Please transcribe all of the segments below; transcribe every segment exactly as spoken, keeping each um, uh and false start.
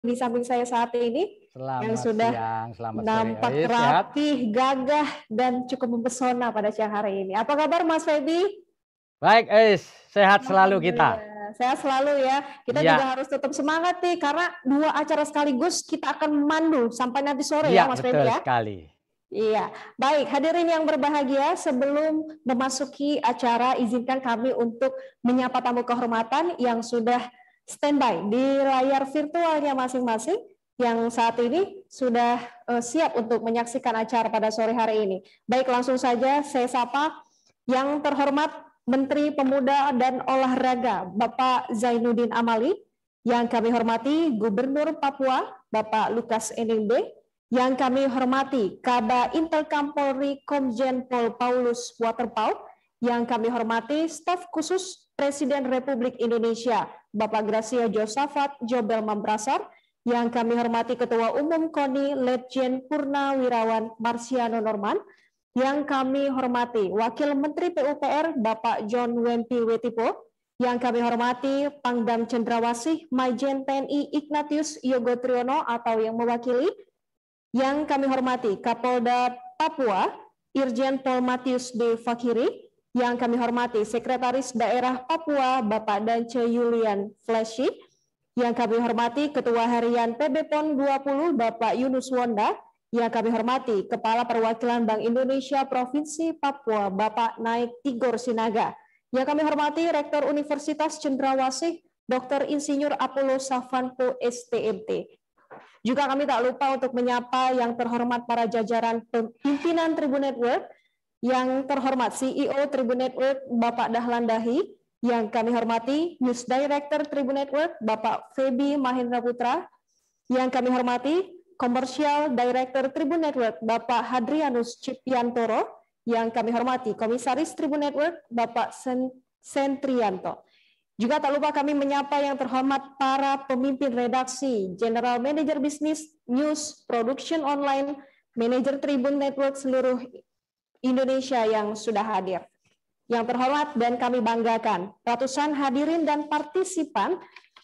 di samping saya saat ini yang Selamat sudah siang, selamat sore. nampak Ais, sehat? rapih, gagah, dan cukup mempesona pada siang hari ini. Apa kabar Mas Feby? Baik, Ais, sehat selalu kita. Alhamdulillah, sehat selalu ya. Kita Iya, juga harus tetap semangat nih karena dua acara sekaligus kita akan memandu sampai nanti sore iya ya Mas Feby betul ya. sekali. Iya, baik hadirin yang berbahagia, sebelum memasuki acara izinkan kami untuk menyapa tamu kehormatan yang sudah standby di layar virtualnya masing-masing yang saat ini sudah uh, siap untuk menyaksikan acara pada sore hari ini. Baik, langsung saja saya sapa yang terhormat Menteri Pemuda dan Olahraga Bapak Zainuddin Amali, yang kami hormati Gubernur Papua Bapak Lukas N M B, yang kami hormati Kaba Intelkam Polri Komjen Pol Paulus Waterpauw, yang kami hormati staf khusus Presiden Republik Indonesia Bapak Gracia Josafat Jobel Mambrasar, yang kami hormati Ketua Umum KONI Letjen Purnawirawan Marsiano Norman, yang kami hormati Wakil Menteri P U P R Bapak John Wempi Wetipo, yang kami hormati Pangdam Cendrawasih Majen T N I Ignatius Yogo Triono atau yang mewakili, yang kami hormati Kapolda Papua Irjen Pol Matius D. Fakiri, yang kami hormati Sekretaris Daerah Papua Bapak Dance Yulian Fleshi, yang kami hormati Ketua Harian P B P O N dua puluh Bapak Yunus Wonda, yang kami hormati Kepala Perwakilan Bank Indonesia Provinsi Papua Bapak Naik Tigor Sinaga, yang kami hormati Rektor Universitas Cendrawasih Doktor Insinyur Apollo Savanto S T M T. Juga kami tak lupa untuk menyapa yang terhormat para jajaran pimpinan Tribun Network, yang terhormat C E O Tribun Network Bapak Dahlan Dahi, yang kami hormati News Director Tribun Network Bapak Feby Mahendra Putra, yang kami hormati Commercial Director Tribun Network Bapak Hadrianus Cipiantoro, yang kami hormati Komisaris Tribun Network Bapak Sen Sentrianto. Juga tak lupa kami menyapa yang terhormat para pemimpin redaksi, General Manager Bisnis, News, Production Online, Manager Tribun Network seluruh Indonesia yang sudah hadir. Yang terhormat dan kami banggakan, ratusan hadirin dan partisipan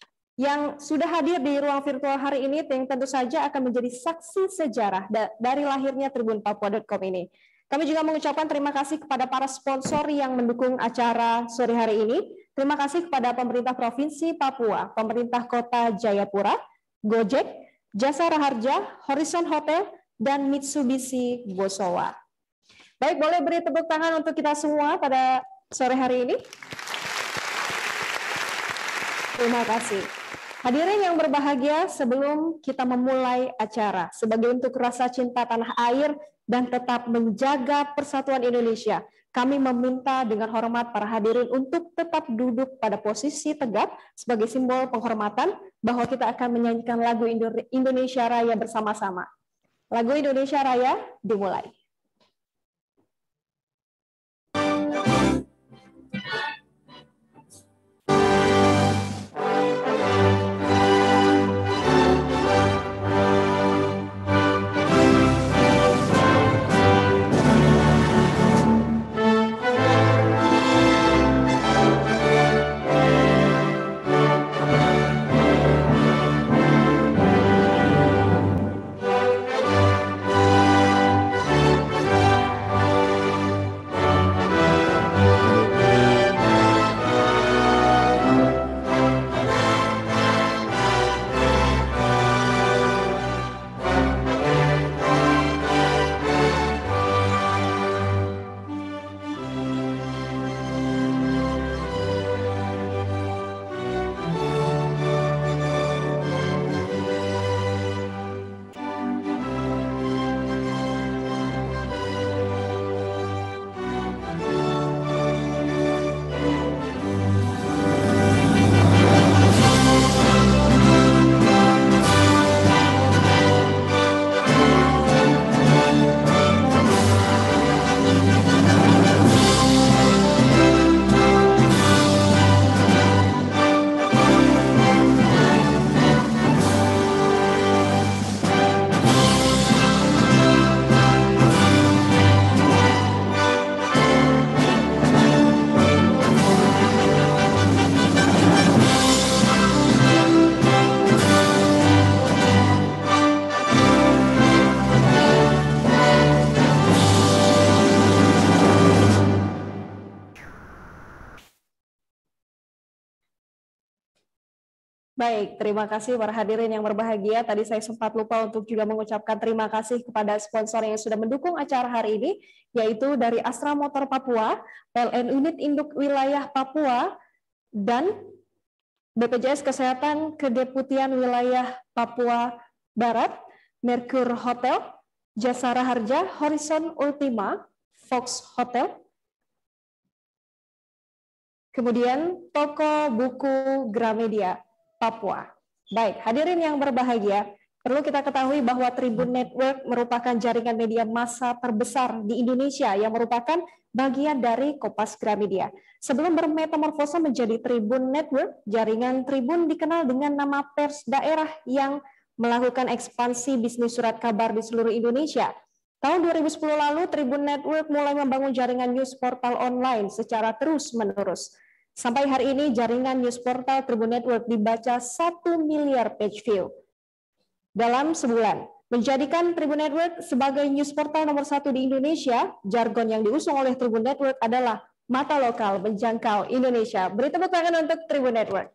yang sudah hadir di ruang virtual hari ini, yang tentu saja akan menjadi saksi sejarah dari lahirnya tribun papua titik com ini. Kami juga mengucapkan terima kasih kepada para sponsor yang mendukung acara sore hari ini. Terima kasih kepada pemerintah Provinsi Papua, pemerintah Kota Jayapura, Gojek, Jasa Raharja, Horizon Hotel, dan Mitsubishi Bosowa. Baik, boleh beri tepuk tangan untuk kita semua pada sore hari ini. Terima kasih. Hadirin yang berbahagia, sebelum kita memulai acara, sebagai bentuk rasa cinta tanah air dan tetap menjaga persatuan Indonesia, kami meminta dengan hormat para hadirin untuk tetap duduk pada posisi tegap sebagai simbol penghormatan bahwa kita akan menyanyikan lagu Indonesia Raya bersama-sama. Lagu Indonesia Raya dimulai. Baik, terima kasih para hadirin yang berbahagia. Tadi saya sempat lupa untuk juga mengucapkan terima kasih kepada sponsor yang sudah mendukung acara hari ini, yaitu dari Astra Motor Papua, P L N Unit Induk Wilayah Papua, dan B P J S Kesehatan Kedeputian Wilayah Papua Barat, Merkur Hotel, Jasara Harja, Horizon Ultima, Fox Hotel, kemudian Toko Buku Gramedia Papua. Baik, hadirin yang berbahagia, perlu kita ketahui bahwa Tribun Network merupakan jaringan media massa terbesar di Indonesia yang merupakan bagian dari Kompas Gramedia. Sebelum bermetamorfosa menjadi Tribun Network, jaringan Tribun dikenal dengan nama pers daerah yang melakukan ekspansi bisnis surat kabar di seluruh Indonesia. Tahun dua ribu sepuluh lalu, Tribun Network mulai membangun jaringan news portal online secara terus-menerus. Sampai hari ini, jaringan news portal Tribun Network dibaca satu miliar page view dalam sebulan. Menjadikan Tribun Network sebagai news portal nomor satu di Indonesia, jargon yang diusung oleh Tribun Network adalah mata lokal menjangkau Indonesia. Beri tepuk tangan untuk Tribun Network.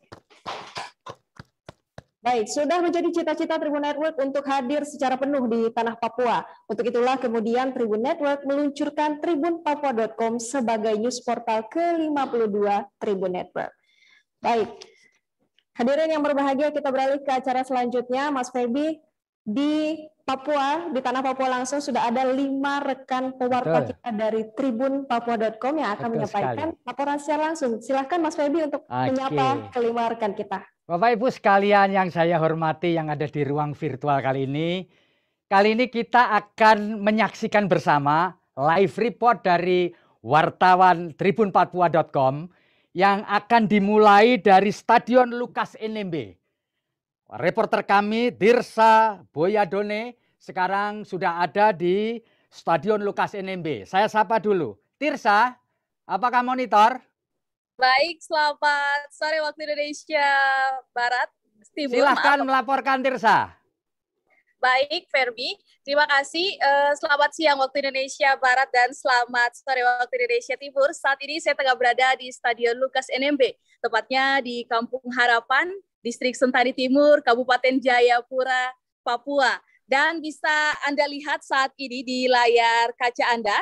Baik, sudah menjadi cita-cita Tribun Network untuk hadir secara penuh di tanah Papua. Untuk itulah kemudian Tribun Network meluncurkan tribun papua dot com sebagai news portal ke lima puluh dua Tribun Network. Baik, hadirin yang berbahagia, kita beralih ke acara selanjutnya. Mas Febi, di Papua, di tanah Papua langsung sudah ada lima rekan pewarta kita dari tribun papua dot com yang akan Betul menyampaikan sekali. laporan secara langsung. Silahkan Mas Febi untuk Oke. menyapa kelima rekan kita. Bapak Ibu sekalian yang saya hormati yang ada di ruang virtual kali ini, kali ini kita akan menyaksikan bersama live report dari wartawan tribun papua dot com yang akan dimulai dari Stadion Lukas N M B. Reporter kami Tirsa Boyadone sekarang sudah ada di Stadion Lukas N M B. Saya sapa dulu. Tirsa, apakah monitor? Baik, selamat sore waktu Indonesia Barat. Timur, Silahkan maaf. melaporkan Tirsa. Baik, Ferbi. Terima kasih. Uh, selamat siang waktu Indonesia Barat dan selamat sore waktu Indonesia Timur. Saat ini saya tengah berada di Stadion Lukas N M B, tepatnya di Kampung Harapan, Distrik Sentani Timur, Kabupaten Jayapura, Papua. Dan bisa Anda lihat saat ini di layar kaca Anda,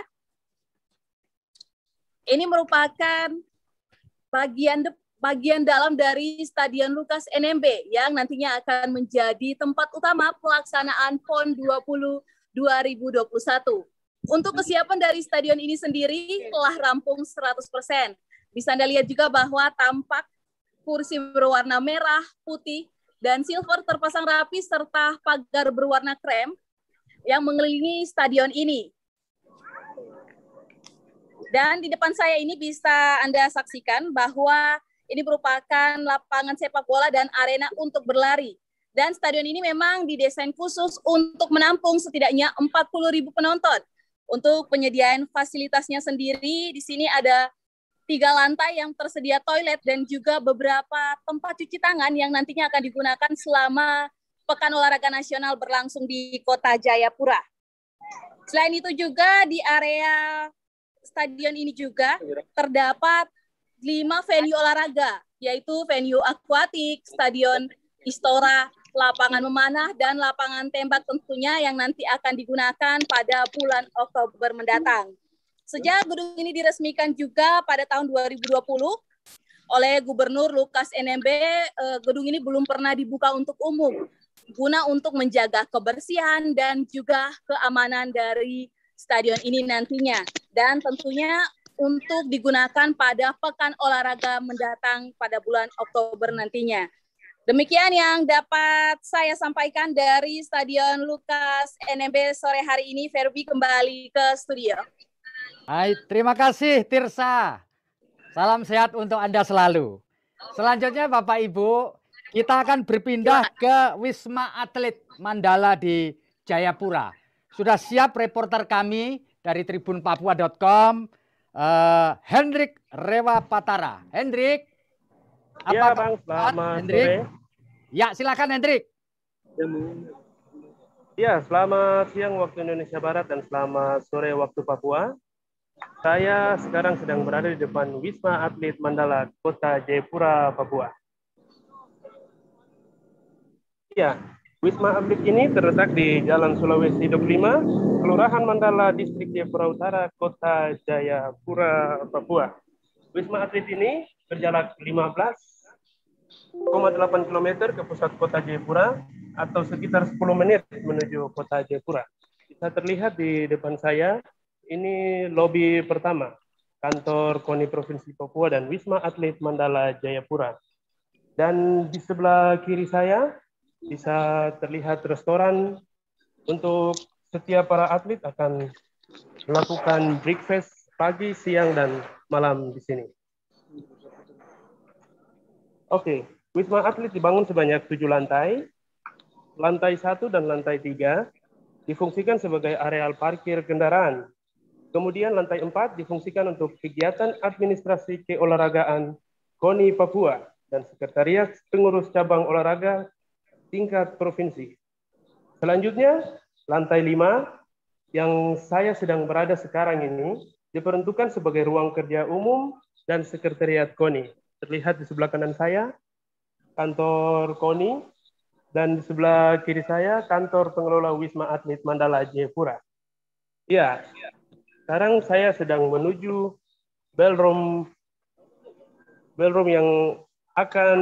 ini merupakan bagian de, bagian dalam dari Stadion Lukas N M B yang nantinya akan menjadi tempat utama pelaksanaan PON dua puluh dua ribu dua puluh satu. Untuk kesiapan dari stadion ini sendiri telah rampung seratus persen. Bisa Anda lihat juga bahwa tampak kursi berwarna merah, putih, dan silver terpasang rapi serta pagar berwarna krem yang mengelilingi stadion ini. Dan di depan saya ini bisa Anda saksikan bahwa ini merupakan lapangan sepak bola dan arena untuk berlari. Dan stadion ini memang didesain khusus untuk menampung setidaknya empat puluh ribu penonton. Untuk penyediaan fasilitasnya sendiri, di sini ada tiga lantai yang tersedia toilet dan juga beberapa tempat cuci tangan yang nantinya akan digunakan selama Pekan Olahraga Nasional berlangsung di Kota Jayapura. Selain itu juga di area stadion ini juga terdapat lima venue olahraga, yaitu venue akuatik, stadion istora, lapangan memanah, dan lapangan tembak tentunya yang nanti akan digunakan pada bulan Oktober mendatang. Sejak gedung ini diresmikan juga pada tahun dua ribu dua puluh oleh Gubernur Lukas N M B, gedung ini belum pernah dibuka untuk umum, guna untuk menjaga kebersihan dan juga keamanan dari stadion ini nantinya. Dan tentunya untuk digunakan pada Pekan Olahraga mendatang pada bulan Oktober nantinya. Demikian yang dapat saya sampaikan dari Stadion Lukas N M B sore hari ini. Ferbi kembali ke studio. Hai, terima kasih Tirsa. Salam sehat untuk Anda selalu. Selanjutnya Bapak Ibu, kita akan berpindah ke Wisma Atlet Mandala di Jayapura. Sudah siap reporter kami dari tribun papua dot com, uh, Hendrik Rewapatara. Hendrik, ya Bang, selamat Hendrik? sore. Ya, silakan Hendrik. Ya, selamat siang waktu Indonesia Barat dan selamat sore waktu Papua. Saya sekarang sedang berada di depan Wisma Atlet Mandala, Kota Jayapura, Papua. Ya, Wisma Atlet ini terletak di Jalan Sulawesi dua puluh lima, Kelurahan Mandala, Distrik Jayapura Utara, Kota Jayapura, Papua. Wisma Atlet ini berjarak lima belas koma delapan kilometer ke pusat kota Jayapura atau sekitar sepuluh menit menuju kota Jayapura. Bisa terlihat di depan saya, ini lobi pertama kantor KONI Provinsi Papua dan Wisma Atlet Mandala Jayapura. Dan di sebelah kiri saya bisa terlihat restoran untuk setiap para atlet akan melakukan breakfast pagi, siang, dan malam di sini. Oke, Wisma Atlet dibangun sebanyak tujuh lantai. Lantai satu dan lantai tiga difungsikan sebagai areal parkir kendaraan. Kemudian lantai empat difungsikan untuk kegiatan administrasi keolahragaan KONI Papua dan sekretariat pengurus cabang olahraga tingkat provinsi. Selanjutnya, lantai lima yang saya sedang berada sekarang ini diperuntukkan sebagai ruang kerja umum dan sekretariat KONI. Terlihat di sebelah kanan saya, kantor KONI, dan di sebelah kiri saya, kantor pengelola Wisma Atlet Mandala Jayapura. Ya, sekarang saya sedang menuju ballroom, ballroom yang akan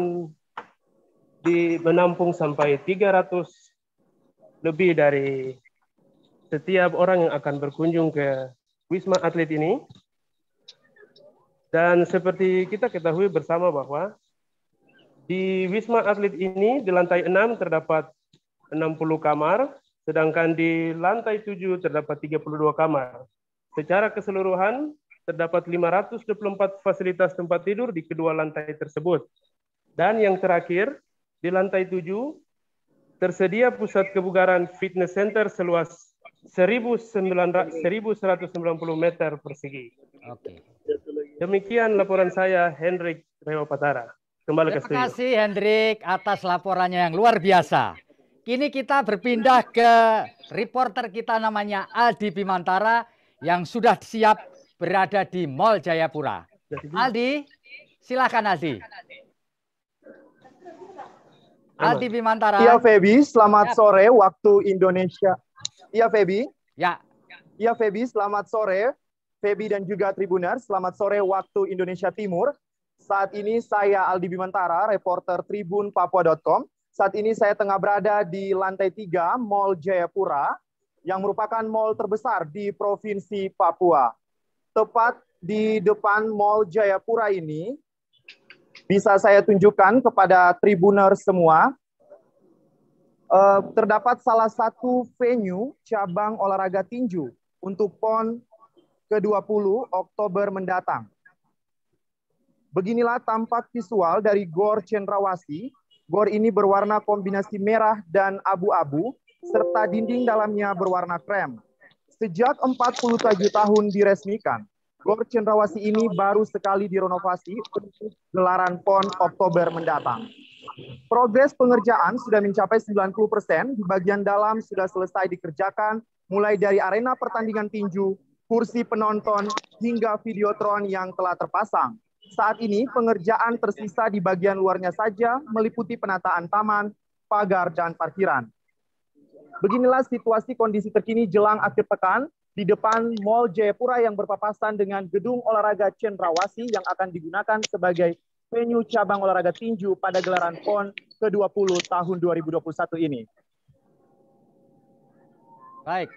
di menampung sampai tiga ratus lebih dari setiap orang yang akan berkunjung ke Wisma Atlet ini. Dan seperti kita ketahui bersama bahwa di Wisma Atlet ini di lantai enam terdapat enam puluh kamar, sedangkan di lantai tujuh terdapat tiga puluh dua kamar. Secara keseluruhan terdapat lima ratus dua puluh empat fasilitas tempat tidur di kedua lantai tersebut. Dan yang terakhir, di lantai tujuh tersedia pusat kebugaran fitness center seluas seribu seratus sembilan puluh meter persegi. Oke. Demikian laporan saya, Hendrik Rewapatara. Kembali ke studio. Terima kasih Hendrik atas laporannya yang luar biasa. Kini kita berpindah ke reporter kita namanya Aldi Bimantara yang sudah siap berada di Mall Jayapura. Aldi, silakan Aldi. Aldi Bimantara. Iya Feby, selamat ya. Sore waktu Indonesia. Iya Feby. Ya. Iya Feby, selamat sore. Feby dan juga Tribuners, selamat sore waktu Indonesia Timur. Saat ini saya Aldi Bimantara, reporter tribun papua dot com. Saat ini saya tengah berada di lantai tiga Mall Jayapura yang merupakan mall terbesar di Provinsi Papua. Tepat di depan Mall Jayapura ini bisa saya tunjukkan kepada Tribuners semua, eh, terdapat salah satu venue cabang olahraga tinju untuk PON ke dua puluh Oktober mendatang. Beginilah tampak visual dari Gor Cendrawasih. Gor ini berwarna kombinasi merah dan abu-abu, serta dinding dalamnya berwarna krem. Sejak empat puluh tujuh tahun diresmikan, Gor Cendrawasih ini baru sekali direnovasi untuk gelaran PON Oktober mendatang. Progres pengerjaan sudah mencapai sembilan puluh persen, di bagian dalam sudah selesai dikerjakan, mulai dari arena pertandingan tinju, kursi penonton, hingga videotron yang telah terpasang. Saat ini pengerjaan tersisa di bagian luarnya saja, meliputi penataan taman, pagar, dan parkiran. Beginilah situasi kondisi terkini jelang akhir pekan di depan Mall Jayapura yang berpapasan dengan gedung olahraga Cendrawasih yang akan digunakan sebagai venue cabang olahraga tinju pada gelaran PON ke dua puluh tahun dua ribu dua puluh satu ini. Baik.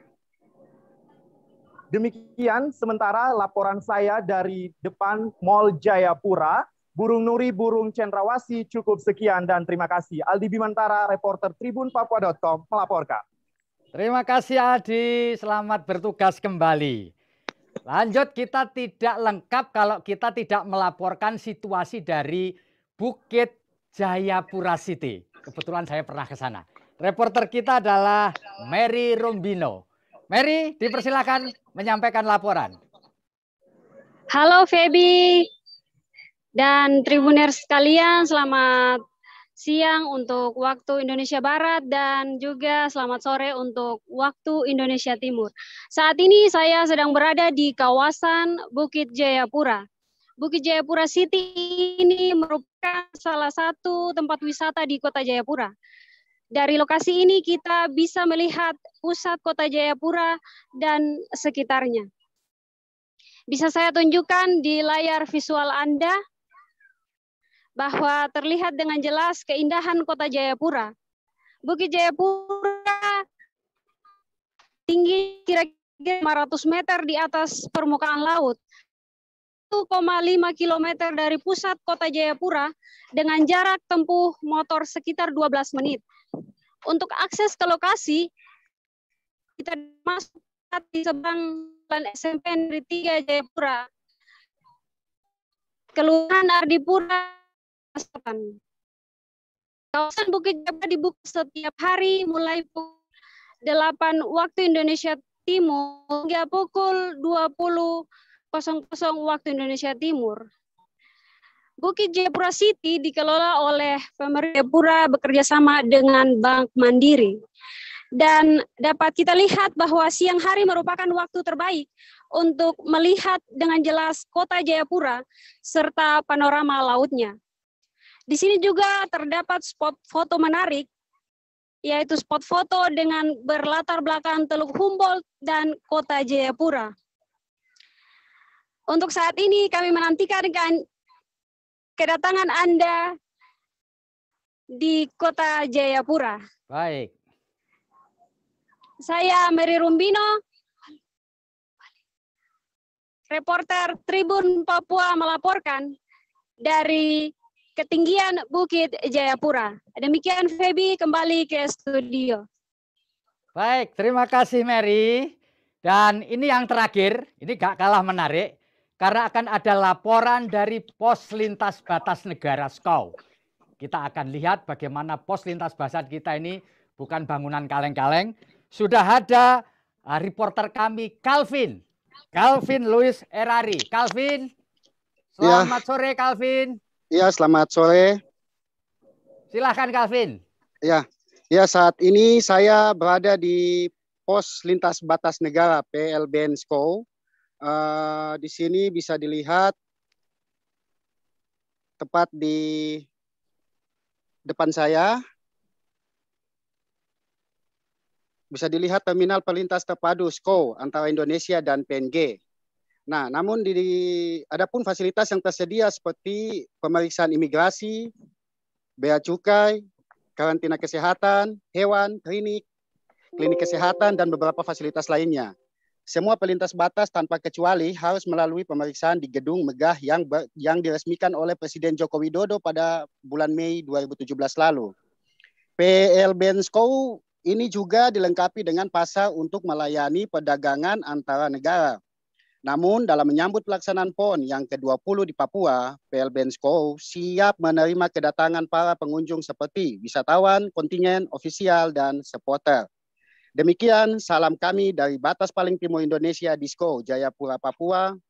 Demikian sementara laporan saya dari depan Mall Jayapura. Burung Nuri, Burung Cendrawasih, cukup sekian dan terima kasih. Aldi Bimantara, reporter tribun papua dot com melaporkan. Terima kasih Aldi, selamat bertugas kembali. Lanjut, kita tidak lengkap kalau kita tidak melaporkan situasi dari Bukit Jayapura City. Kebetulan saya pernah ke sana. Reporter kita adalah Mary Rombino. Mary, dipersilakan menyampaikan laporan. Halo Feby dan Tribuners sekalian, selamat siang untuk waktu Indonesia Barat dan juga selamat sore untuk waktu Indonesia Timur. Saat ini saya sedang berada di kawasan Bukit Jayapura. Bukit Jayapura City ini merupakan salah satu tempat wisata di Kota Jayapura. Dari lokasi ini kita bisa melihat pusat kota Jayapura dan sekitarnya. Bisa saya tunjukkan di layar visual Anda bahwa terlihat dengan jelas keindahan kota Jayapura. Bukit Jayapura tinggi kira-kira lima ratus meter di atas permukaan laut. satu koma lima kilometer dari pusat kota Jayapura dengan jarak tempuh motor sekitar dua belas menit. Untuk akses ke lokasi, kita masuk di seberang Jalan S M P Negeri tiga Jayapura, Kelurahan Ardipura, Selatan. Kawasan Bukit Jayapura dibuka setiap hari mulai pukul delapan waktu Indonesia Timur hingga pukul dua puluh waktu Indonesia Timur. Bukit Jayapura City dikelola oleh pemerintah Jayapura bekerja sama dengan Bank Mandiri. Dan dapat kita lihat bahwa siang hari merupakan waktu terbaik untuk melihat dengan jelas kota Jayapura serta panorama lautnya. Di sini juga terdapat spot foto menarik, yaitu spot foto dengan berlatar belakang Teluk Humboldt dan kota Jayapura. Untuk saat ini kami menantikan kedatangan Anda di kota Jayapura. Baik. Saya Mary Rumbino, reporter Tribun Papua melaporkan dari ketinggian Bukit Jayapura. Demikian Feby, kembali ke studio. Baik, terima kasih Mary. Dan ini yang terakhir, ini gak kalah menarik, karena akan ada laporan dari Pos Lintas Batas Negara S K O W. Kita akan lihat bagaimana pos lintas batas kita ini bukan bangunan kaleng-kaleng. Sudah ada uh, reporter kami, Calvin. Calvin Luis Erari. Calvin, selamat ya. Sore Calvin. Iya, selamat sore. Silahkan Calvin. Ya, ya saat ini saya berada di Pos Lintas Batas Negara P L B N S K O W. Uh, di sini bisa dilihat tepat di depan saya. Bisa dilihat terminal pelintas terpadu S K O W antara Indonesia dan P N G. Nah, namun di, ada pun fasilitas yang tersedia seperti pemeriksaan imigrasi, bea cukai, karantina kesehatan, hewan, klinik, klinik kesehatan, dan beberapa fasilitas lainnya. Semua pelintas batas tanpa kecuali harus melalui pemeriksaan di gedung megah yang ber, yang diresmikan oleh Presiden Joko Widodo pada bulan Mei dua ribu tujuh belas lalu. P L B N S K O W ini juga dilengkapi dengan pasar untuk melayani perdagangan antara negara. Namun dalam menyambut pelaksanaan P O N yang ke dua puluh di Papua, P L B N S K O W siap menerima kedatangan para pengunjung seperti wisatawan, kontingen, ofisial, dan supporter. Demikian salam kami dari batas paling timur Indonesia di S K O W, Jayapura, Papua.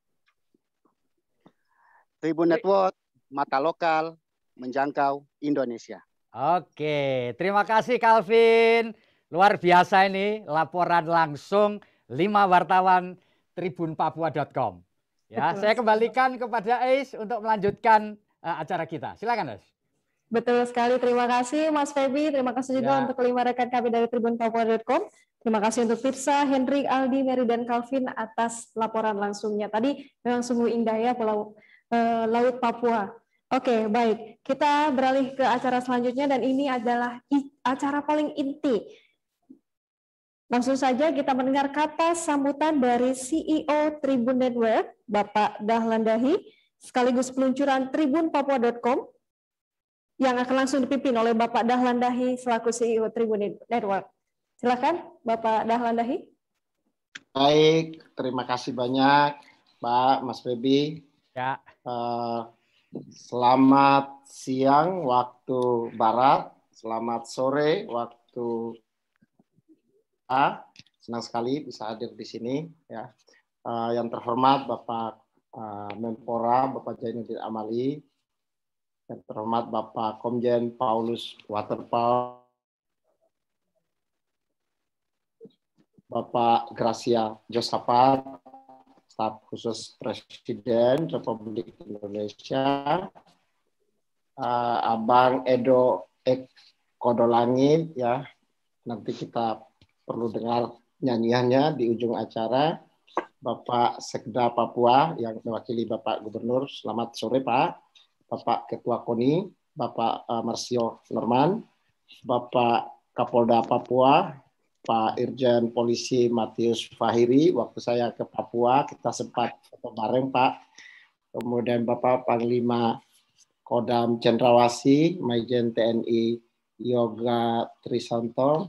Tribun Network, mata lokal, menjangkau Indonesia. Oke, terima kasih Calvin. Luar biasa ini laporan langsung lima wartawan tribun papua dot com. Ya, betul, saya kembalikan kepada Ais untuk melanjutkan uh, acara kita. Silakan, Ais. Betul sekali, terima kasih Mas Feby, terima kasih juga ya. Untuk kelima rekan kami dari tribun papua dot com. Terima kasih untuk Tirsa, Hendrik, Aldi, Mary, dan Calvin atas laporan langsungnya. Tadi memang sungguh indah ya Pulau uh, Laut Papua. Oke, baik. Kita beralih ke acara selanjutnya dan ini adalah acara paling inti. Langsung saja kita mendengar kata sambutan dari C E O Tribun Network, Bapak Dahlan Dahi, sekaligus peluncuran tribun papua dot com yang akan langsung dipimpin oleh Bapak Dahlan Dahi selaku C E O Tribun Network. Silakan Bapak Dahlan Dahi. Baik, terima kasih banyak Pak Mas Feby. Ya. Uh, Selamat siang waktu Barat, selamat sore waktu A. Senang sekali bisa hadir di sini. Ya, uh, yang terhormat Bapak uh, Menpora, Bapak Zainuddin Amali, yang terhormat Bapak Komjen Paulus Waterpauw, Bapak Gracia Josaphat, Staf Khusus Presiden Republik Indonesia, uh, Abang Edo Ek Kodolangit ya. Nanti kita perlu dengar nyanyiannya di ujung acara. Bapak Sekda Papua yang mewakili Bapak Gubernur, selamat sore Pak. Bapak Ketua KONI, Bapak uh, Marsio Norman, Bapak Kapolda Papua, Pak Irjen Polisi Matius Fahiri. Waktu saya ke Papua kita sempat foto bareng Pak. Kemudian Bapak Panglima Kodam Cendrawasih, Majen T N I Yoga Trisanto,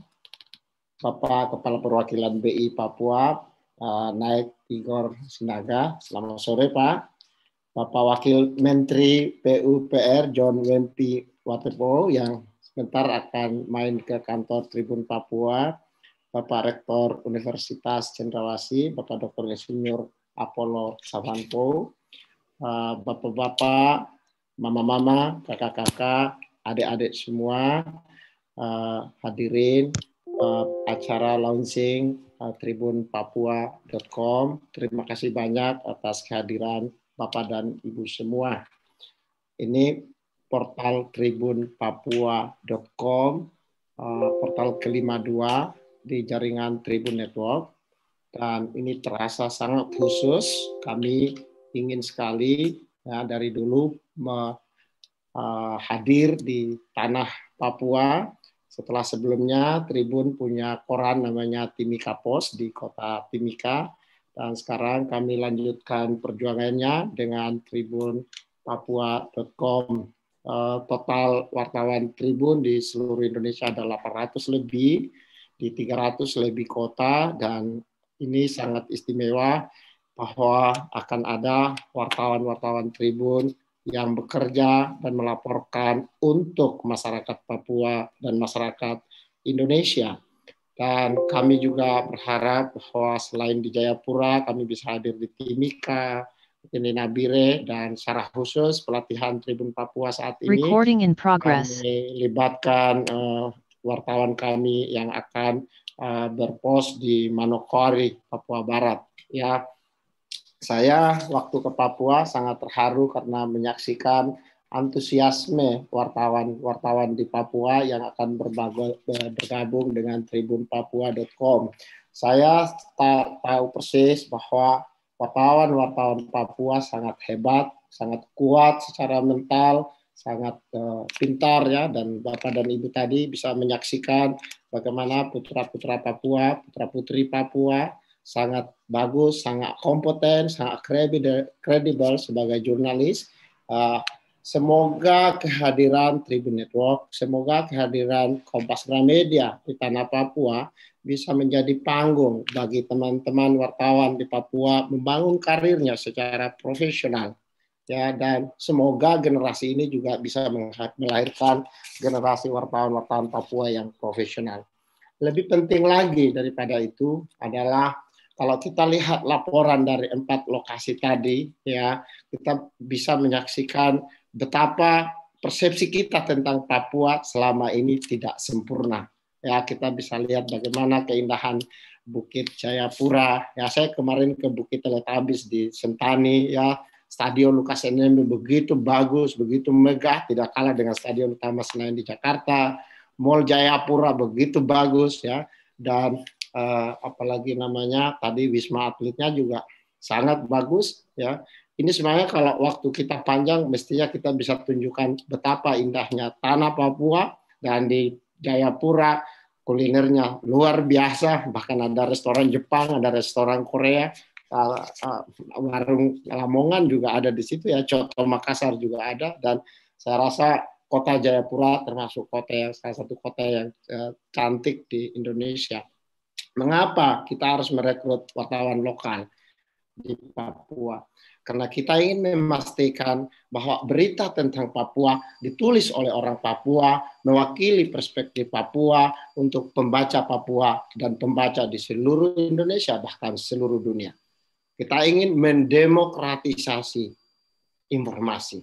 Bapak Kepala Perwakilan B I Papua, Uh, Naik Igor Sinaga, selamat sore Pak. Bapak Wakil Menteri P U P R John Wempi Watepo yang sebentar akan main ke kantor Tribun Papua, Bapak Rektor Universitas Cendrawasih, Bapak Doktor Insinyur Apollo Savanpo, uh, Bapak-bapak, mama-mama, kakak-kakak, adik-adik semua, uh, hadirin uh, acara launching tribun papua dot com. Terima kasih banyak atas kehadiran Bapak dan Ibu semua. Ini portal tribun papua dot com, portal kelima dua di jaringan Tribun Network. Dan ini terasa sangat khusus. Kami ingin sekali ya, dari dulu me, uh, hadir di tanah Papua. Setelah sebelumnya Tribun punya koran namanya Timika Post di kota Timika, dan sekarang kami lanjutkan perjuangannya dengan tribun papua dot com. Uh, total wartawan Tribun di seluruh Indonesia ada delapan ratus lebih, di tiga ratus lebih kota, dan ini sangat istimewa bahwa akan ada wartawan-wartawan Tribun yang bekerja dan melaporkan untuk masyarakat Papua dan masyarakat Indonesia. Dan kami juga berharap bahwa selain di Jayapura, kami bisa hadir di Timika, di Nabire, dan secara khusus pelatihan Tribun Papua saat ini. Recording in progress. Kami libatkan uh, wartawan kami yang akan uh, berpos di Manokwari, Papua Barat. Ya. Saya waktu ke Papua sangat terharu karena menyaksikan antusiasme wartawan-wartawan di Papua yang akan bergabung dengan tribun papua dot com. Saya tahu persis bahwa wartawan-wartawan Papua sangat hebat, sangat kuat secara mental, sangat uh, pintar ya, dan Bapak dan Ibu tadi bisa menyaksikan bagaimana putra-putra Papua, putra-putri Papua sangat bagus, sangat kompeten, sangat kredibel sebagai jurnalis. Uh, semoga kehadiran Tribun Network, semoga kehadiran Kompas Gramedia di tanah Papua bisa menjadi panggung bagi teman-teman wartawan di Papua membangun karirnya secara profesional. Ya, dan semoga generasi ini juga bisa melahirkan generasi wartawan-wartawan Papua yang profesional. Lebih penting lagi daripada itu adalah kalau kita lihat laporan dari empat lokasi tadi, ya, kita bisa menyaksikan betapa persepsi kita tentang Papua selama ini tidak sempurna. Ya, kita bisa lihat bagaimana keindahan Bukit Jayapura. Ya, saya kemarin ke Bukit Teletabis di Sentani, ya, Stadion Lukas N M B begitu bagus, begitu megah, tidak kalah dengan Stadion Utama Senayan di Jakarta. Mall Jayapura begitu bagus, ya, dan Uh, apalagi namanya tadi Wisma Atletnya juga sangat bagus ya. Ini sebenarnya kalau waktu kita panjang mestinya kita bisa tunjukkan betapa indahnya tanah Papua, dan di Jayapura kulinernya luar biasa, bahkan ada restoran Jepang, ada restoran Korea, uh, uh, warung Lamongan juga ada di situ ya, Coto Makassar juga ada, dan saya rasa kota Jayapura termasuk kota yang salah satu kota yang uh, cantik di Indonesia. Mengapa kita harus merekrut wartawan lokal di Papua? Karena kita ingin memastikan bahwa berita tentang Papua ditulis oleh orang Papua, mewakili perspektif Papua untuk pembaca Papua dan pembaca di seluruh Indonesia, bahkan seluruh dunia. Kita ingin mendemokratisasi informasi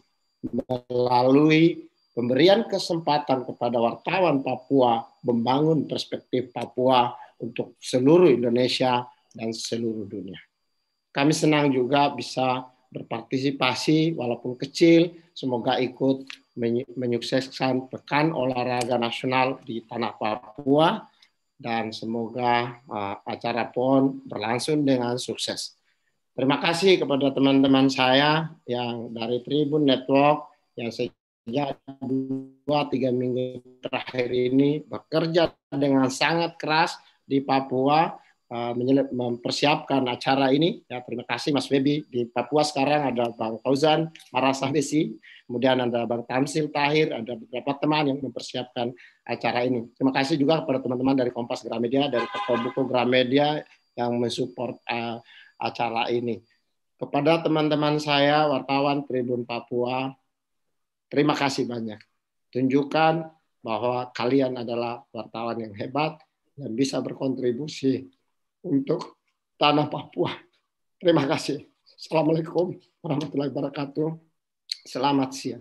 melalui pemberian kesempatan kepada wartawan Papua membangun perspektif Papua untuk seluruh Indonesia dan seluruh dunia. Kami senang juga bisa berpartisipasi walaupun kecil, semoga ikut menyukseskan Pekan Olahraga Nasional di Tanah Papua, dan semoga uh, acara P O N berlangsung dengan sukses. Terima kasih kepada teman-teman saya yang dari Tribun Network yang sejak dua tiga minggu terakhir ini bekerja dengan sangat keras di Papua, Uh, mempersiapkan acara ini. Ya, terima kasih Mas Febi. Di Papua sekarang ada Bang Fauzan Marasabesi, kemudian ada Bang Tamsil Tahir, ada beberapa teman yang mempersiapkan acara ini. Terima kasih juga kepada teman-teman dari Kompas Gramedia, dari toko buku Gramedia yang mensupport uh, acara ini. Kepada teman-teman saya, wartawan Tribun Papua, terima kasih banyak. Tunjukkan bahwa kalian adalah wartawan yang hebat dan bisa berkontribusi untuk tanah Papua. Terima kasih. Assalamualaikum warahmatullahi wabarakatuh. Selamat siang.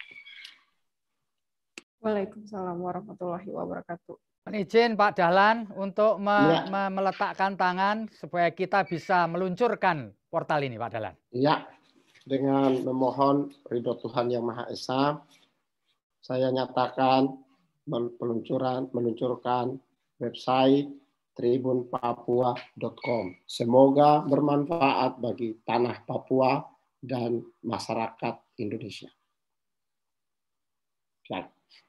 Waalaikumsalam warahmatullahi wabarakatuh. Izin Pak Dahlan untuk me ya. me meletakkan tangan supaya kita bisa meluncurkan portal ini, Pak Dahlan. Ya, dengan memohon ridho Tuhan Yang Maha Esa, saya nyatakan peluncuran meluncurkan website tribun papua dot com. Semoga bermanfaat bagi tanah Papua dan masyarakat Indonesia. Ya.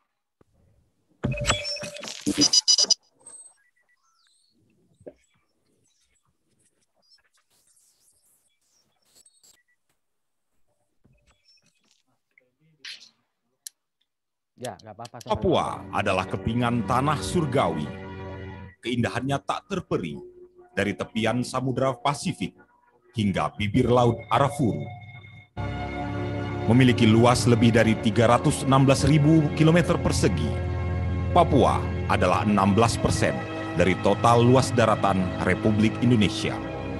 Ya, nggak apa-apa. Papua adalah kepingan tanah surgawi. Keindahannya tak terperi dari tepian Samudra Pasifik hingga bibir Laut Arafuru. Memiliki luas lebih dari tiga ratus enam belas ribu kilometer persegi, Papua adalah enam belas persen dari total luas daratan Republik Indonesia.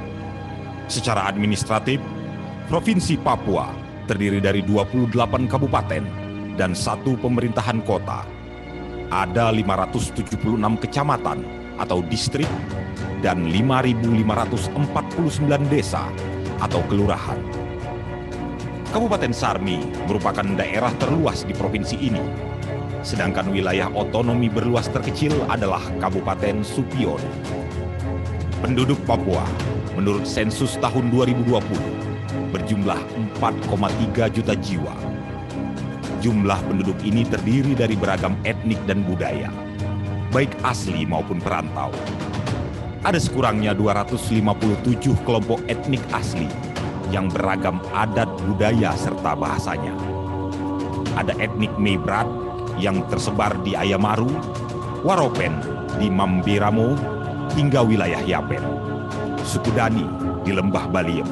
Secara administratif, Provinsi Papua terdiri dari dua puluh delapan kabupaten dan satu pemerintahan kota. Ada lima ratus tujuh puluh enam kecamatan atau distrik, dan lima ribu lima ratus empat puluh sembilan desa atau kelurahan. Kabupaten Sarmi merupakan daerah terluas di provinsi ini, sedangkan wilayah otonomi berluas terkecil adalah Kabupaten Supion. Penduduk Papua menurut sensus tahun dua ribu dua puluh berjumlah empat koma tiga juta jiwa. Jumlah penduduk ini terdiri dari beragam etnik dan budaya, baik asli maupun perantau. Ada sekurangnya dua ratus lima puluh tujuh kelompok etnik asli yang beragam adat budaya serta bahasanya. Ada etnik Meibrat yang tersebar di Ayamaru, Waropen di Mambiramo, hingga wilayah Yapen. Suku Dani di Lembah Baliem.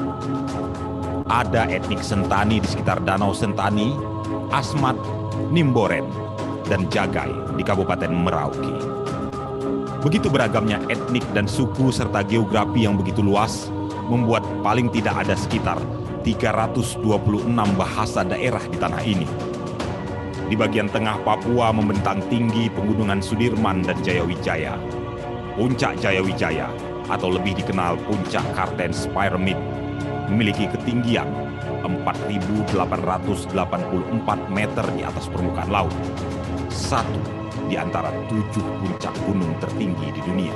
Ada etnik Sentani di sekitar Danau Sentani, Asmat, Nimboren, dan Jagai di Kabupaten Merauke. Begitu beragamnya etnik dan suku serta geografi yang begitu luas, membuat paling tidak ada sekitar tiga ratus dua puluh enam bahasa daerah di tanah ini. Di bagian tengah Papua membentang tinggi pegunungan Sudirman dan Jayawijaya. Puncak Jayawijaya, atau lebih dikenal Puncak Kartens Pyramid, memiliki ketinggian empat ribu delapan ratus delapan puluh empat meter di atas permukaan laut. Satu di antara tujuh puncak gunung tertinggi di dunia.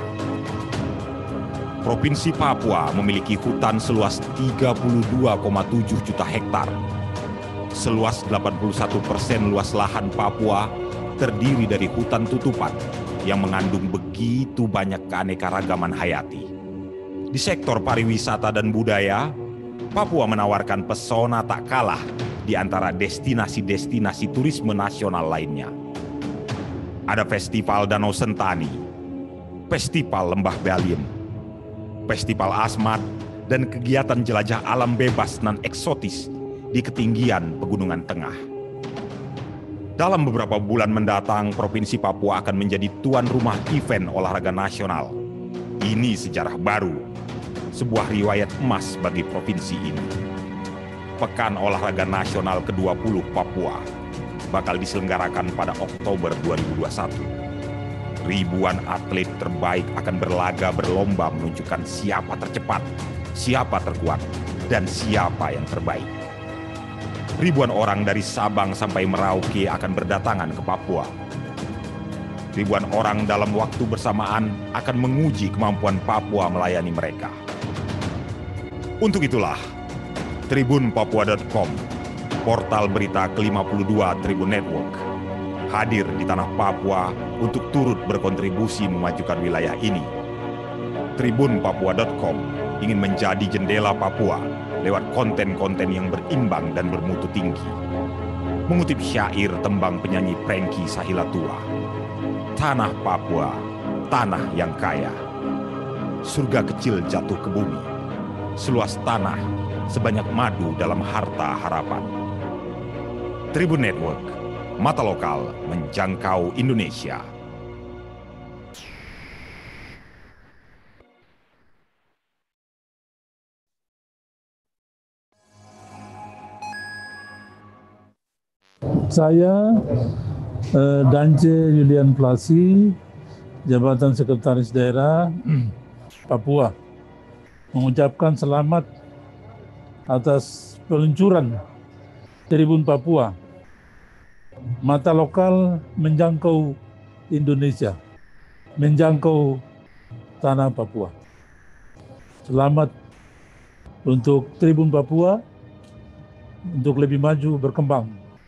Provinsi Papua memiliki hutan seluas tiga puluh dua koma tujuh juta hektar. Seluas delapan puluh satu persen luas lahan Papua terdiri dari hutan tutupan yang mengandung begitu banyak keanekaragaman hayati. Di sektor pariwisata dan budaya, Papua menawarkan pesona tak kalah di antara destinasi-destinasi turisme nasional lainnya. Ada Festival Danau Sentani, Festival Lembah Baliem, Festival Asmat, dan kegiatan jelajah alam bebas nan eksotis di ketinggian Pegunungan Tengah. Dalam beberapa bulan mendatang, Provinsi Papua akan menjadi tuan rumah event olahraga nasional. Ini sejarah baru, sebuah riwayat emas bagi provinsi ini. Pekan Olahraga Nasional ke dua puluh Papua bakal diselenggarakan pada Oktober dua ribu dua puluh satu. Ribuan atlet terbaik akan berlaga berlomba menunjukkan siapa tercepat, siapa terkuat, dan siapa yang terbaik. Ribuan orang dari Sabang sampai Merauke akan berdatangan ke Papua. Ribuan orang dalam waktu bersamaan akan menguji kemampuan Papua melayani mereka. Untuk itulah, tribun papua dot com, portal berita ke lima puluh dua Tribun Network, hadir di tanah Papua untuk turut berkontribusi memajukan wilayah ini. tribun papua dot com ingin menjadi jendela Papua lewat konten-konten yang berimbang dan bermutu tinggi. Mengutip syair tembang penyanyi Prengki Sahilatua, tanah Papua, tanah yang kaya. Surga kecil jatuh ke bumi, seluas tanah sebanyak madu dalam harta harapan. Tribun Network, mata lokal menjangkau Indonesia. Saya eh, Dance Yulian Plasi, Jabatan Sekretaris Daerah Papua, mengucapkan selamat atas peluncuran Tribun Papua, mata lokal menjangkau Indonesia, menjangkau tanah Papua. Selamat untuk Tribun Papua untuk lebih maju berkembang.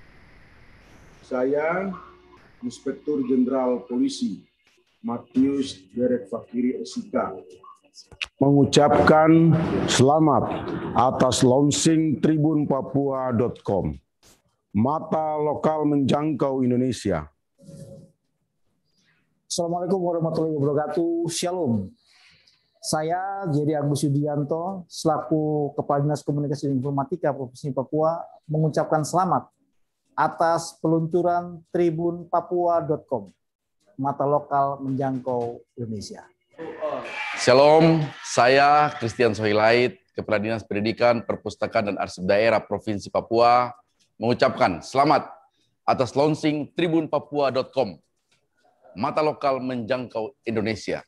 Saya, Inspektur Jenderal Polisi Matius Derek Fakiri Esika, mengucapkan selamat atas launching tribun papua dot com, mata lokal menjangkau Indonesia. Assalamualaikum warahmatullahi wabarakatuh. Shalom. Saya Jerry Agus Yudianto, selaku Kepala Dinas Komunikasi dan Informatika Provinsi Papua, mengucapkan selamat atas peluncuran tribun papua dot com, mata lokal menjangkau Indonesia. Shalom, saya Christian Sohilait, Kepala Dinas Pendidikan, Perpustakaan dan Arsip Daerah Provinsi Papua, mengucapkan selamat atas launching tribun papua dot com, mata lokal menjangkau Indonesia.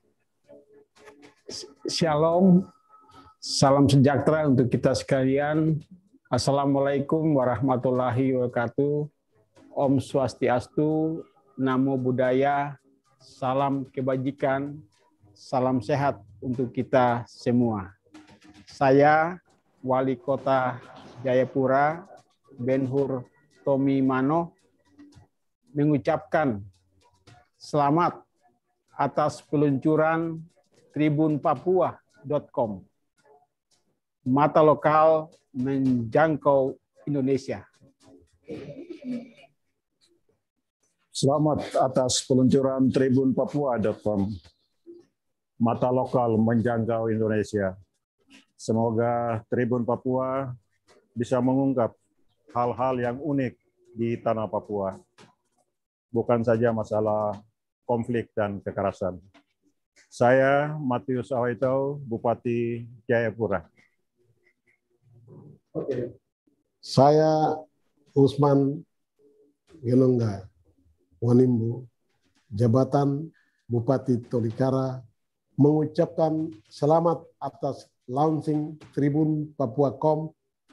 Shalom, salam sejahtera untuk kita sekalian. Assalamualaikum warahmatullahi wabarakatuh. Om Swastiastu, Namo Buddhaya, salam kebajikan, salam sehat untuk kita semua. Saya Wali Kota Jayapura, Ben-Hur Tommy Mano, mengucapkan selamat atas peluncuran tribun papua dot com, mata lokal menjangkau Indonesia. Selamat atas peluncuran tribun papua dot com, mata lokal menjangkau Indonesia. Semoga Tribun Papua bisa mengungkap hal-hal yang unik di tanah Papua, bukan saja masalah konflik dan kekerasan. Saya Matius Awaitau, Bupati Jayapura. Oke. Saya Usman Genongga Wanimbu, Jabatan Bupati Tolikara, mengucapkan selamat atas launching Tribun Papua dot com,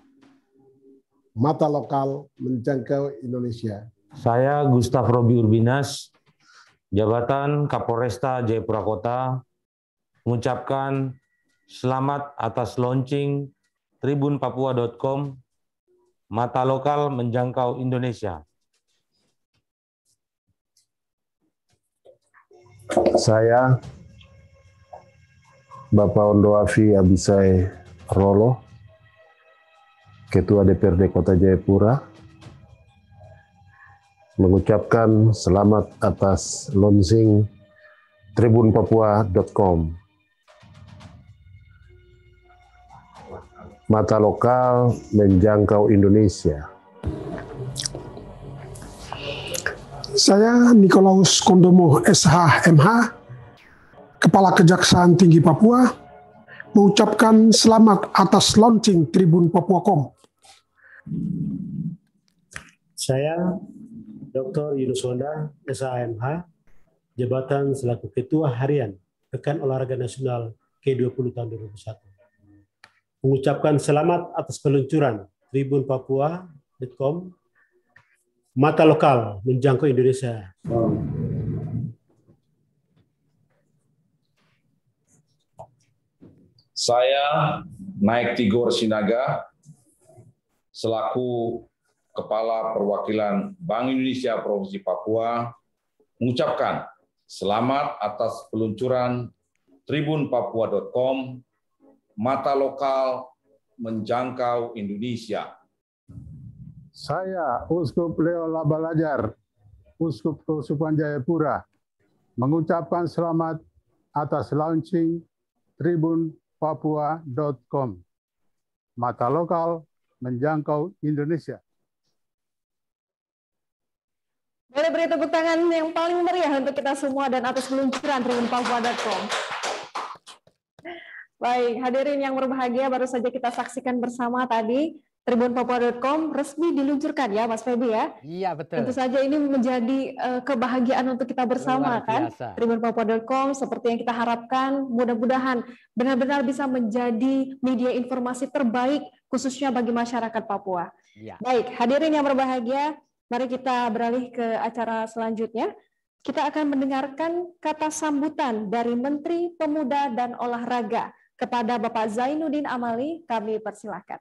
mata lokal menjangkau Indonesia. Saya Gustaf Robi Urbinas, Jabatan Kapolresta Jayapura Kota, mengucapkan selamat atas launching tribun papua dot com, mata lokal menjangkau Indonesia. Saya Bapak Ondoafi Abisai Rolo, Ketua D P R D Kota Jayapura, mengucapkan selamat atas launching tribun papua dot com, mata lokal menjangkau Indonesia. Saya Nikolaus Kondomo S H M H, Kepala Kejaksaan Tinggi Papua, mengucapkan selamat atas launching Tribun Papua dot com. Saya Doktor Yunus Wanda S H M H, jabatan selaku Ketua Harian Pekan Olahraga Nasional K dua puluh tahun dua ribu dua puluh satu. mengucapkan selamat atas peluncuran tribun papua titik com, mata lokal menjangkau Indonesia. Saya Naik Tigor Sinaga, selaku Kepala Perwakilan Bank Indonesia Provinsi Papua, mengucapkan selamat atas peluncuran tribun papua titik com, mata lokal menjangkau Indonesia. Saya Uskup Leo Labalajar, Uskup Keuskupan Jayapura, mengucapkan selamat atas launching tribun papua titik com, mata lokal menjangkau Indonesia. Boleh beri tepuk tangan yang paling meriah untuk kita semua dan atas peluncuran tribun papua titik com. Baik, hadirin yang berbahagia, baru saja kita saksikan bersama tadi tribun papua titik com resmi diluncurkan ya Mas Feby ya. Iya betul. Tentu saja ini menjadi uh, kebahagiaan untuk kita bersama kan. tribun papua titik com seperti yang kita harapkan, mudah-mudahan benar-benar bisa menjadi media informasi terbaik khususnya bagi masyarakat Papua. Iya. Baik, hadirin yang berbahagia, mari kita beralih ke acara selanjutnya. Kita akan mendengarkan kata sambutan dari Menteri Pemuda dan Olahraga kepada Bapak Zainuddin Amali. Kami persilahkan.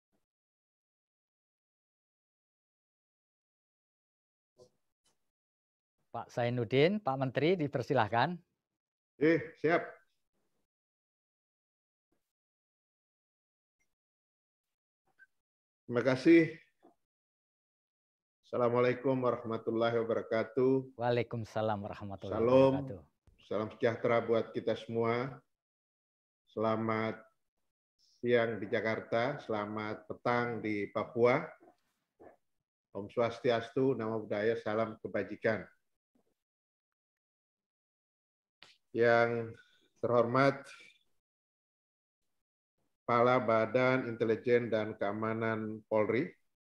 Pak Zainuddin, Pak Menteri, dipersilahkan. Eh, siap. Terima kasih. Assalamualaikum warahmatullahi wabarakatuh. Waalaikumsalam warahmatullahi Salam, wabarakatuh. salam sejahtera buat kita semua. Selamat siang di Jakarta, selamat petang di Papua. Om Swastiastu, Namo Buddhaya, salam kebajikan. Yang terhormat Kepala Badan Intelijen dan Keamanan Polri,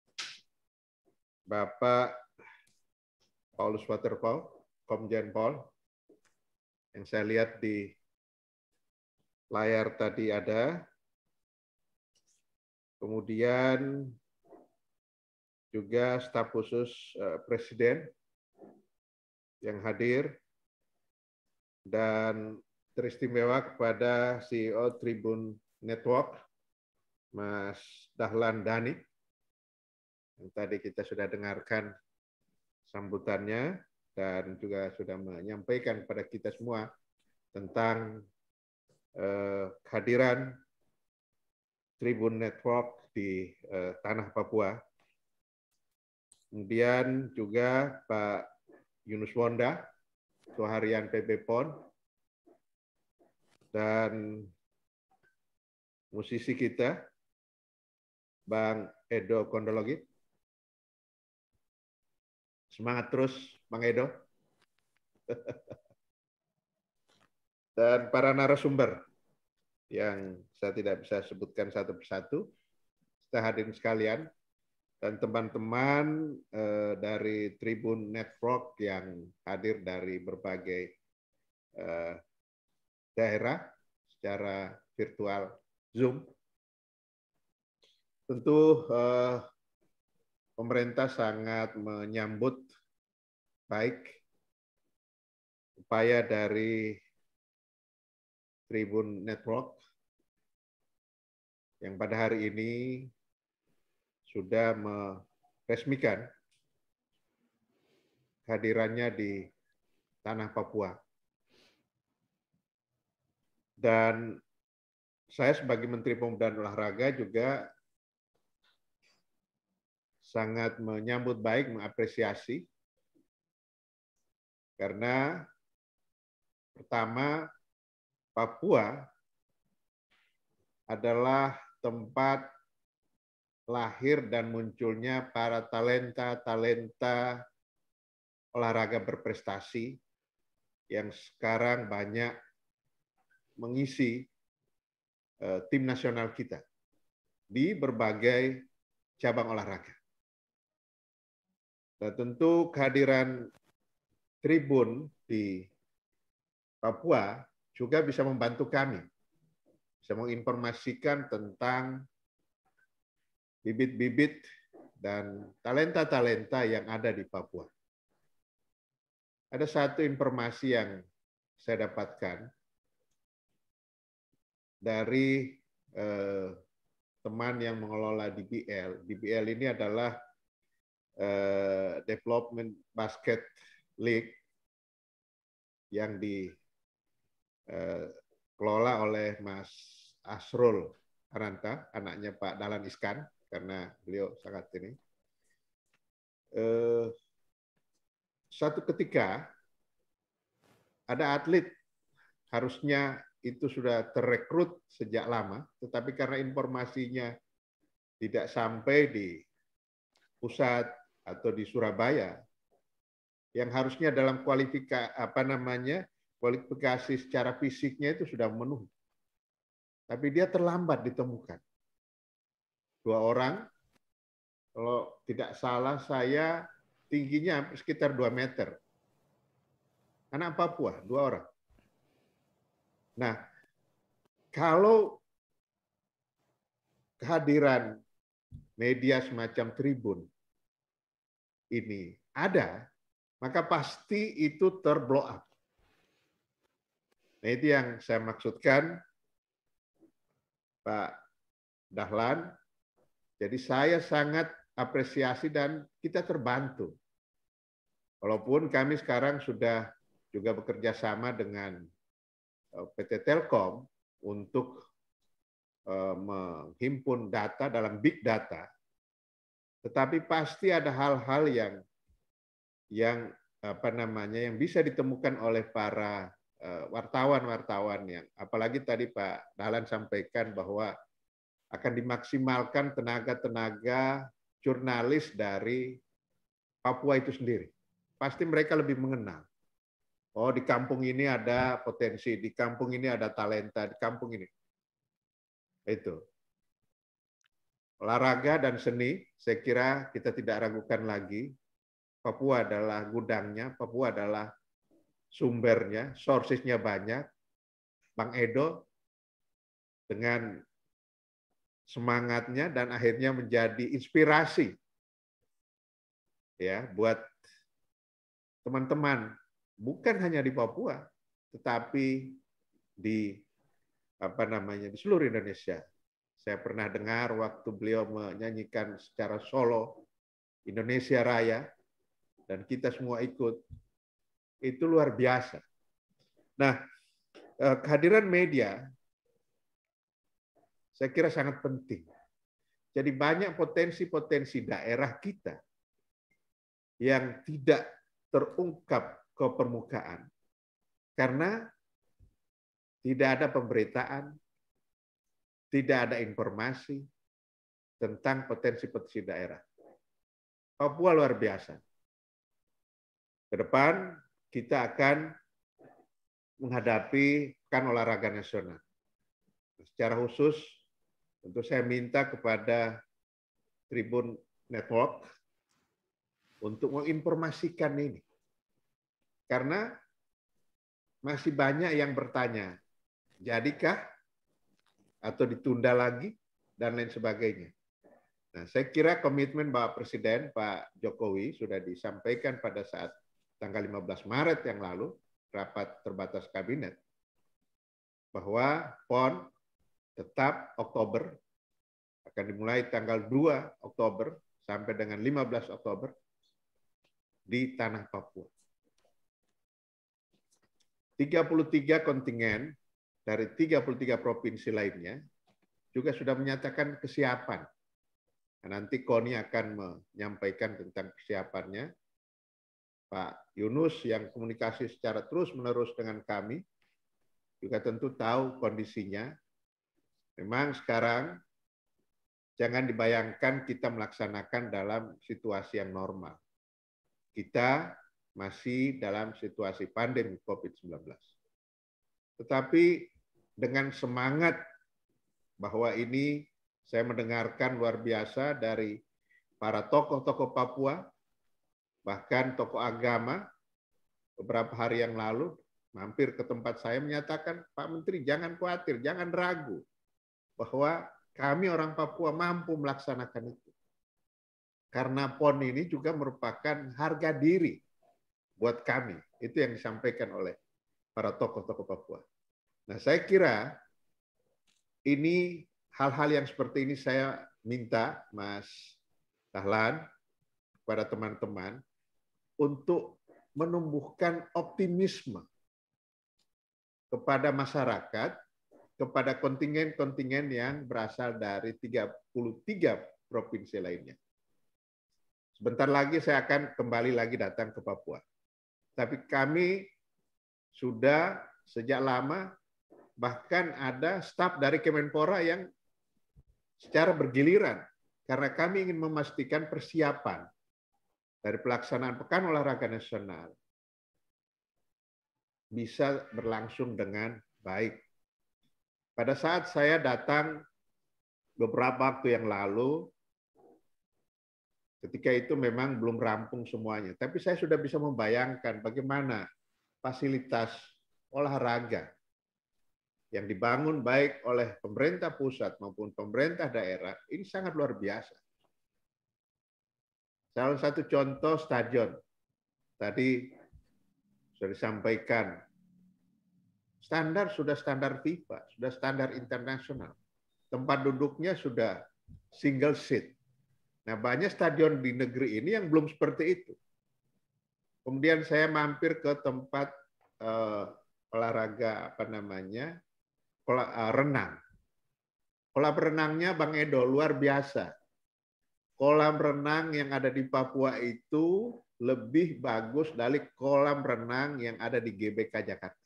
Bapak Paulus Waterpauw, Komjen Pol, yang saya lihat di layar tadi ada. Kemudian juga staf khusus Presiden yang hadir, dan teristimewa kepada C E O Tribun Network, Mas Dahlan Dhani, yang tadi kita sudah dengarkan sambutannya dan juga sudah menyampaikan kepada kita semua tentang eh, kehadiran Tribun Network di eh, tanah Papua. Kemudian juga Pak Yunus Wonda, Ketua Harian P B P O N, dan musisi kita, Bang Edo Kondologi. Semangat terus, Bang Edo. Dan para narasumber yang saya tidak bisa sebutkan satu persatu, kita hadirin sekalian, dan teman-teman eh, dari Tribun Network yang hadir dari berbagai eh, daerah secara virtual Zoom. Tentu eh, pemerintah sangat menyambut baik upaya dari Tribun Network yang pada hari ini sudah meresmikan kehadirannya di tanah Papua. Dan saya sebagai Menteri Pemuda dan Olahraga juga sangat menyambut baik, mengapresiasi, karena pertama, Papua adalah tempat lahir dan munculnya para talenta-talenta olahraga berprestasi yang sekarang banyak mengisi uh, tim nasional kita di berbagai cabang olahraga. Dan tentu kehadiran Tribun di Papua juga bisa membantu kami bisa menginformasikan tentang bibit-bibit dan talenta-talenta yang ada di Papua. Ada satu informasi yang saya dapatkan dari eh, teman yang mengelola D B L. D B L ini adalah eh, Development Basket League yang dikelola oleh Mas Asrul Aranta, anaknya Pak Dahlan Iskan, karena beliau sangat ini. Eh, suatu ketika ada atlet harusnya itu sudah terrekrut sejak lama, tetapi karena informasinya tidak sampai di pusat atau di Surabaya, yang harusnya dalam kualifikasi apa namanya kualifikasi secara fisiknya itu sudah memenuhi, tapi dia terlambat ditemukan. Dua orang, kalau tidak salah saya tingginya sekitar dua meter, anak Papua, dua orang. Nah, kalau kehadiran media semacam Tribun ini ada, maka pasti itu terblow up. Nah, itu yang saya maksudkan, Pak Dahlan. Jadi saya sangat apresiasi dan kita terbantu. Walaupun kami sekarang sudah juga bekerja sama dengan P T Telkom untuk menghimpun data dalam big data, tetapi pasti ada hal-hal yang yang apa namanya yang bisa ditemukan oleh para wartawan-wartawan yang, apalagi tadi Pak Dahlan sampaikan bahwa akan dimaksimalkan tenaga-tenaga jurnalis dari Papua itu sendiri. Pasti mereka lebih mengenal. Oh, di kampung ini ada potensi, di kampung ini ada talenta, di kampung ini. Itu. Olahraga dan seni, saya kira kita tidak ragukan lagi. Papua adalah gudangnya, Papua adalah sumbernya, sources-nya banyak. Bang Edo dengan semangatnya dan akhirnya menjadi inspirasi ya buat teman-teman, bukan hanya di Papua, tetapi di apa namanya di seluruh Indonesia. Saya pernah dengar waktu beliau menyanyikan secara solo Indonesia Raya dan kita semua ikut, itu luar biasa. Nah, kehadiran media saya kira sangat penting. Jadi banyak potensi-potensi daerah kita yang tidak terungkap ke permukaan karena tidak ada pemberitaan, tidak ada informasi tentang potensi-potensi daerah. Papua luar biasa. Ke depan kita akan menghadapi Pekan Olahraga Nasional. Secara khusus, tentu saya minta kepada Tribun Network untuk menginformasikan ini. Karena masih banyak yang bertanya, jadikah atau ditunda lagi dan lain sebagainya. Nah, saya kira komitmen Bapak Presiden Pak Jokowi sudah disampaikan pada saat tanggal lima belas Maret yang lalu, rapat terbatas kabinet, bahwa P O N tetap Oktober, akan dimulai tanggal dua Oktober sampai dengan lima belas Oktober di Tanah Papua. tiga puluh tiga kontingen dari tiga puluh tiga provinsi lainnya juga sudah menyatakan kesiapan. Nah, nanti Koni akan menyampaikan tentang kesiapannya. Pak Yunus yang komunikasi secara terus-menerus dengan kami juga tentu tahu kondisinya. Memang sekarang jangan dibayangkan kita melaksanakan dalam situasi yang normal. Kita masih dalam situasi pandemi COVID sembilan belas. Tetapi dengan semangat bahwa ini saya mendengarkan luar biasa dari para tokoh-tokoh Papua, bahkan tokoh agama, beberapa hari yang lalu mampir ke tempat saya menyatakan, Pak Menteri jangan khawatir, jangan ragu. bahwa kami orang Papua mampu melaksanakan itu. Karena P O N ini juga merupakan harga diri buat kami. Itu yang disampaikan oleh para tokoh-tokoh Papua. Nah, saya kira ini hal-hal yang seperti ini saya minta Mas Dahlan kepada teman-teman untuk menumbuhkan optimisme kepada masyarakat, kepada kontingen-kontingen yang berasal dari tiga puluh tiga provinsi lainnya. Sebentar lagi saya akan kembali lagi datang ke Papua. Tapi kami sudah sejak lama, bahkan ada staf dari Kemenpora yang secara bergiliran, karena kami ingin memastikan persiapan dari pelaksanaan Pekan Olahraga Nasional bisa berlangsung dengan baik. Pada saat saya datang beberapa waktu yang lalu, ketika itu memang belum rampung semuanya, tapi saya sudah bisa membayangkan bagaimana fasilitas olahraga yang dibangun baik oleh pemerintah pusat maupun pemerintah daerah, ini sangat luar biasa. Salah satu contoh stadion, tadi sudah disampaikan, standar sudah standar FIFA, sudah standar internasional. Tempat duduknya sudah single seat. Nah, banyak stadion di negeri ini yang belum seperti itu. Kemudian saya mampir ke tempat uh, olahraga apa namanya, kolam, uh, renang. Kolam renangnya Bang Edo luar biasa. Kolam renang yang ada di Papua itu lebih bagus dari kolam renang yang ada di G B K Jakarta.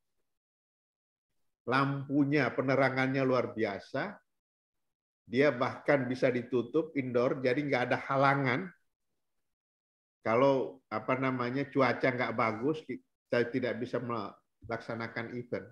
Lampunya, penerangannya luar biasa. Dia bahkan bisa ditutup indoor, jadi nggak ada halangan. Kalau apa namanya cuaca nggak bagus, kita tidak bisa melaksanakan event.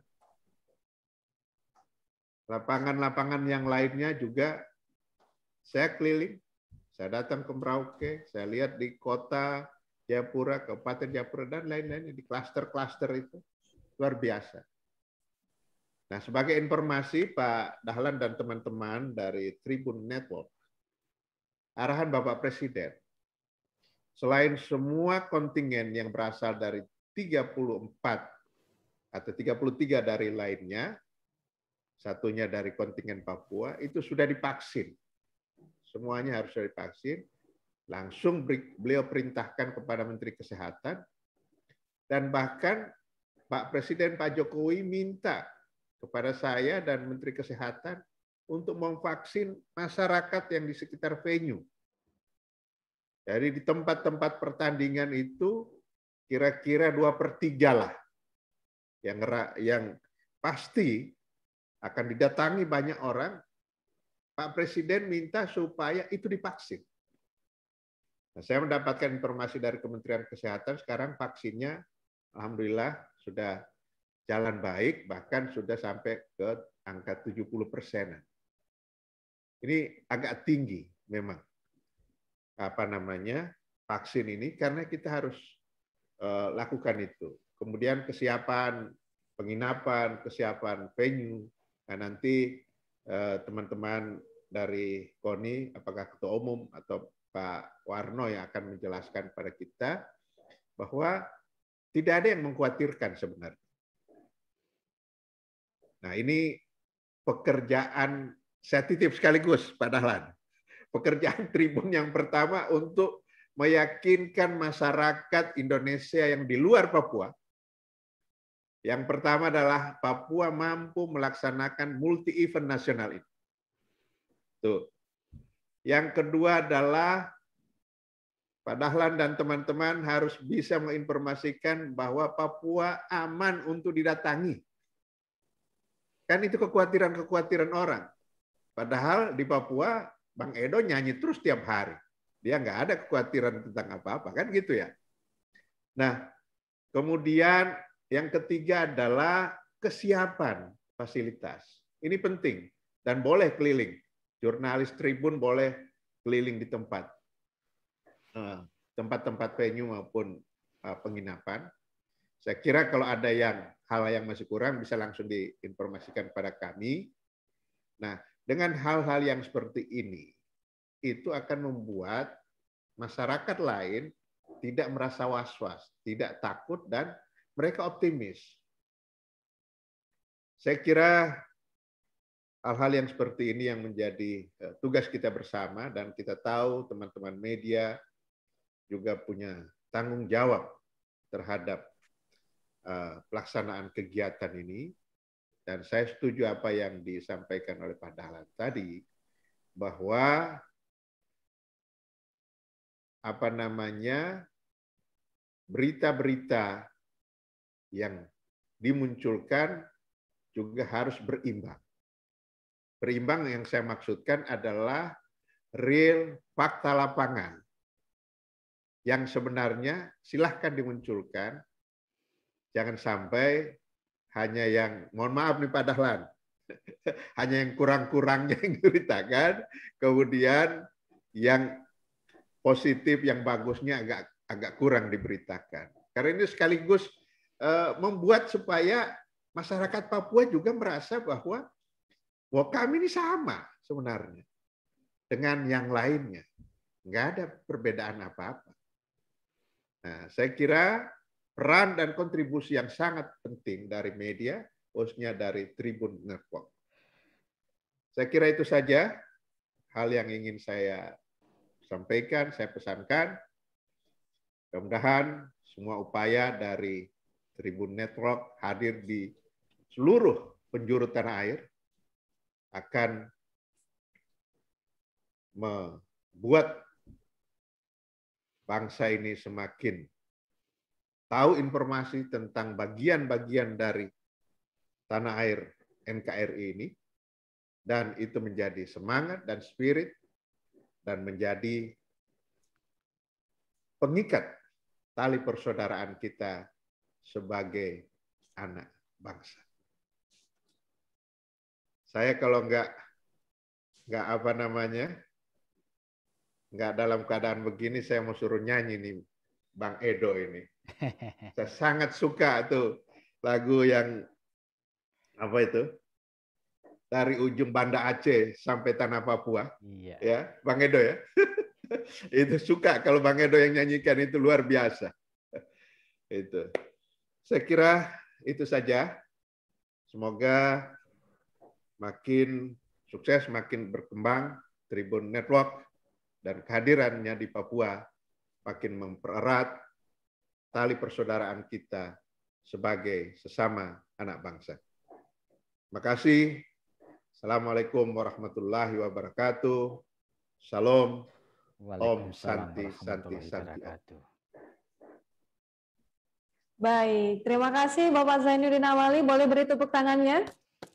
Lapangan-lapangan yang lainnya juga saya keliling. Saya datang ke Merauke, saya lihat di kota Jayapura, Kabupaten Jayapura, dan lain-lain di klaster-klaster itu. Luar biasa. Nah, sebagai informasi Pak Dahlan dan teman-teman dari Tribun Network, arahan Bapak Presiden, selain semua kontingen yang berasal dari tiga puluh empat atau tiga puluh tiga dari lainnya, satunya dari kontingen Papua, itu sudah divaksin. Semuanya harus divaksin. Langsung beliau perintahkan kepada Menteri Kesehatan, dan bahkan Pak Presiden Pak Jokowi minta kepada saya dan Menteri Kesehatan untuk memvaksin masyarakat yang di sekitar venue. Jadi di tempat-tempat pertandingan itu kira-kira dua per tiga lah yang, yang pasti akan didatangi banyak orang. Pak Presiden minta supaya itu divaksin. Nah, saya mendapatkan informasi dari Kementerian Kesehatan, sekarang vaksinnya alhamdulillah sudah jalan baik, bahkan sudah sampai ke angka tujuh puluh persen. Ini agak tinggi memang apa namanya vaksin ini, karena kita harus uh, lakukan itu. Kemudian kesiapan penginapan, kesiapan venue. Nah, nanti teman-teman dari KONI, apakah Ketua Umum atau Pak Warno yang akan menjelaskan pada kita bahwa tidak ada yang mengkhawatirkan sebenarnya. Nah, ini pekerjaan, saya titip sekaligus Pak Dahlan, pekerjaan Tribun yang pertama untuk meyakinkan masyarakat Indonesia yang di luar Papua. Yang pertama adalah Papua mampu melaksanakan multi-event nasional ini. Tuh. Yang kedua adalah Pak Dahlan dan teman-teman harus bisa menginformasikan bahwa Papua aman untuk didatangi. Kan itu kekhawatiran-kekhawatiran orang. Padahal di Papua, Bang Edo nyanyi terus tiap hari. Dia nggak ada kekhawatiran tentang apa-apa, kan gitu ya. Nah, kemudian yang ketiga adalah kesiapan fasilitas. Ini penting dan boleh keliling. Jurnalis Tribun boleh keliling di tempat tempat-tempat venue maupun penginapan. Saya kira kalau ada yang hal yang masih kurang bisa langsung diinformasikan pada kami. Nah, dengan hal-hal yang seperti ini, itu akan membuat masyarakat lain tidak merasa was-was, tidak takut, dan mereka optimis. Saya kira hal-hal yang seperti ini yang menjadi tugas kita bersama, dan kita tahu teman-teman media juga punya tanggung jawab terhadap uh, pelaksanaan kegiatan ini. Dan saya setuju apa yang disampaikan oleh Pak Dahlan tadi, bahwa apa namanya berita-berita yang dimunculkan juga harus berimbang. Berimbang yang saya maksudkan adalah real fakta lapangan. Yang sebenarnya silahkan dimunculkan, jangan sampai hanya yang, mohon maaf nih Pak Dahlan, hanya yang kurang-kurangnya yang diberitakan, kemudian yang positif, yang bagusnya agak agak kurang diberitakan. Karena ini sekaligus uh, membuat supaya masyarakat Papua juga merasa bahwa, bahwa kami ini sama sebenarnya dengan yang lainnya. Nggak ada perbedaan apa-apa. Nah, saya kira peran dan kontribusi yang sangat penting dari media, khususnya dari Tribun Network. Saya kira itu saja hal yang ingin saya sampaikan, saya pesankan. Mudah-mudahan semua upaya dari Tribun Network hadir di seluruh penjuru tanah air akan membuat bangsa ini semakin tahu informasi tentang bagian-bagian dari tanah air N K R I ini, dan itu menjadi semangat dan spirit, dan menjadi pengikat tali persaudaraan kita sebagai anak bangsa. Saya kalau nggak nggak apa namanya nggak dalam keadaan begini, saya mau suruh nyanyi nih Bang Edo ini. Saya sangat suka tuh lagu yang apa itu, dari ujung Banda Aceh sampai tanah Papua. Iya. Ya, Bang Edo ya. Itu suka kalau Bang Edo yang nyanyikan, itu luar biasa. Itu. Saya kira itu saja. Semoga makin sukses, makin berkembang Tribun Network, dan kehadirannya di Papua makin mempererat tali persaudaraan kita sebagai sesama anak bangsa. Terima kasih. Assalamualaikum warahmatullahi wabarakatuh. Salam. Om Santi Santi Santi. Baik, terima kasih Bapak Zainuddin Amali. Boleh beri tepuk tangannya?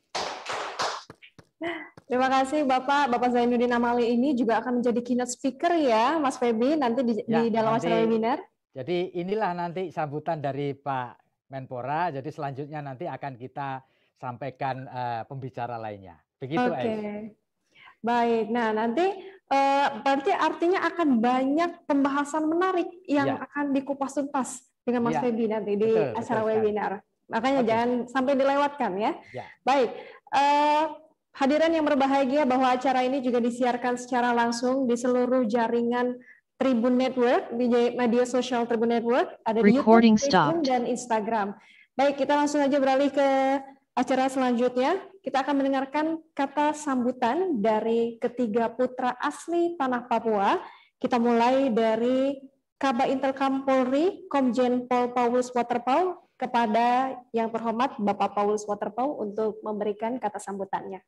Terima kasih Bapak. Bapak Zainuddin Amali ini juga akan menjadi keynote speaker ya, Mas Feby, nanti di, ya, di dalam acara webinar. Jadi inilah nanti sambutan dari Pak Menpora. Jadi selanjutnya nanti akan kita sampaikan uh, pembicara lainnya. Begitu, Oke. Okay. Baik. Nah, nanti uh, berarti artinya akan banyak pembahasan menarik yang ya. akan dikupas tuntas dengan Mas ya. Feby nanti di betul, acara betul webinar. Makanya okay. jangan sampai dilewatkan ya. ya. Baik. Uh, hadirin yang berbahagia, bahwa acara ini juga disiarkan secara langsung di seluruh jaringan Tribun Network, di media sosial Tribun Network, ada di YouTube, Facebook, dan Instagram. Baik, kita langsung aja beralih ke acara selanjutnya. Kita akan mendengarkan kata sambutan dari ketiga putra asli tanah Papua. Kita mulai dari Kaba Intelkam Polri, Komjen Pol Paulus Waterpauw, kepada yang terhormat Bapak Paulus Waterpauw untuk memberikan kata sambutannya.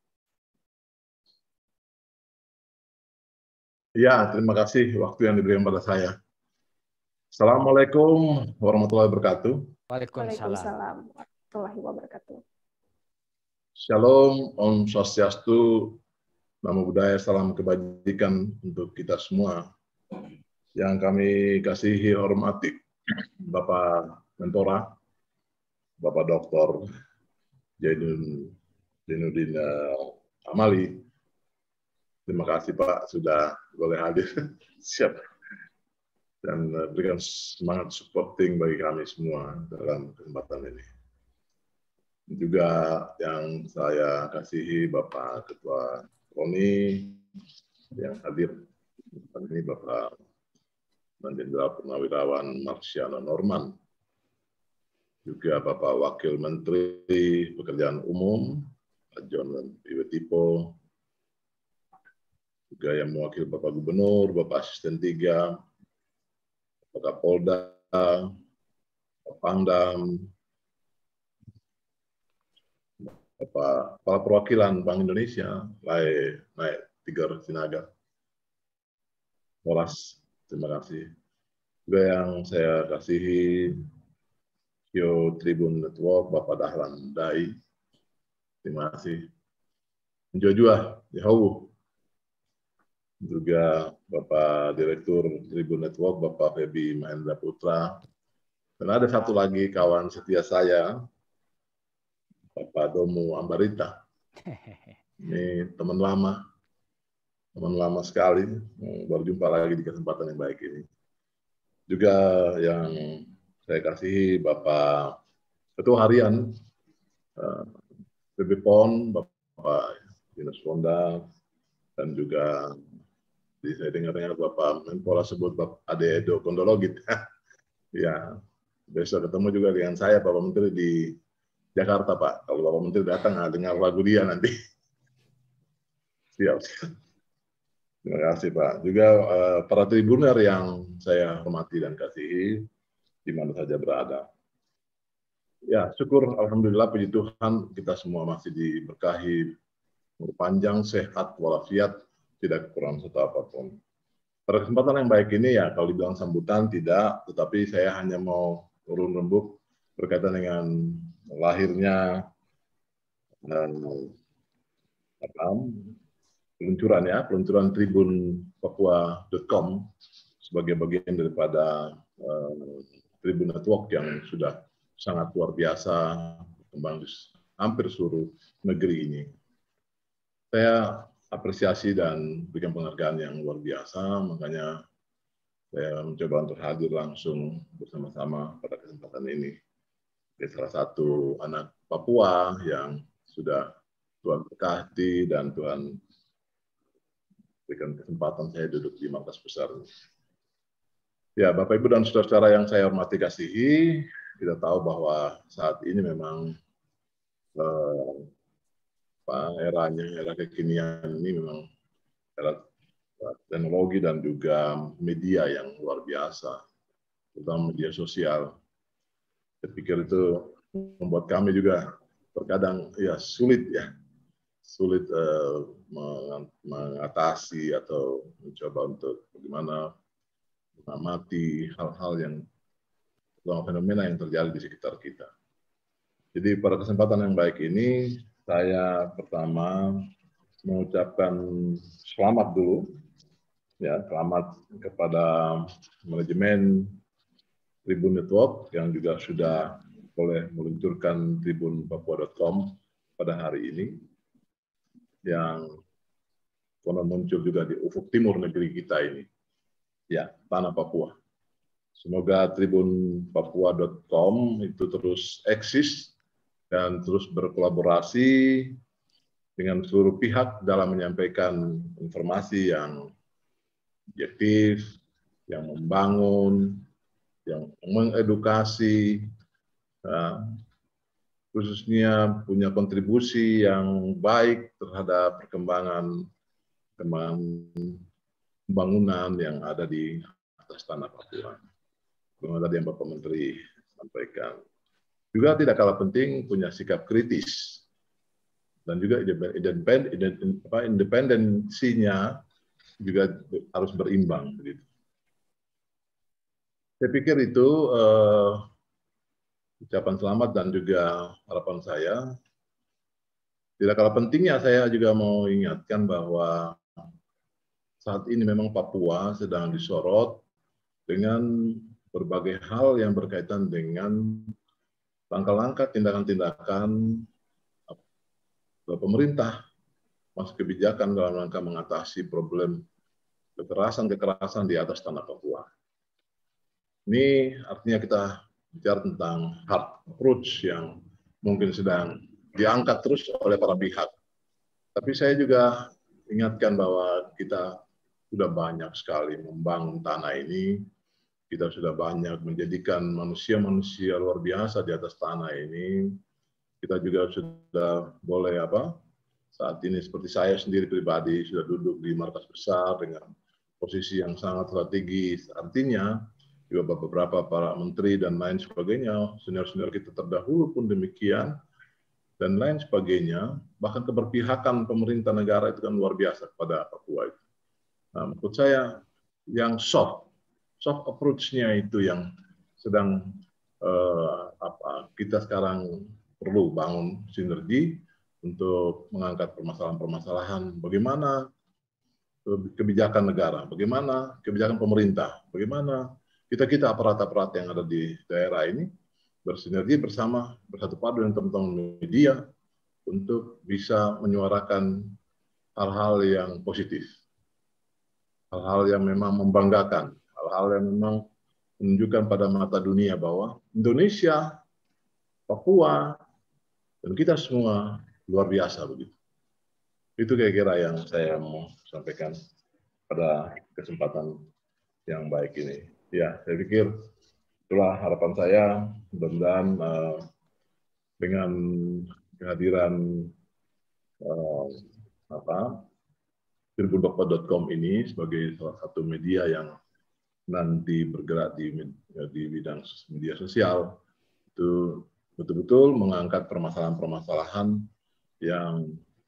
Ya, terima kasih waktu yang diberikan pada saya. Assalamualaikum warahmatullahi wabarakatuh. Waalaikumsalam warahmatullahi wabarakatuh. Shalom, Om Swastiastu, Namo Buddhaya, salam kebajikan untuk kita semua. Yang kami kasihi hormati Bapak Menpora, Bapak Doktor Zainuddin Amali. Terima kasih Pak sudah boleh hadir. Siap. Dan berikan semangat supporting bagi kami semua dalam kesempatan ini. Juga yang saya kasihi Bapak Ketua Koni yang hadir. Dan ini Bapak Jenderal Purnawirawan Marsiano Norman, juga Bapak Wakil Menteri Pekerjaan Umum, Pak John Iwetipo, juga yang mewakili Bapak Gubernur, Bapak Asisten tiga, Bapak Kapolda, Bapak Pangdam, Bapak Kepala Perwakilan Bank Indonesia, Lai Naik Tigor Sinaga, Molas, terima kasih. Juga yang saya kasihi, Yo Tribun Network, Bapak Dahlan Dai, terima kasih. Jojua, Yahu, juga Bapak Direktur Tribun Network, Bapak Febi Mahendra Putra, dan ada satu lagi kawan setia saya, Bapak Domo Ambarita. Ini teman lama, teman lama sekali, baru jumpa lagi di kesempatan yang baik ini. Juga yang saya kasihi Bapak Ketua Harian P B P O N, Bapak Dinas Fonda, dan juga di saya dengar-dengar Bapak Menpora sebut Bapak Ade Edo Kondologit. Ya, besok ketemu juga dengan saya Bapak Menteri di Jakarta, Pak. Kalau Bapak Menteri datang, nah, dengar lagu dia nanti. Siap, siap. Terima kasih, Pak. Juga uh, para tribuner yang saya hormati dan kasihi, di mana saja berada. Ya, syukur Alhamdulillah, puji Tuhan, kita semua masih diberkahi, umur panjang, sehat, walafiat, tidak kurang satu apapun. Pada kesempatan yang baik ini, ya kalau dibilang sambutan, tidak, tetapi saya hanya mau urun rembuk berkaitan dengan lahirnya dan apa, peluncuran ya, peluncuran Tribun Papua dot com sebagai bagian daripada uh, Tribun Network yang sudah sangat luar biasa berkembang di hampir seluruh negeri ini. Saya apresiasi dan berikan penghargaan yang luar biasa, makanya saya mencoba untuk hadir langsung bersama-sama pada kesempatan ini. Dari salah satu anak Papua yang sudah Tuhan berkati dan Tuhan berikan kesempatan saya duduk di markas besar. Ya, Bapak Ibu dan saudara-saudara yang saya hormati kasihi, kita tahu bahwa saat ini memang eh, eranya, era kekinian ini memang era teknologi dan juga media yang luar biasa, terutama media sosial. Saya pikir itu membuat kami juga terkadang ya sulit ya, sulit uh, mengatasi atau mencoba untuk bagaimana mengamati hal-hal yang fenomena yang terjadi di sekitar kita. Jadi pada kesempatan yang baik ini, saya pertama mengucapkan selamat dulu, ya selamat kepada manajemen Tribun Network yang juga sudah boleh meluncurkan Tribun Papua dot com pada hari ini, yang konon muncul juga di ufuk timur negeri kita ini, ya tanah Papua. Semoga Tribun Papua dot com itu terus eksis dan terus berkolaborasi dengan seluruh pihak dalam menyampaikan informasi yang objektif, yang membangun, yang mengedukasi, uh, khususnya punya kontribusi yang baik terhadap perkembangan pembangunan yang ada di atas tanah Papua. Seperti tadi yang Bapak Menteri sampaikan. Juga tidak kalah penting punya sikap kritis dan juga independensinya juga harus berimbang. Begitu. Saya pikir itu uh, ucapan selamat dan juga harapan saya. Tidak kalah pentingnya saya juga mau ingatkan bahwa saat ini memang Papua sedang disorot dengan berbagai hal yang berkaitan dengan langkah-langkah tindakan-tindakan pemerintah, masuk kebijakan dalam rangka mengatasi problem kekerasan-kekerasan di atas tanah Papua. Ini artinya kita bicara tentang hard approach yang mungkin sedang diangkat terus oleh para pihak. Tapi saya juga ingatkan bahwa kita sudah banyak sekali membangun tanah ini, kita sudah banyak menjadikan manusia-manusia luar biasa di atas tanah ini. Kita juga sudah boleh apa? Saat ini seperti saya sendiri pribadi sudah duduk di markas besar dengan posisi yang sangat strategis. Artinya juga beberapa para menteri dan lain sebagainya, senior-senior kita terdahulu pun demikian, dan lain sebagainya. Bahkan keberpihakan pemerintah negara itu kan luar biasa kepada Papua itu. Nah, menurut saya yang soft, soft approach-nya itu yang sedang eh, apa, kita sekarang perlu bangun sinergi untuk mengangkat permasalahan-permasalahan bagaimana kebijakan negara, bagaimana kebijakan pemerintah, bagaimana kita-kita aparat-aparat yang ada di daerah ini bersinergi bersama, bersatu padu dengan teman-teman media untuk bisa menyuarakan hal-hal yang positif, hal-hal yang memang membanggakan, hal-hal yang memang menunjukkan pada mata dunia bahwa Indonesia, Papua, dan kita semua luar biasa begitu. Itu kira-kira yang saya mau sampaikan pada kesempatan yang baik ini. Ya, saya pikir itulah harapan saya. Mudah-mudahan uh, dengan kehadiran uh, apa tribun papua dot com ini sebagai salah satu media yang nanti bergerak di di bidang media sosial, itu betul-betul mengangkat permasalahan-permasalahan yang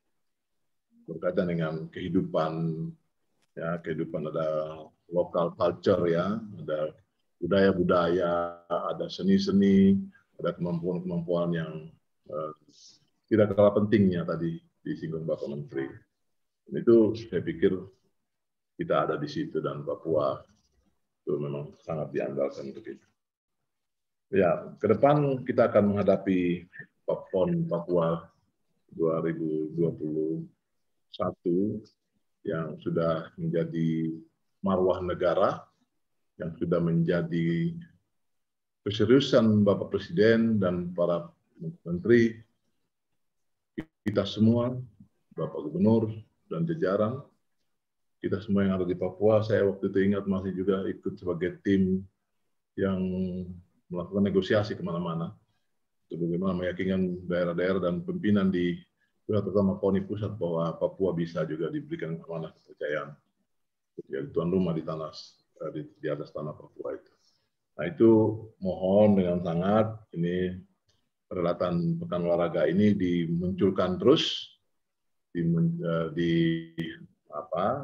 berkaitan dengan kehidupan, ya kehidupan ada lokal culture ya, ada budaya-budaya, ada seni-seni, ada kemampuan-kemampuan yang uh, tidak kalah pentingnya tadi disinggung Bapak Menteri. Dan itu saya pikir kita ada di situ dan Papua itu memang sangat diandalkan untuk itu. Ya, ke depan kita akan menghadapi PON Papua dua ribu dua puluh satu yang sudah menjadi marwah negara, yang sudah menjadi keseriusan Bapak Presiden dan para menteri, kita semua, Bapak Gubernur dan jajaran, kita semua yang ada di Papua. Saya waktu itu ingat masih juga ikut sebagai tim yang melakukan negosiasi kemana-mana, bagaimana meyakinkan daerah-daerah dan pimpinan di terutama KONI pusat bahwa Papua bisa juga diberikan amanah kepercayaan jadi tuan rumah di tanah di, di atas tanah Papua itu. Nah itu mohon dengan sangat ini perhelatan pekan olahraga ini dimunculkan terus, di, di apa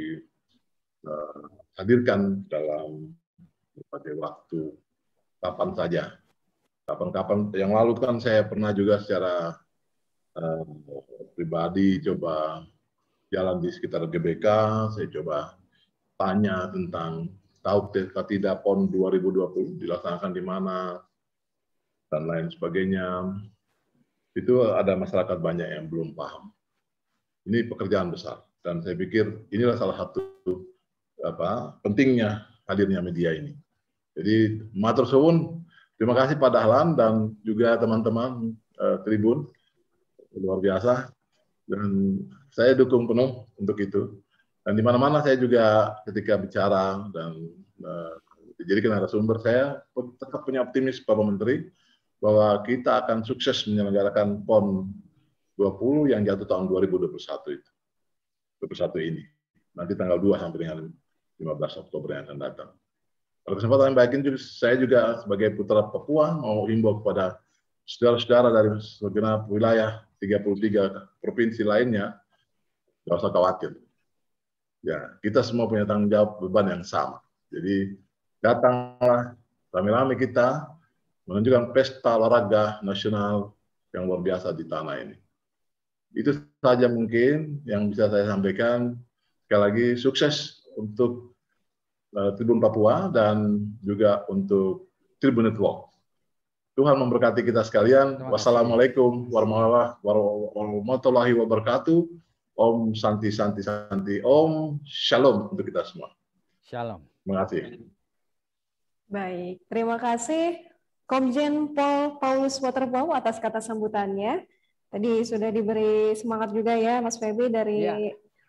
dihadirkan dalam berbagai waktu kapan saja. Kapan-kapan yang lalu kan saya pernah juga secara uh, pribadi coba jalan di sekitar G B K, saya coba tanya tentang tahu tidak PON dua ribu dua puluh dilaksanakan di mana dan lain sebagainya. Itu ada masyarakat banyak yang belum paham. Ini pekerjaan besar dan saya pikir inilah salah satu apa pentingnya hadirnya media ini. Jadi matur suwun, terima kasih Pak Dahlan dan juga teman-teman uh, Tribun, luar biasa. Dan saya dukung penuh untuk itu. Dan di mana-mana saya juga ketika bicara dan uh, dijadikan narasumber, saya tetap punya optimis Bapak Menteri bahwa kita akan sukses menyelenggarakan PON dua puluh yang jatuh tahun dua ribu dua puluh satu itu. dua puluh satu ini. Nanti tanggal dua sampai dengan lima belas Oktober yang akan datang. Pada kesempatan yang baik ini saya juga sebagai putra Papua mau himbau kepada saudara-saudara dari segenap wilayah tiga puluh tiga provinsi lainnya, nggak usah khawatir. Ya, kita semua punya tanggung jawab beban yang sama. Jadi datanglah rame-rame kita menunjukkan pesta olahraga nasional yang luar biasa di tanah ini. Itu saja mungkin yang bisa saya sampaikan. Sekali lagi sukses untuk uh, Tribun Papua dan juga untuk Tribun Network. Tuhan memberkati kita sekalian. Wassalamualaikum warahmatullahi wabarakatuh. Om Santi Santi Santi. Om Shalom untuk kita semua. Shalom. Terima kasih. Baik, terima kasih Komjen Pol Paulus Waterpau atas kata sambutannya. Tadi sudah diberi semangat juga ya Mas Feby dari ya.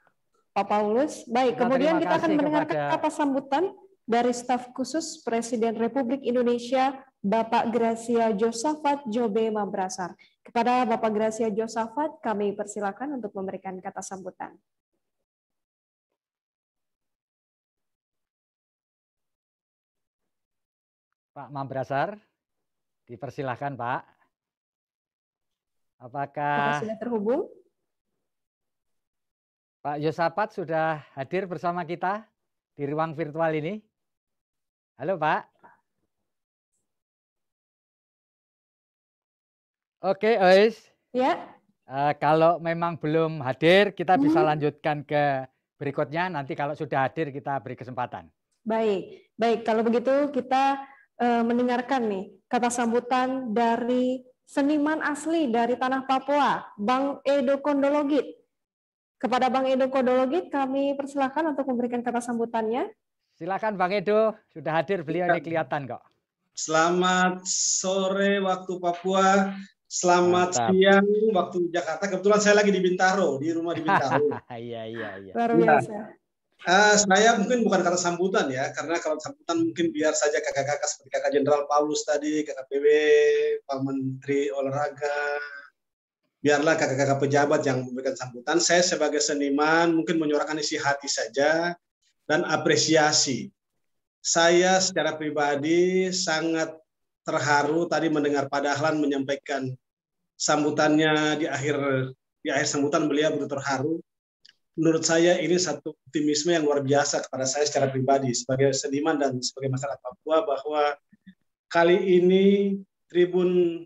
Pak Paulus. Baik, Kita kemudian terima kita akan kasih mendengarkan kepada- kata sambutan dari staf khusus Presiden Republik Indonesia, Bapak Gracia Josafat Jobe Mambrasar. Kepada Bapak Gracia Josafat, kami persilakan untuk memberikan kata sambutan. Pak Mambrasar, dipersilahkan Pak. Apakah Apakah sudah terhubung? Pak Josafat sudah hadir bersama kita di ruang virtual ini? Halo Pak. Oke, Ois. Ya. Uh, kalau memang belum hadir, kita bisa Hmm. lanjutkan ke berikutnya. Nanti kalau sudah hadir, kita beri kesempatan. Baik, baik. Kalau begitu kita uh, mendengarkan nih kata sambutan dari seniman asli dari tanah Papua, Bang Edo Kondologit. Kepada Bang Edo Kondologit, kami persilakan untuk memberikan kata sambutannya. Silakan Bang Edo, sudah hadir beliau ini kelihatan kok. Selamat sore waktu Papua, selamat Mantap. siang waktu Jakarta. Kebetulan saya lagi di Bintaro, di rumah di Bintaro. Iya, iya, iya. Luar Iya. biasa. Uh, saya mungkin bukan kata sambutan ya, karena kalau sambutan mungkin biar saja kakak-kakak seperti kakak Jenderal Paulus tadi, kakak P W, Pak Menteri Olahraga, biarlah kakak-kakak pejabat yang memberikan sambutan. Saya sebagai seniman mungkin menyuarakan isi hati saja dan apresiasi. Saya secara pribadi sangat terharu tadi mendengar Pak Dahlan menyampaikan sambutannya di akhir di akhir sambutan beliau begitu terharu. Menurut saya ini satu optimisme yang luar biasa kepada saya secara pribadi sebagai seniman dan sebagai masyarakat Papua bahwa kali ini Tribun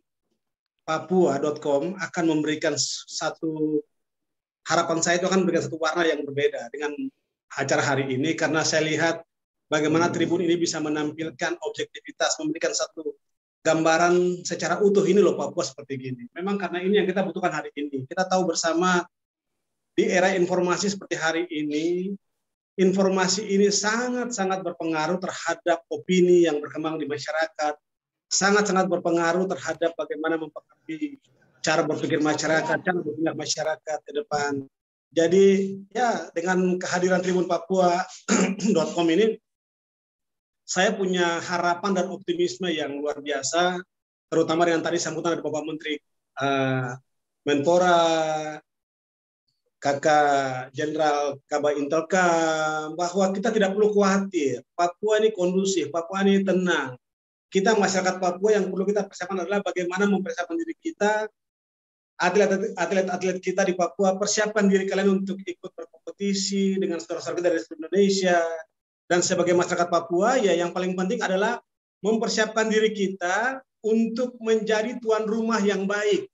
Papua dot com akan memberikan satu harapan saya itu akan memberikan satu warna yang berbeda dengan acara hari ini karena saya lihat bagaimana Tribun ini bisa menampilkan objektivitas, memberikan satu gambaran secara utuh ini loh Papua seperti gini. Memang karena ini yang kita butuhkan hari ini. Kita tahu bersama di era informasi seperti hari ini, informasi ini sangat-sangat berpengaruh terhadap opini yang berkembang di masyarakat, sangat-sangat berpengaruh terhadap bagaimana mempengaruhi cara berpikir masyarakat, cara berpikir masyarakat ke depan. Jadi ya dengan kehadiran Tribun Papua dot com ini, saya punya harapan dan optimisme yang luar biasa, terutama dengan tadi sambutan dari Bapak Menteri uh, Menpora, Kakak Jenderal Kabah Intelkam, bahwa kita tidak perlu khawatir. Papua ini kondusif, Papua ini tenang. Kita masyarakat Papua yang perlu kita persiapkan adalah bagaimana mempersiapkan diri kita, atlet-atlet kita di Papua, persiapkan diri kalian untuk ikut berkompetisi dengan saudara-saudara kita dari seluruh Indonesia. Dan sebagai masyarakat Papua, ya yang paling penting adalah mempersiapkan diri kita untuk menjadi tuan rumah yang baik.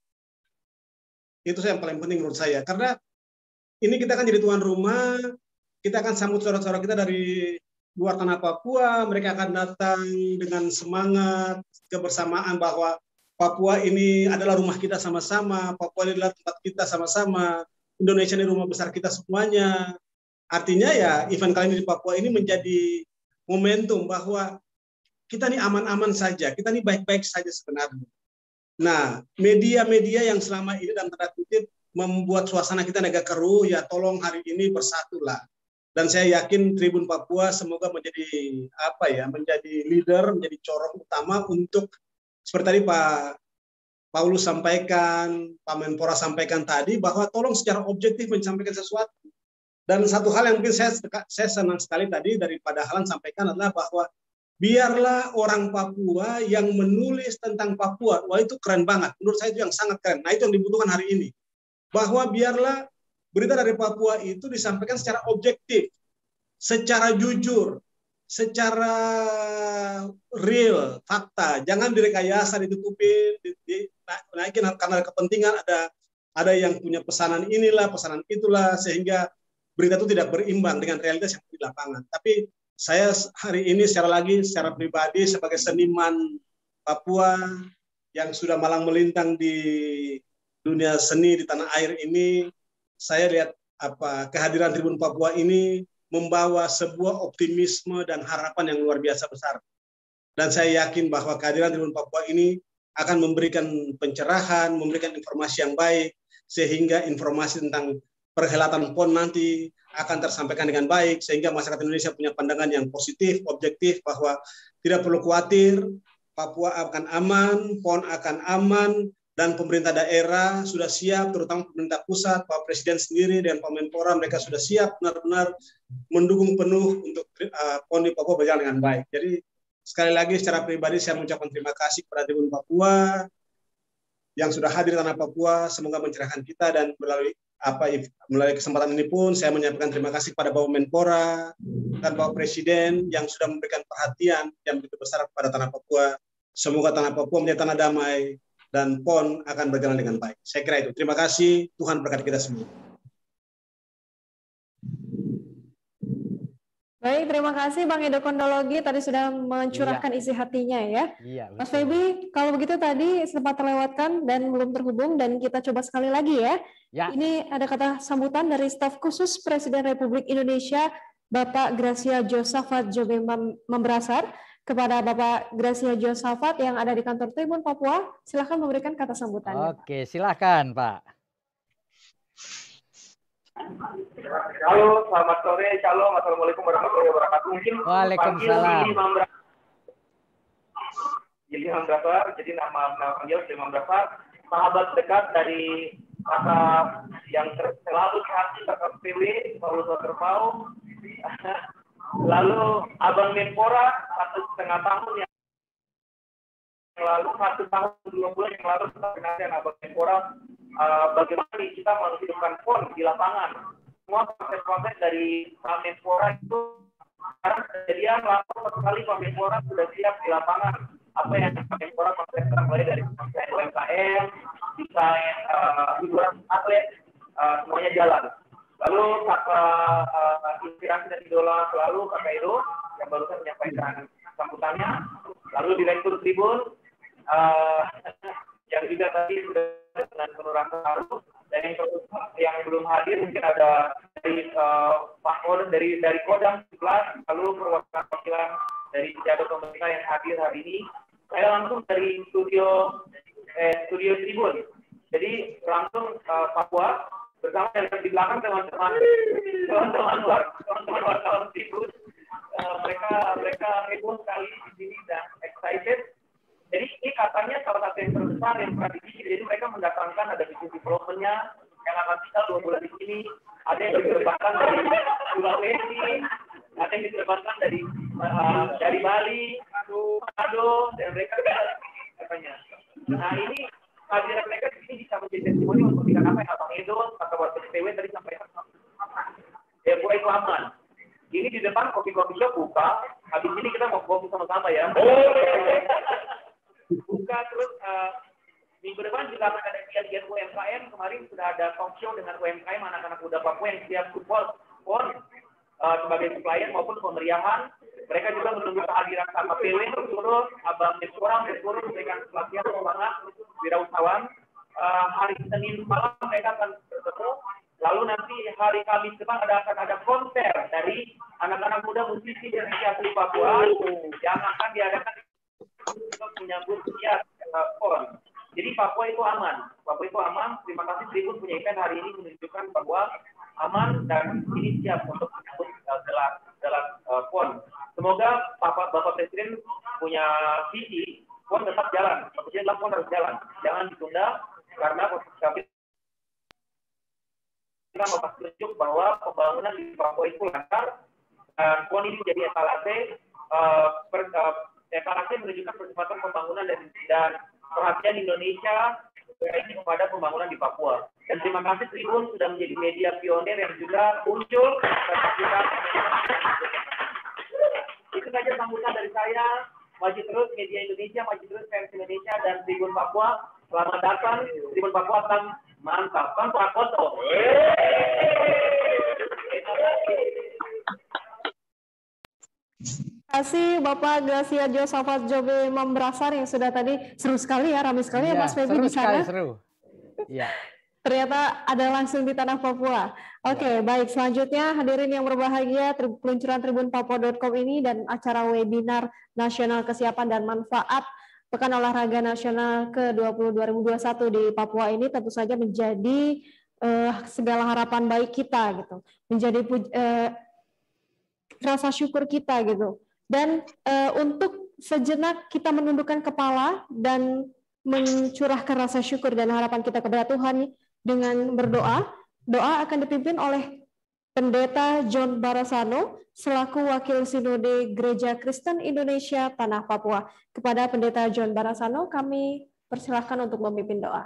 Itu yang paling penting menurut saya. Karena ini kita akan jadi tuan rumah, kita akan sambut saudara-saudara kita dari luar tanah Papua, mereka akan datang dengan semangat, kebersamaan bahwa Papua ini adalah rumah kita sama-sama, Papua ini adalah tempat kita sama-sama, Indonesia ini rumah besar kita semuanya. Artinya ya event kali ini di Papua ini menjadi momentum bahwa kita ini aman-aman saja, kita ini baik-baik saja sebenarnya. Nah, media-media yang selama ini dalam tanda kutip membuat suasana kita agak keruh, ya tolong hari ini bersatulah. Dan saya yakin Tribun Papua semoga menjadi apa ya, menjadi leader, menjadi corong utama untuk seperti tadi Pak Paulus sampaikan, Pak Menpora sampaikan tadi bahwa tolong secara objektif menyampaikan sesuatu. Dan satu hal yang mungkin saya saya senang sekali tadi dari Pak Dahlan sampaikan adalah bahwa biarlah orang Papua yang menulis tentang Papua. Wah itu keren banget. Menurut saya itu yang sangat keren. Nah itu yang dibutuhkan hari ini. Bahwa biarlah berita dari Papua itu disampaikan secara objektif, secara jujur, secara real, fakta. Jangan direkayasa, ditutupin, dinaikin karena kepentingan ada ada yang punya pesanan inilah, pesanan itulah, sehingga berita itu tidak berimbang dengan realitas yang di lapangan. Tapi saya hari ini secara lagi, secara pribadi, sebagai seniman Papua yang sudah malang melintang di dunia seni di tanah air ini, saya lihat apa kehadiran Tribun Papua ini membawa sebuah optimisme dan harapan yang luar biasa besar. Dan saya yakin bahwa kehadiran Tribun Papua ini akan memberikan pencerahan, memberikan informasi yang baik, sehingga informasi tentang perhelatan P O N nanti akan tersampaikan dengan baik, sehingga masyarakat Indonesia punya pandangan yang positif, objektif, bahwa tidak perlu khawatir, Papua akan aman, P O N akan aman, dan pemerintah daerah sudah siap, terutama pemerintah pusat, Pak Presiden sendiri dan Pak Menpora, mereka sudah siap benar-benar mendukung penuh untuk uh, P O N di Papua berjalan dengan baik. Jadi sekali lagi secara pribadi saya mengucapkan terima kasih kepada Tribun Papua yang sudah hadir di tanah Papua, semoga mencerahkan kita, dan melalui apa melalui kesempatan ini pun saya menyampaikan terima kasih kepada Bapak Menpora dan Bapak Presiden yang sudah memberikan perhatian yang begitu besar kepada tanah Papua. Semoga tanah Papua menjadi tanah damai dan P O N akan berjalan dengan baik. Saya kira itu. Terima kasih. Tuhan berkati kita semua. Baik, terima kasih Bang Edo Kondologi tadi sudah mencurahkan Iya. isi hatinya ya. Iya, Mas betul. Feby, kalau begitu tadi sempat terlewatkan dan belum terhubung, dan kita coba sekali lagi ya. Ya. Ini ada kata sambutan dari staf khusus Presiden Republik Indonesia, Bapak Gracia Josafat Jobe Mem- Membrasar. Kepada Bapak Gracia Josafat yang ada di kantor Tribun Papua, silakan memberikan kata sambutannya. Oke, silakan Pak. Halo, selamat sore, shalom, assalamualaikum warahmatullahi wabarakatuh. Mungkin Waalaikumsalam. Jadi Imam Brasar, jadi nama nama panggil Imam Brasar, sahabat dekat dari kakak yang selalu hati kakak P W, Paulus Waterpau, lalu Abang Menpora satu setengah tahun yang lalu, satu tahun dua bulan yang lalu kita kenal dengan Abang Menpora. Uh, bagaimana kita menghidupkan P O N di lapangan. Semua proses-proses dari Pak Menpora itu sekarang kejadian langsung sekali Pak Menpora sudah siap di lapangan. Apa yang Pak Menpora konsepkan mulai dari U M K M, desain uh, hiburan atlet, uh, semuanya jalan. Lalu kakak uh, inspirasi dan idola selalu Kakak Edo yang barusan menyampaikan sambutannya. Lalu Direktur Tribun uh, yang juga tadi sudah dengan penuh rasa haru, dan yang, yang belum hadir mungkin ada dari uh, Pak Kodam dari dari Kodam sebelas, lalu perwakilan dari pejabat pemerintah yang hadir hari ini. Saya langsung dari studio eh, studio Tribun, jadi langsung uh, Papua bersama dengan di belakang teman-teman teman-teman teman-teman wartawan Tribun. Uh, mereka mereka heboh sekali di sini dan excited. Jadi ini katanya salah satu yang terbesar yang pernah dibikin. Jadi mereka mendatangkan ada bisnis development-nya yang akan tinggal dua bulan di sini. Ada yang diterbangkan dari Sulawesi, ada yang diterbangkan dari uh, dari Bali, Manado, dan mereka katanya. Nah ini kehadiran mereka di sini bisa menjadi testimoni untuk kita apa yang Abang Edo atau Wakil P W tadi sampaikan. Ya, gue itu aman. Ini di depan kopi-kopi shop buka. Habis ini kita mau kopi sama-sama ya. Buka terus uh, minggu depan juga akan ada kegiatan U M K M. Kemarin sudah ada talk show dengan U M K M anak-anak muda Papua yang siap support P O N uh, sebagai supplier maupun pemeriahan. Mereka juga menunggu kehadiran K P W terus Abang Menpora terus memberikan pelatihan pengembangan wirausahawan. Uh, hari Senin malam mereka akan bertemu. Lalu nanti hari Kamis depan ada akan ada konser dari anak-anak muda musisi dari asli Papua yang akan diadakan untuk menyambut siap P O N. Jadi Papua itu aman. Papua itu aman. Terima kasih Tribun punya event hari ini menunjukkan bahwa aman dan ini siap untuk menyambut gelar gelar P O N. Semoga Bapak Bapak Presiden punya visi P O N tetap jalan. Presiden P O N harus jalan. Jangan ditunda karena kami kita mau tunjuk bahwa pembangunan di Papua itu lancar dan P O N ini menjadi etalase uh, per, uh, etalase menunjukkan percepatan pembangunan dan, dan perhatian Indonesia ini kepada pembangunan di Papua. Dan terima kasih Tribun sudah menjadi media pionir yang juga muncul dan kita itu saja sambutan dari saya. Maju terus media Indonesia, maju terus fans Indonesia dan Tribun Papua. Selamat datang Tribun Papua akan mantap. Kan Pak Koto. Terima kasih Bapak Gracia Josafat Jobe Membrasar yang sudah tadi seru sekali ya, ramai sekali ya, Ya, Mas Feby seru di sana. sekali, seru. Ya. Ternyata ada langsung di tanah Papua. Oke, Ya. baik. Selanjutnya hadirin yang berbahagia, tri- peluncuran tribun papua dot com ini dan acara webinar nasional kesiapan dan manfaat Pekan Olahraga Nasional ke dua puluh dua ribu dua puluh satu di Papua ini tentu saja menjadi uh, segala harapan baik kita gitu, menjadi uh, rasa syukur kita gitu. Dan uh, untuk sejenak kita menundukkan kepala dan mencurahkan rasa syukur dan harapan kita kepada Tuhan dengan berdoa. Doa akan dipimpin oleh Pendeta John Barasano selaku Wakil Sinode Gereja Kristen Indonesia Tanah Papua. Kepada Pendeta John Barasano kami persilahkan untuk memimpin doa.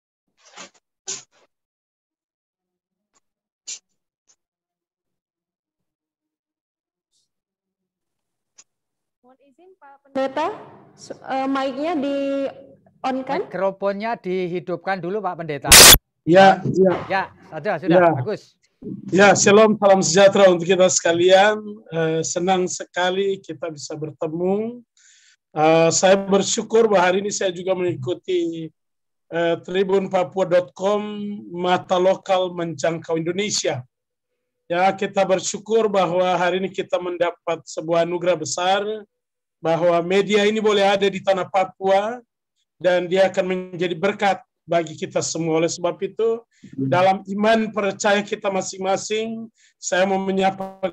Mohon izin Pak Pendeta, uh, mic-nya di-on-kan? Mikrofonnya dihidupkan dulu Pak Pendeta. Ya, ya. Ya, sudah, sudah, ya. Bagus. Ya, shalom, salam sejahtera untuk kita sekalian. Uh, senang sekali kita bisa bertemu. Uh, saya bersyukur bahwa hari ini saya juga mengikuti uh, tribun papua dot com, mata lokal menjangkau Indonesia. Ya, kita bersyukur bahwa hari ini kita mendapat sebuah anugerah besar, bahwa media ini boleh ada di tanah Papua, dan dia akan menjadi berkat bagi kita semua. Oleh sebab itu, dalam iman percaya kita masing-masing, saya mau menyapa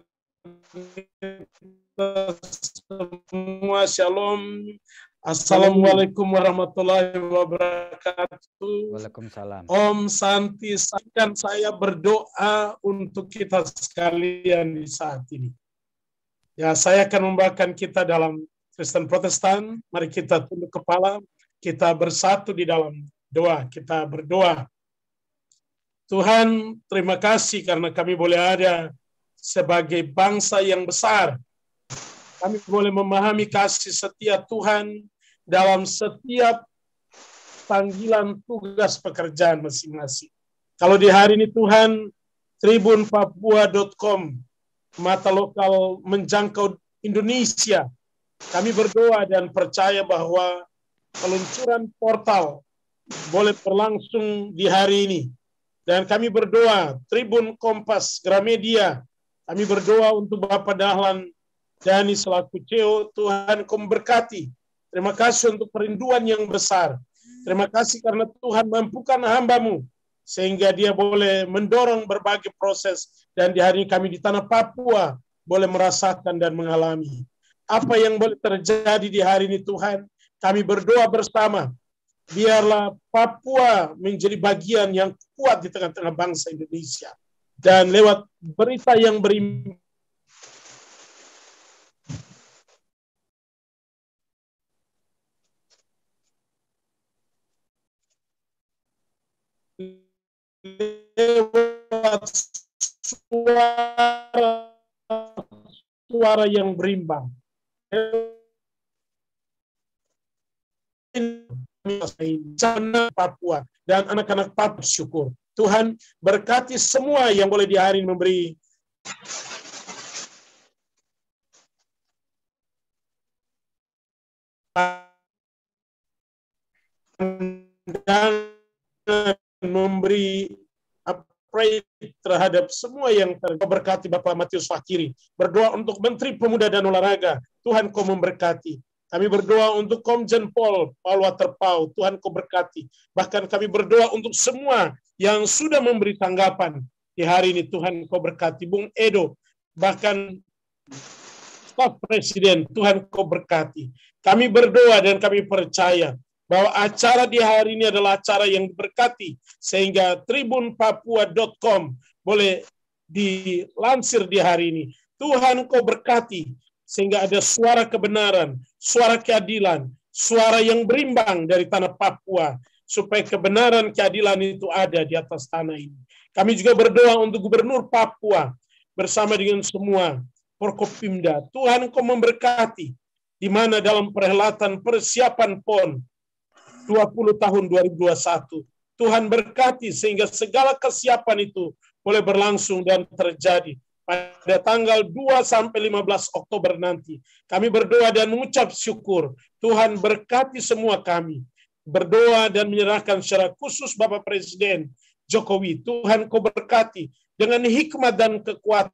kita semua. Shalom. Assalamualaikum warahmatullahi wabarakatuh. Waalaikumsalam. Om Santi, dan saya berdoa untuk kita sekalian di saat ini. Ya, saya akan membawakan kita dalam Kristen Protestan. Mari kita tunduk kepala, kita bersatu di dalam doa, kita berdoa. Tuhan, terima kasih karena kami boleh ada sebagai bangsa yang besar. Kami boleh memahami kasih setia Tuhan dalam setiap panggilan tugas pekerjaan masing-masing. Kalau di hari ini Tuhan, tribun papua dot com, mata lokal menjangkau Indonesia, kami berdoa dan percaya bahwa peluncuran portal boleh berlangsung di hari ini. Dan kami berdoa, Tribun Kompas Gramedia, kami berdoa untuk Bapak Dahlan Dhani selaku C E O, Tuhan Kau memberkati. Terima kasih untuk perinduan yang besar. Terima kasih karena Tuhan mampukan hamba-Mu, sehingga dia boleh mendorong berbagai proses. Dan di hari ini kami di tanah Papua boleh merasakan dan mengalami apa yang boleh terjadi di hari ini. Tuhan, kami berdoa bersama, biarlah Papua menjadi bagian yang kuat di tengah-tengah bangsa Indonesia. Dan lewat berita yang berimbang, lewat suara, suara yang berimbang, Papua dan anak-anak Papua syukur. Tuhan berkati semua yang boleh di hari ini memberi dan memberi upgrade terhadap semua yang terberkati. Bapak Matius Fakiri berdoa untuk Menteri Pemuda dan Olahraga, Tuhan Kau memberkati. Kami berdoa untuk Komjen Pol Paul Waterpau, Tuhan Kau berkati. Bahkan kami berdoa untuk semua yang sudah memberi tanggapan di hari ini, Tuhan Kau berkati. Bung Edo, bahkan staf Presiden, Tuhan Kau berkati. Kami berdoa dan kami percaya bahwa acara di hari ini adalah acara yang diberkati, sehingga tribun papua dot com boleh dilansir di hari ini. Tuhan Kau berkati, sehingga ada suara kebenaran, suara keadilan, suara yang berimbang dari tanah Papua, supaya kebenaran keadilan itu ada di atas tanah ini. Kami juga berdoa untuk Gubernur Papua bersama dengan semua Forkopimda. Tuhan Kau memberkati, di mana dalam perhelatan persiapan P O N dua puluh tahun dua ribu dua puluh satu, Tuhan berkati sehingga segala kesiapan itu boleh berlangsung dan terjadi pada tanggal dua sampai lima belas Oktober nanti. Kami berdoa dan mengucap syukur. Tuhan berkati semua kami. Berdoa dan menyerahkan secara khusus Bapak Presiden Jokowi. Tuhan Kau berkati dengan hikmat dan kekuatan.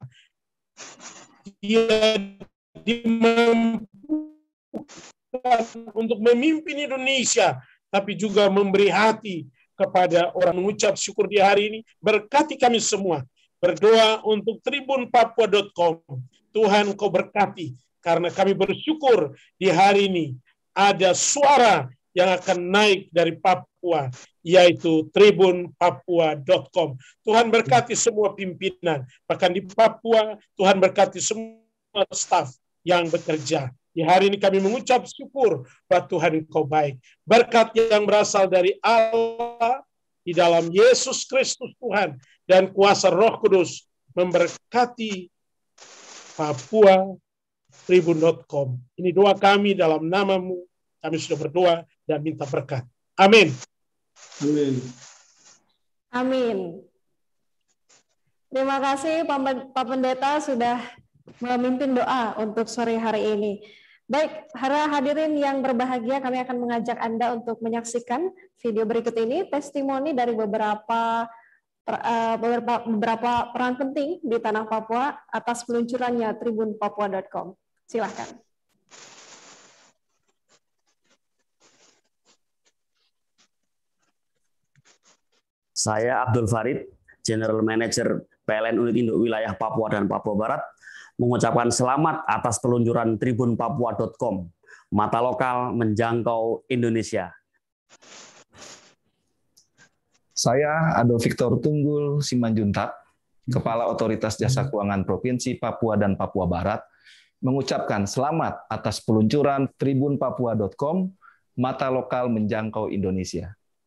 Dia dimampukan untuk memimpin Indonesia, tapi juga memberi hati kepada orang mengucap syukur di hari ini. Berkati kami semua. Berdoa untuk tribun papua dot com. Tuhan kau berkati, karena kami bersyukur di hari ini ada suara yang akan naik dari Papua, yaitu tribun papua dot com. Tuhan berkati semua pimpinan, bahkan di Papua, Tuhan berkati semua staf yang bekerja. Di hari ini kami mengucap syukur bahwa Tuhan Engkau baik. Berkat yang berasal dari Allah di dalam Yesus Kristus Tuhan dan kuasa Roh Kudus memberkati Papua tribun dot com. Ini doa kami dalam namamu. Kami sudah berdoa dan minta berkat. Amin. Amin. Amin. Terima kasih Pak Pendeta sudah memimpin doa untuk sore hari ini. Baik, para hadirin yang berbahagia, kami akan mengajak Anda untuk menyaksikan video berikut ini, testimoni dari beberapa beberapa, beberapa peran penting di tanah Papua atas peluncurannya tribun papua dot com. Silakan. Saya Abdul Farid, General Manager P L N Unit Induk Wilayah Papua dan Papua Barat, mengucapkan selamat atas peluncuran tribun papua dot com, mata lokal menjangkau Indonesia. Saya Ado Victor Tunggul Simanjuntak, Kepala Otoritas Jasa Keuangan Provinsi Papua dan Papua Barat, mengucapkan selamat atas peluncuran tribun papua dot com, mata lokal menjangkau Indonesia.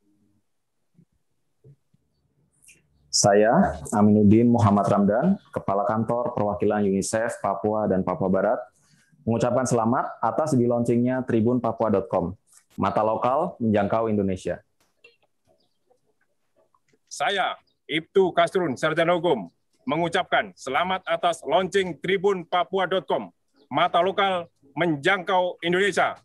Saya Aminuddin Muhammad Ramdan, Kepala Kantor Perwakilan UNICEF Papua dan Papua Barat, mengucapkan selamat atas di-launchingnya tribun papua dot com, mata lokal menjangkau Indonesia. Saya Ibtu Kasrun Sarjana Hukum mengucapkan selamat atas launching tribun papua dot com, mata lokal menjangkau Indonesia.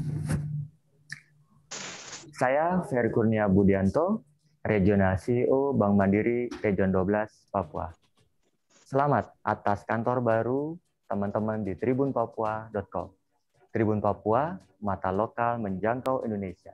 Saya Ferry Kurnia Budianto, Regional C E O Bank Mandiri Region dua belas Papua. Selamat atas kantor baru teman-teman di tribun papua dot com. Tribun Papua, mata lokal menjangkau Indonesia.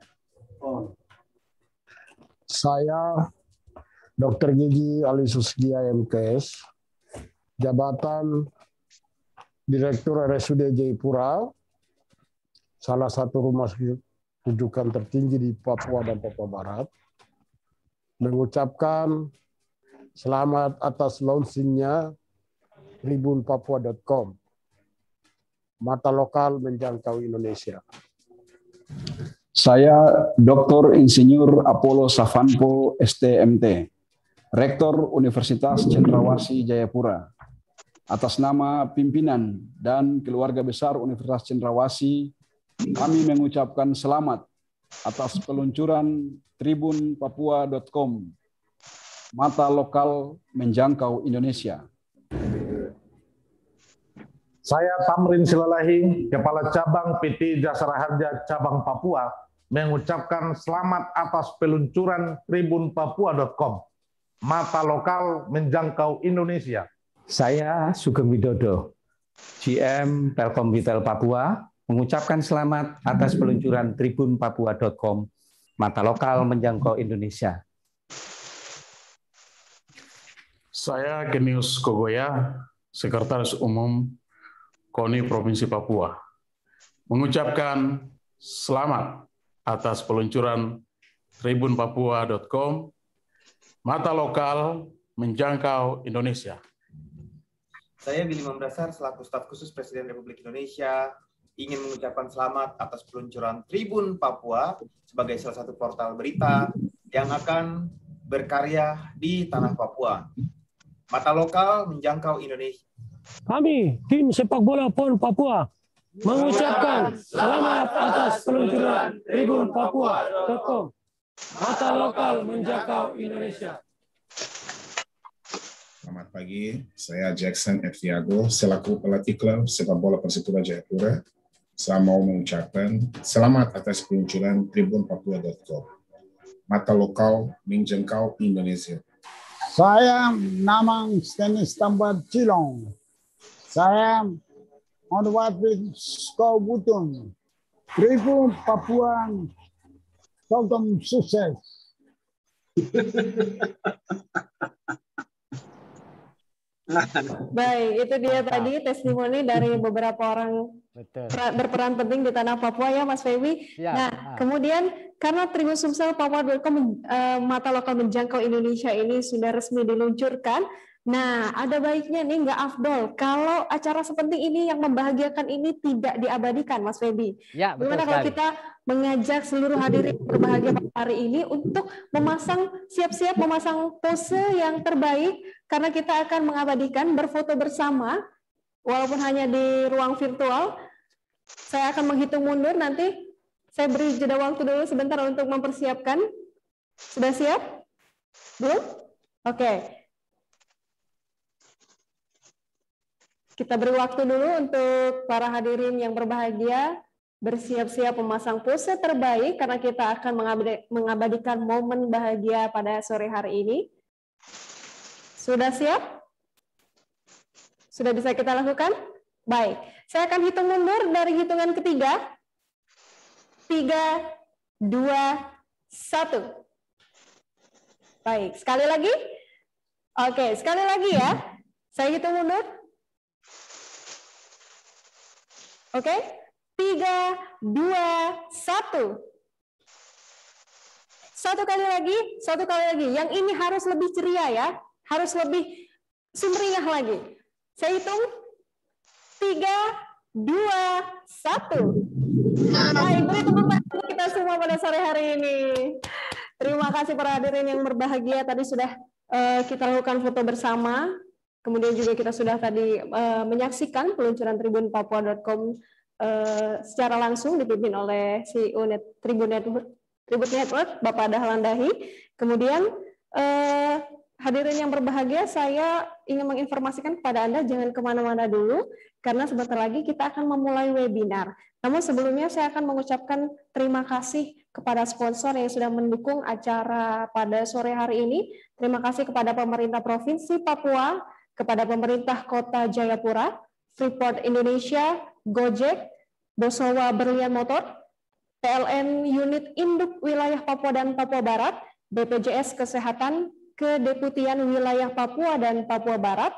Saya Dokter Gigi Alisugia M K S, jabatan Direktur R S U D Jayapura, salah satu rumah rujukan tertinggi di Papua dan Papua Barat, mengucapkan selamat atas launchingnya tribun papua dot com, mata lokal menjangkau Indonesia. Saya Doktor Insinyur Apollo Savanpo S T M T, Rektor Universitas Cendrawasih Jayapura. Atas nama pimpinan dan keluarga besar Universitas Cendrawasih, kami mengucapkan selamat atas peluncuran tribun papua dot com, mata lokal menjangkau Indonesia. Saya Tamrin Silalahi, Kepala Cabang P T Jasara Harja Cabang Papua, mengucapkan selamat atas peluncuran tribun papua dot com, mata lokal menjangkau Indonesia. Saya Sugeng Widodo, G M Telkom Retail Papua, mengucapkan selamat atas peluncuran tribun papua dot com, mata lokal menjangkau Indonesia. Saya Genius Kogoya, Sekretaris Umum KONI Provinsi Papua, mengucapkan selamat atas peluncuran tribun papua dot com, mata lokal menjangkau Indonesia. Saya Billy Mamdasar, selaku staf khusus Presiden Republik Indonesia, ingin mengucapkan selamat atas peluncuran Tribun Papua sebagai salah satu portal berita yang akan berkarya di tanah Papua. Mata lokal menjangkau Indonesia. Kami, tim sepak bola P O N Papua, mengucapkan selamat atas peluncuran tribun papua dot com, mata lokal menjangkau Indonesia. Selamat pagi, saya Jackson Eftiago, selaku pelatih klub sepak bola Persipura Jayapura. Saya mau mengucapkan selamat atas peluncuran tribun papua dot com, mata lokal menjangkau Indonesia. Saya Namang Stanis Tambat Cilong. Saya Onwatwit Skau Butun. Tribun Papua Tonton sukses. Baik, itu dia tadi testimoni dari beberapa orang Betul. berperan penting di tanah Papua ya Mas Feby. Siap. Nah, Ah. kemudian karena Tribun Sumsel Papua titik com uh, mata lokal menjangkau Indonesia ini sudah resmi diluncurkan. Nah, ada baiknya nih nggak afdol kalau acara sepenting ini yang membahagiakan ini tidak diabadikan, Mas Feby. Ya, betul Gimana kalau sekali. kita mengajak seluruh hadirin berbahagia pada hari ini untuk memasang siap-siap memasang pose yang terbaik karena kita akan mengabadikan berfoto bersama walaupun hanya di ruang virtual. Saya akan menghitung mundur nanti. Saya beri jeda waktu dulu sebentar untuk mempersiapkan. Sudah siap? Belum? Oke. Kita beri waktu dulu untuk para hadirin yang berbahagia bersiap-siap memasang pose terbaik karena kita akan mengabadikan momen bahagia pada sore hari ini. Sudah siap? Sudah bisa kita lakukan? Baik. Saya akan hitung mundur dari hitungan ketiga. Tiga, dua, satu. Baik. Sekali lagi? Oke, sekali lagi ya. Saya hitung mundur. Oke, tiga, dua, satu. Satu kali lagi, satu kali lagi. Yang ini harus lebih ceria ya, harus lebih sumringah lagi. Saya hitung, tiga, dua, satu. Baik, beri tepuk tangan untuk kita semua pada sore hari ini. Terima kasih para hadirin yang berbahagia. Tadi sudah uh, kita lakukan foto bersama. Kemudian juga kita sudah tadi uh, menyaksikan peluncuran tribun papua titik com uh, secara langsung dipimpin oleh C E O Net, Tribun Network, Tribun Network, Bapak Dahlan Dahi. Kemudian uh, hadirin yang berbahagia, saya ingin menginformasikan kepada Anda jangan kemana-mana dulu, karena sebentar lagi kita akan memulai webinar. Namun sebelumnya saya akan mengucapkan terima kasih kepada sponsor yang sudah mendukung acara pada sore hari ini. Terima kasih kepada pemerintah Provinsi Papua, kepada pemerintah Kota Jayapura, Freeport Indonesia, Gojek, Bosowa Berlian Motor, P L N Unit Induk Wilayah Papua dan Papua Barat, B P J S Kesehatan, Kedeputian Wilayah Papua dan Papua Barat,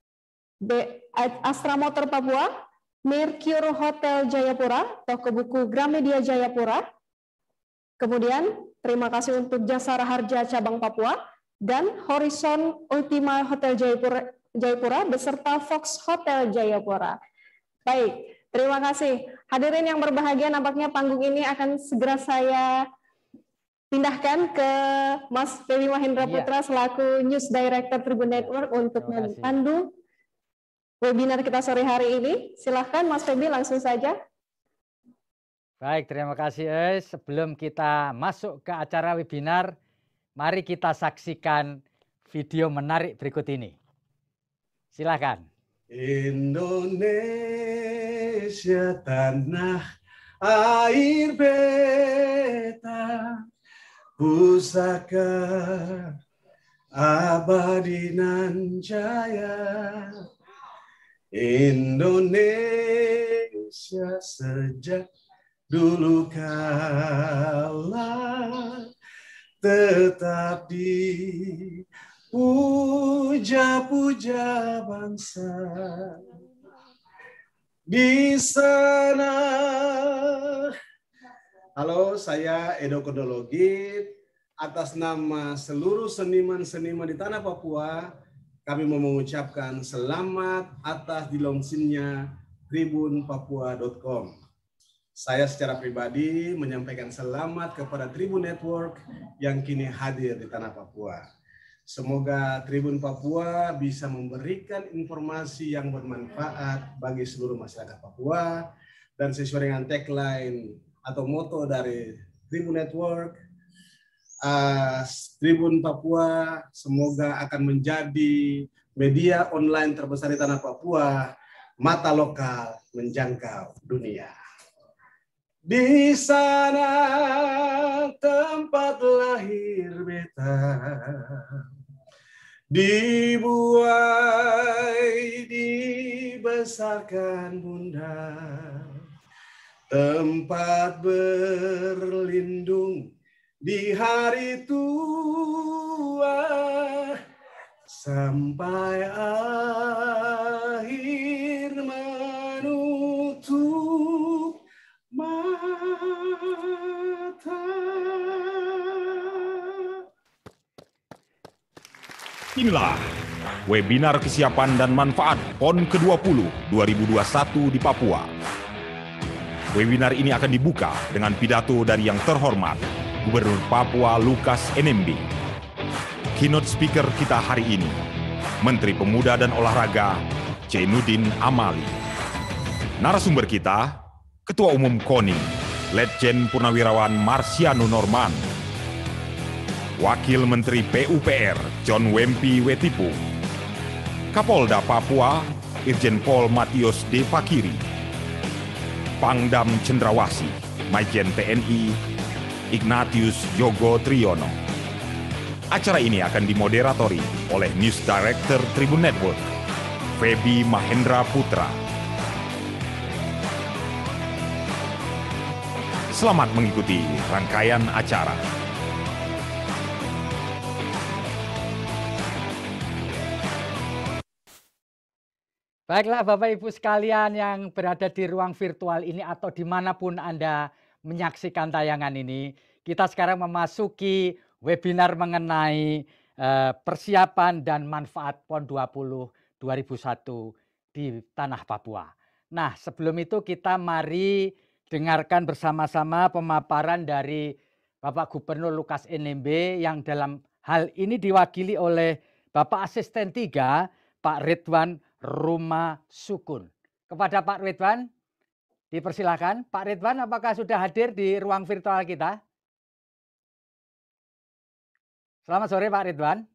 Astra Motor Papua, Mercure Hotel Jayapura, Toko Buku Gramedia Jayapura, kemudian terima kasih untuk Jasara Harja Cabang Papua, dan Horizon Ultima Hotel Jayapura, Jayapura beserta Fox Hotel Jayapura. Baik, terima kasih. Hadirin yang berbahagia, nampaknya panggung ini akan segera saya pindahkan ke Mas Feby Mahendra Putra ya, selaku News Director Tribun Network untuk memandu webinar kita sore hari ini. Silahkan Mas Feby langsung saja. Baik, terima kasih. Eh. Sebelum kita masuk ke acara webinar, mari kita saksikan video menarik berikut ini. Silakan. Indonesia tanah air beta, pusaka abadi nan jaya. Indonesia sejak dulu kala tetap di puja-puja bangsa. Di sana. Halo, saya Edo Kodologit. Atas nama seluruh seniman-seniman di tanah Papua, kami mau mengucapkan selamat atas dilonsinnya tribun papua titik com. Saya secara pribadi menyampaikan selamat kepada Tribun Network yang kini hadir di tanah Papua. Semoga Tribun Papua bisa memberikan informasi yang bermanfaat bagi seluruh masyarakat Papua, dan sesuai dengan tagline atau moto dari Tribun Network, uh, Tribun Papua semoga akan menjadi media online terbesar di tanah Papua, mata lokal menjangkau dunia. Di sana tempat lahir beta, dibuai dibesarkan bunda, tempat berlindung di hari tua sampai akhir menutup mata. Inilah webinar kesiapan dan manfaat PON ke dua puluh dua ribu dua puluh satu di Papua. Webinar ini akan dibuka dengan pidato dari yang terhormat Gubernur Papua Lukas N M B. Keynote speaker kita hari ini, Menteri Pemuda dan Olahraga Zainuddin Amali. Narasumber kita, Ketua Umum KONI, Letjen Purnawirawan Marsiano Norman. Wakil Menteri P U P R John Wempi Wetipu. Kapolda Papua Irjen Pol Matius D. Fakiri. Pangdam Cendrawasih Majen T N I Ignatius Yogo Triyono. Acara ini akan dimoderatori oleh News Director Tribun Network, Feby Mahendra Putra. Selamat mengikuti rangkaian acara. Baiklah Bapak Ibu sekalian yang berada di ruang virtual ini atau dimanapun Anda menyaksikan tayangan ini, kita sekarang memasuki webinar mengenai eh, persiapan dan manfaat PON dua puluh dua ribu satu di tanah Papua. Nah, sebelum itu kita mari dengarkan bersama-sama pemaparan dari Bapak Gubernur Lukas N M B yang dalam hal ini diwakili oleh Bapak Asisten tiga, Pak Ridwan Ruma Sukun. Kepada Pak Ridwan, dipersilakan. Pak Ridwan, apakah sudah hadir di ruang virtual kita? Selamat sore Pak Ridwan.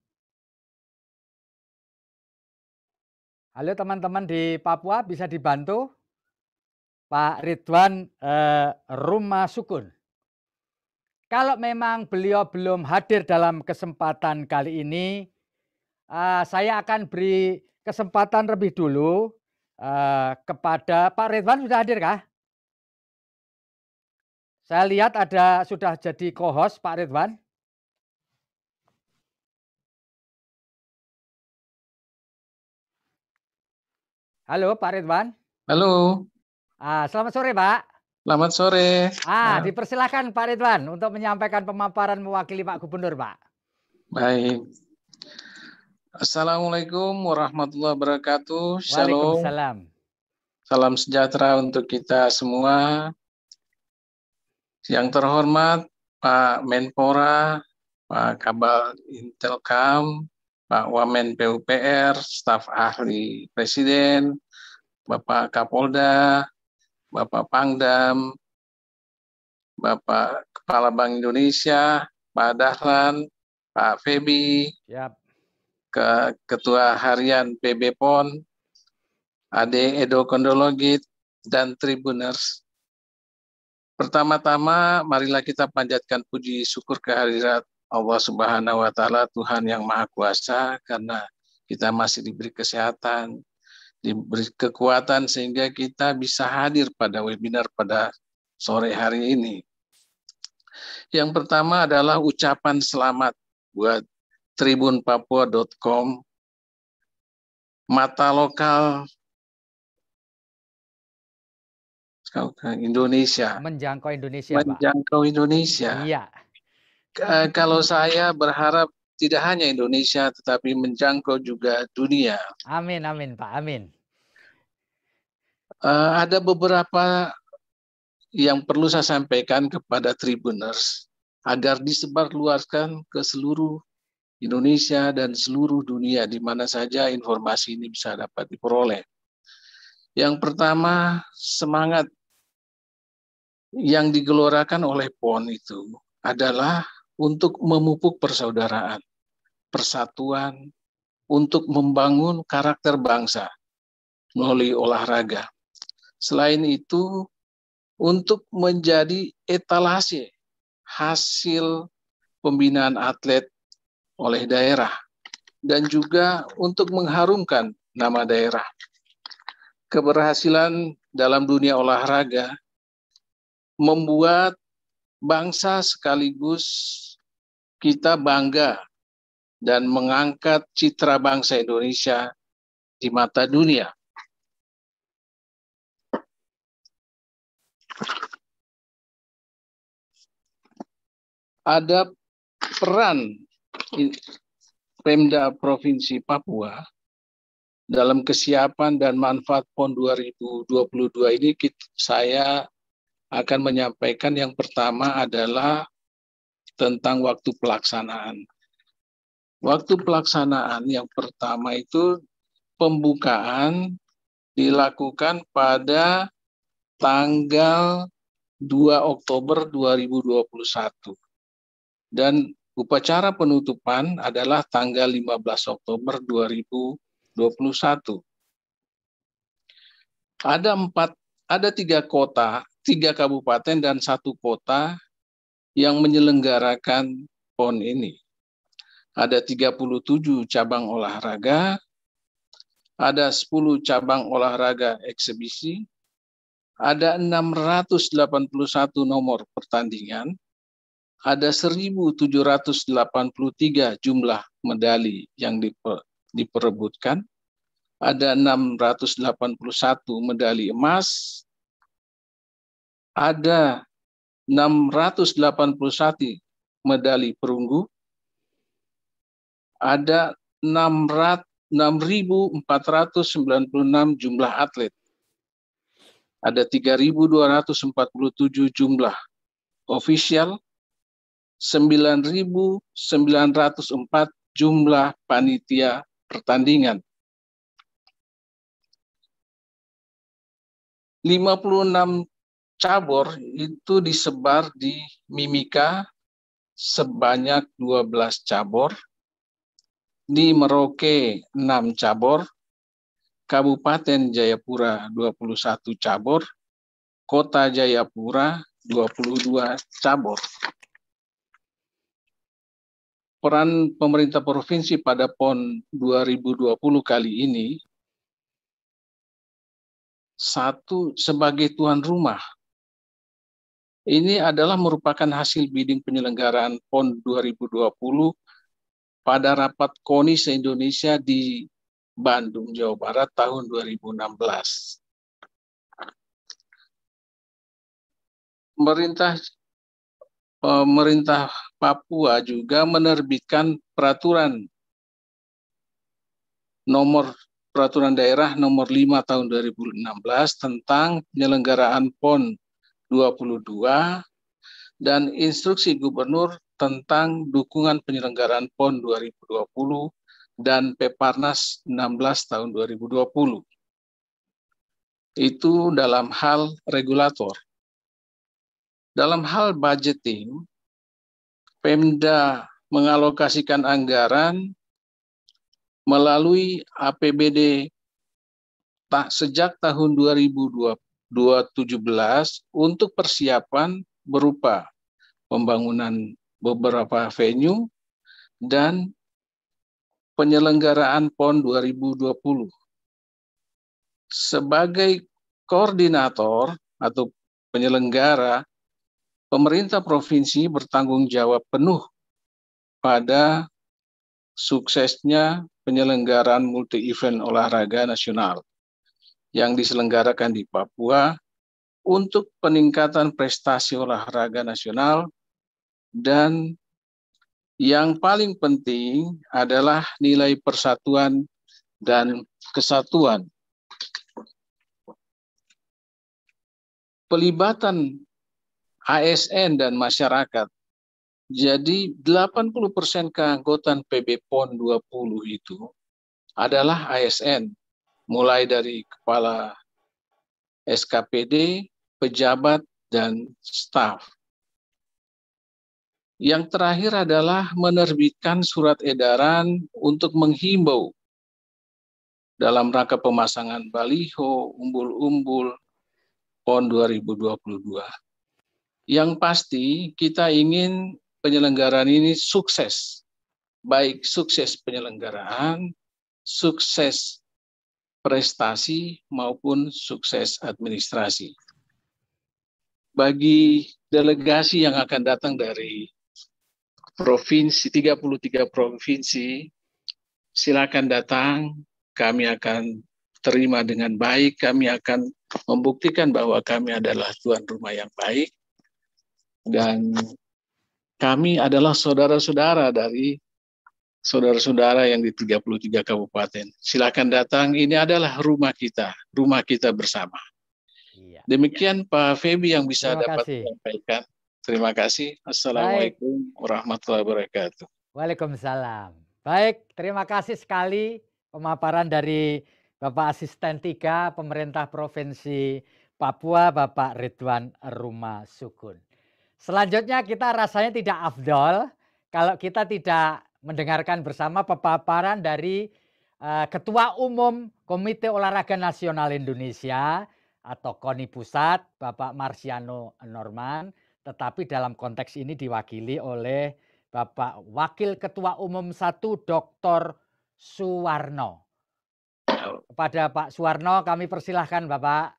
Halo teman-teman di Papua, bisa dibantu? Pak Ridwan eh, Ruma Sukun. Kalau memang beliau belum hadir dalam kesempatan kali ini, eh, saya akan beri kesempatan lebih dulu uh, kepada Pak Ridwan. Sudah hadir kah? Saya lihat ada sudah jadi co-host Pak Ridwan. Halo Pak Ridwan. Halo. Ah, selamat sore Pak. Selamat sore. Ah, dipersilakan Pak Ridwan untuk menyampaikan pemaparan mewakili Pak Gubernur Pak. Baik. Assalamualaikum warahmatullahi wabarakatuh. Shalom. Waalaikumsalam. Salam sejahtera untuk kita semua. Yang terhormat Pak Menpora, Pak Kabal Intelkam, Pak Wamen P U P R, staf ahli Presiden, Bapak Kapolda, Bapak Pangdam, Bapak Kepala Bank Indonesia, Pak Dahlan, Pak Feby. Yap. Ke Ketua Harian P B PON, Ade Edo Kondologit, dan Tribuners. Pertama-tama, marilah kita panjatkan puji syukur kehadirat Allah Subhanahu wa Ta'ala, Tuhan yang Maha Kuasa, karena kita masih diberi kesehatan, diberi kekuatan, sehingga kita bisa hadir pada webinar pada sore hari ini. Yang pertama adalah ucapan selamat buat tribun papua dot com, mata lokal Indonesia. Menjangkau Indonesia, Menjangkau Pak. Indonesia. Iya. Kalau saya berharap tidak hanya Indonesia, tetapi menjangkau juga dunia. Amin, amin Pak, amin. Uh, ada beberapa yang perlu saya sampaikan kepada Tribuners agar disebarluaskan ke seluruh Indonesia dan seluruh dunia di mana saja informasi ini bisa dapat diperoleh. Yang pertama, semangat yang digelorakan oleh PON itu adalah untuk memupuk persaudaraan, persatuan, untuk membangun karakter bangsa melalui olahraga. Selain itu, untuk menjadi etalase hasil pembinaan atlet oleh daerah, dan juga untuk mengharumkan nama daerah. Keberhasilan dalam dunia olahraga membuat bangsa sekaligus kita bangga dan mengangkat citra bangsa Indonesia di mata dunia. Ada peran Pemda Provinsi Papua dalam kesiapan dan manfaat P O N dua ribu dua puluh dua ini. Saya akan menyampaikan yang pertama adalah tentang waktu pelaksanaan. Waktu pelaksanaan yang pertama itu pembukaan dilakukan pada tanggal dua Oktober dua ribu dua puluh satu. Dan upacara penutupan adalah tanggal lima belas Oktober dua ribu dua puluh satu. Ada empat, ada tiga kota, tiga kabupaten dan satu kota yang menyelenggarakan P O N ini. Ada tiga puluh tujuh cabang olahraga, ada sepuluh cabang olahraga eksebisi, ada enam ratus delapan puluh satu nomor pertandingan, ada seribu tujuh ratus delapan puluh tiga jumlah medali yang diper, diperebutkan, ada enam ratus delapan puluh satu medali emas, ada enam ratus delapan puluh satu medali perunggu, ada enam ribu empat ratus sembilan puluh enam jumlah atlet, ada tiga ribu dua ratus empat puluh tujuh jumlah ofisial, sembilan ribu sembilan ratus empat jumlah panitia pertandingan. lima puluh enam cabur itu disebar di Mimika sebanyak dua belas cabur, di Merauke enam cabur, Kabupaten Jayapura dua puluh satu cabur, Kota Jayapura dua puluh dua cabur. Peran pemerintah provinsi pada P O N dua ribu dua puluh kali ini, satu, sebagai tuan rumah. Ini adalah merupakan hasil bidding penyelenggaraan P O N dua ribu dua puluh pada rapat KONI se-Indonesia di Bandung, Jawa Barat tahun dua ribu enam belas. Pemerintah Pemerintah Papua juga menerbitkan peraturan nomor peraturan daerah nomor lima tahun dua ribu enam belas tentang penyelenggaraan P O N dua puluh dua dan instruksi gubernur tentang dukungan penyelenggaraan P O N dua ribu dua puluh dan Peparnas enam belas tahun dua ribu dua puluh. Itu dalam hal regulator. Dalam hal budgeting, Pemda mengalokasikan anggaran melalui A P B D tak sejak tahun dua ribu tujuh belas untuk persiapan berupa pembangunan beberapa venue dan penyelenggaraan P O N dua ribu dua puluh. Sebagai koordinator atau penyelenggara, pemerintah provinsi bertanggung jawab penuh pada suksesnya penyelenggaraan multi-event olahraga nasional yang diselenggarakan di Papua untuk peningkatan prestasi olahraga nasional, dan yang paling penting adalah nilai persatuan dan kesatuan. Pelibatan A S N dan masyarakat. Jadi delapan puluh persen keanggotaan P B P O N dua puluh itu adalah A S N, mulai dari kepala S K P D, pejabat, dan staf. Yang terakhir adalah menerbitkan surat edaran untuk menghimbau dalam rangka pemasangan baliho, umbul-umbul P O N dua ribu dua puluh dua. Yang pasti kita ingin penyelenggaraan ini sukses, baik sukses penyelenggaraan, sukses prestasi, maupun sukses administrasi. Bagi delegasi yang akan datang dari provinsi, tiga puluh tiga provinsi, silakan datang, kami akan terima dengan baik, kami akan membuktikan bahwa kami adalah tuan rumah yang baik, dan kami adalah saudara-saudara dari saudara-saudara yang di tiga puluh tiga kabupaten. Silakan datang, ini adalah rumah kita, rumah kita bersama. Iya. Demikian Pak Feby yang bisa Terima dapat kasih. menyampaikan. Terima kasih. Assalamualaikum warahmatullahi wabarakatuh. Waalaikumsalam. Baik, terima kasih sekali pemaparan dari Bapak Asisten tiga Pemerintah Provinsi Papua, Bapak Ridwan Ruma Sukun. Selanjutnya kita rasanya tidak afdol kalau kita tidak mendengarkan bersama pemaparan dari uh, Ketua Umum Komite Olahraga Nasional Indonesia atau KONI Pusat, Bapak Marsiano Norman, tetapi dalam konteks ini diwakili oleh Bapak Wakil Ketua Umum satu, Doktor Suwarno. Kepada Pak Suwarno kami persilahkan, Bapak.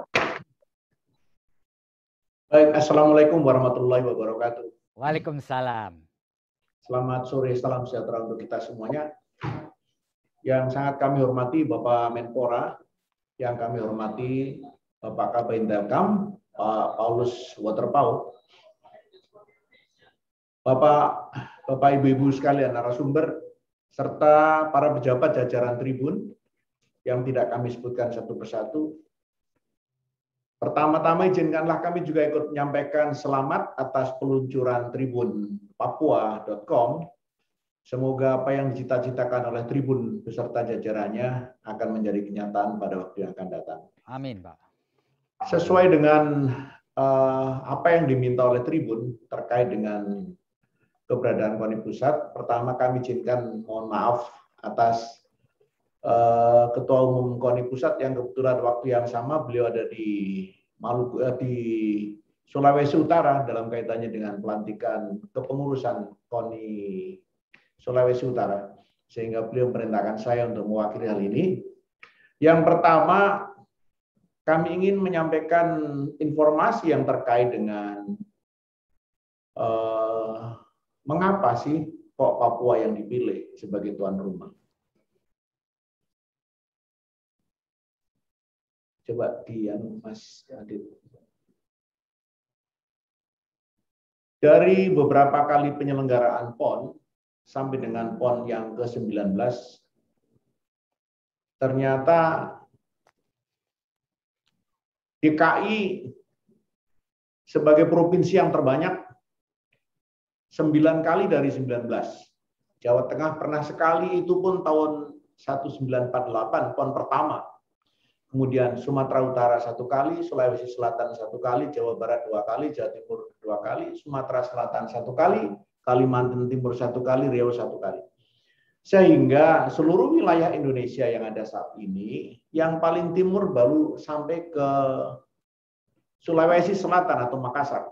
Baik, Assalamualaikum warahmatullahi wabarakatuh. Waalaikumsalam. Selamat sore, salam sejahtera untuk kita semuanya. Yang sangat kami hormati Bapak Menpora, yang kami hormati Bapak Kabintelkam, Pak Paulus Waterpau, Bapak, Bapak Ibu-Ibu sekalian narasumber, serta para pejabat jajaran Tribun yang tidak kami sebutkan satu persatu. Pertama-tama izinkanlah kami juga ikut menyampaikan selamat atas peluncuran Tribun Papua dot com. Semoga apa yang dicita-citakan oleh Tribun beserta jajarannya akan menjadi kenyataan pada waktu yang akan datang. Amin, Pak. Sesuai dengan uh, apa yang diminta oleh Tribun terkait dengan keberadaan KONI Pusat, pertama kami izinkan mohon maaf atas uh, Ketua Umum KONI Pusat yang kebetulan waktu yang sama beliau ada di Maluku, uh, di Sulawesi Utara dalam kaitannya dengan pelantikan kepengurusan KONI Sulawesi Utara, sehingga beliau memerintahkan saya untuk mewakili hal ini. Yang pertama, kami ingin menyampaikan informasi yang terkait dengan uh, mengapa sih kok Papua yang dipilih sebagai tuan rumah. Coba dian Mas Adit. Dari beberapa kali penyelenggaraan P O N sampai dengan P O N yang ke sembilan belas, ternyata D K I sebagai provinsi yang terbanyak sembilan kali dari sembilan belas. Jawa Tengah pernah sekali, itu pun tahun seribu sembilan ratus empat puluh delapan, P O N pertama. Kemudian Sumatera Utara satu kali, Sulawesi Selatan satu kali, Jawa Barat dua kali, Jawa Timur dua kali, Sumatera Selatan satu kali, Kalimantan Timur satu kali, Riau satu kali. Sehingga seluruh wilayah Indonesia yang ada saat ini, yang paling timur baru sampai ke Sulawesi Selatan atau Makassar.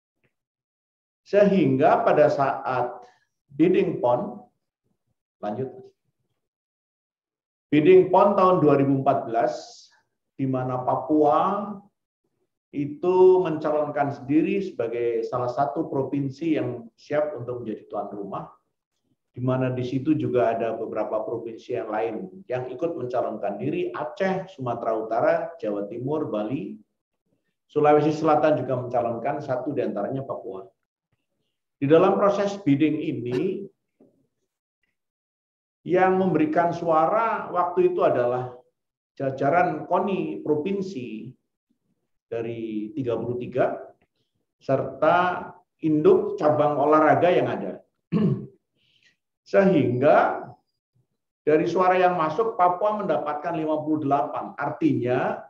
Sehingga pada saat bidding P O N, lanjut, bidding P O N tahun dua ribu empat belas, di mana Papua itu mencalonkan sendiri sebagai salah satu provinsi yang siap untuk menjadi tuan rumah, di mana di situ juga ada beberapa provinsi yang lain yang ikut mencalonkan diri, Aceh, Sumatera Utara, Jawa Timur, Bali, Sulawesi Selatan juga mencalonkan, satu diantaranya Papua. Di dalam proses bidding ini, yang memberikan suara waktu itu adalah jajaran KONI provinsi dari tiga puluh tiga, serta induk cabang olahraga yang ada. Sehingga dari suara yang masuk, Papua mendapatkan lima puluh delapan. Artinya,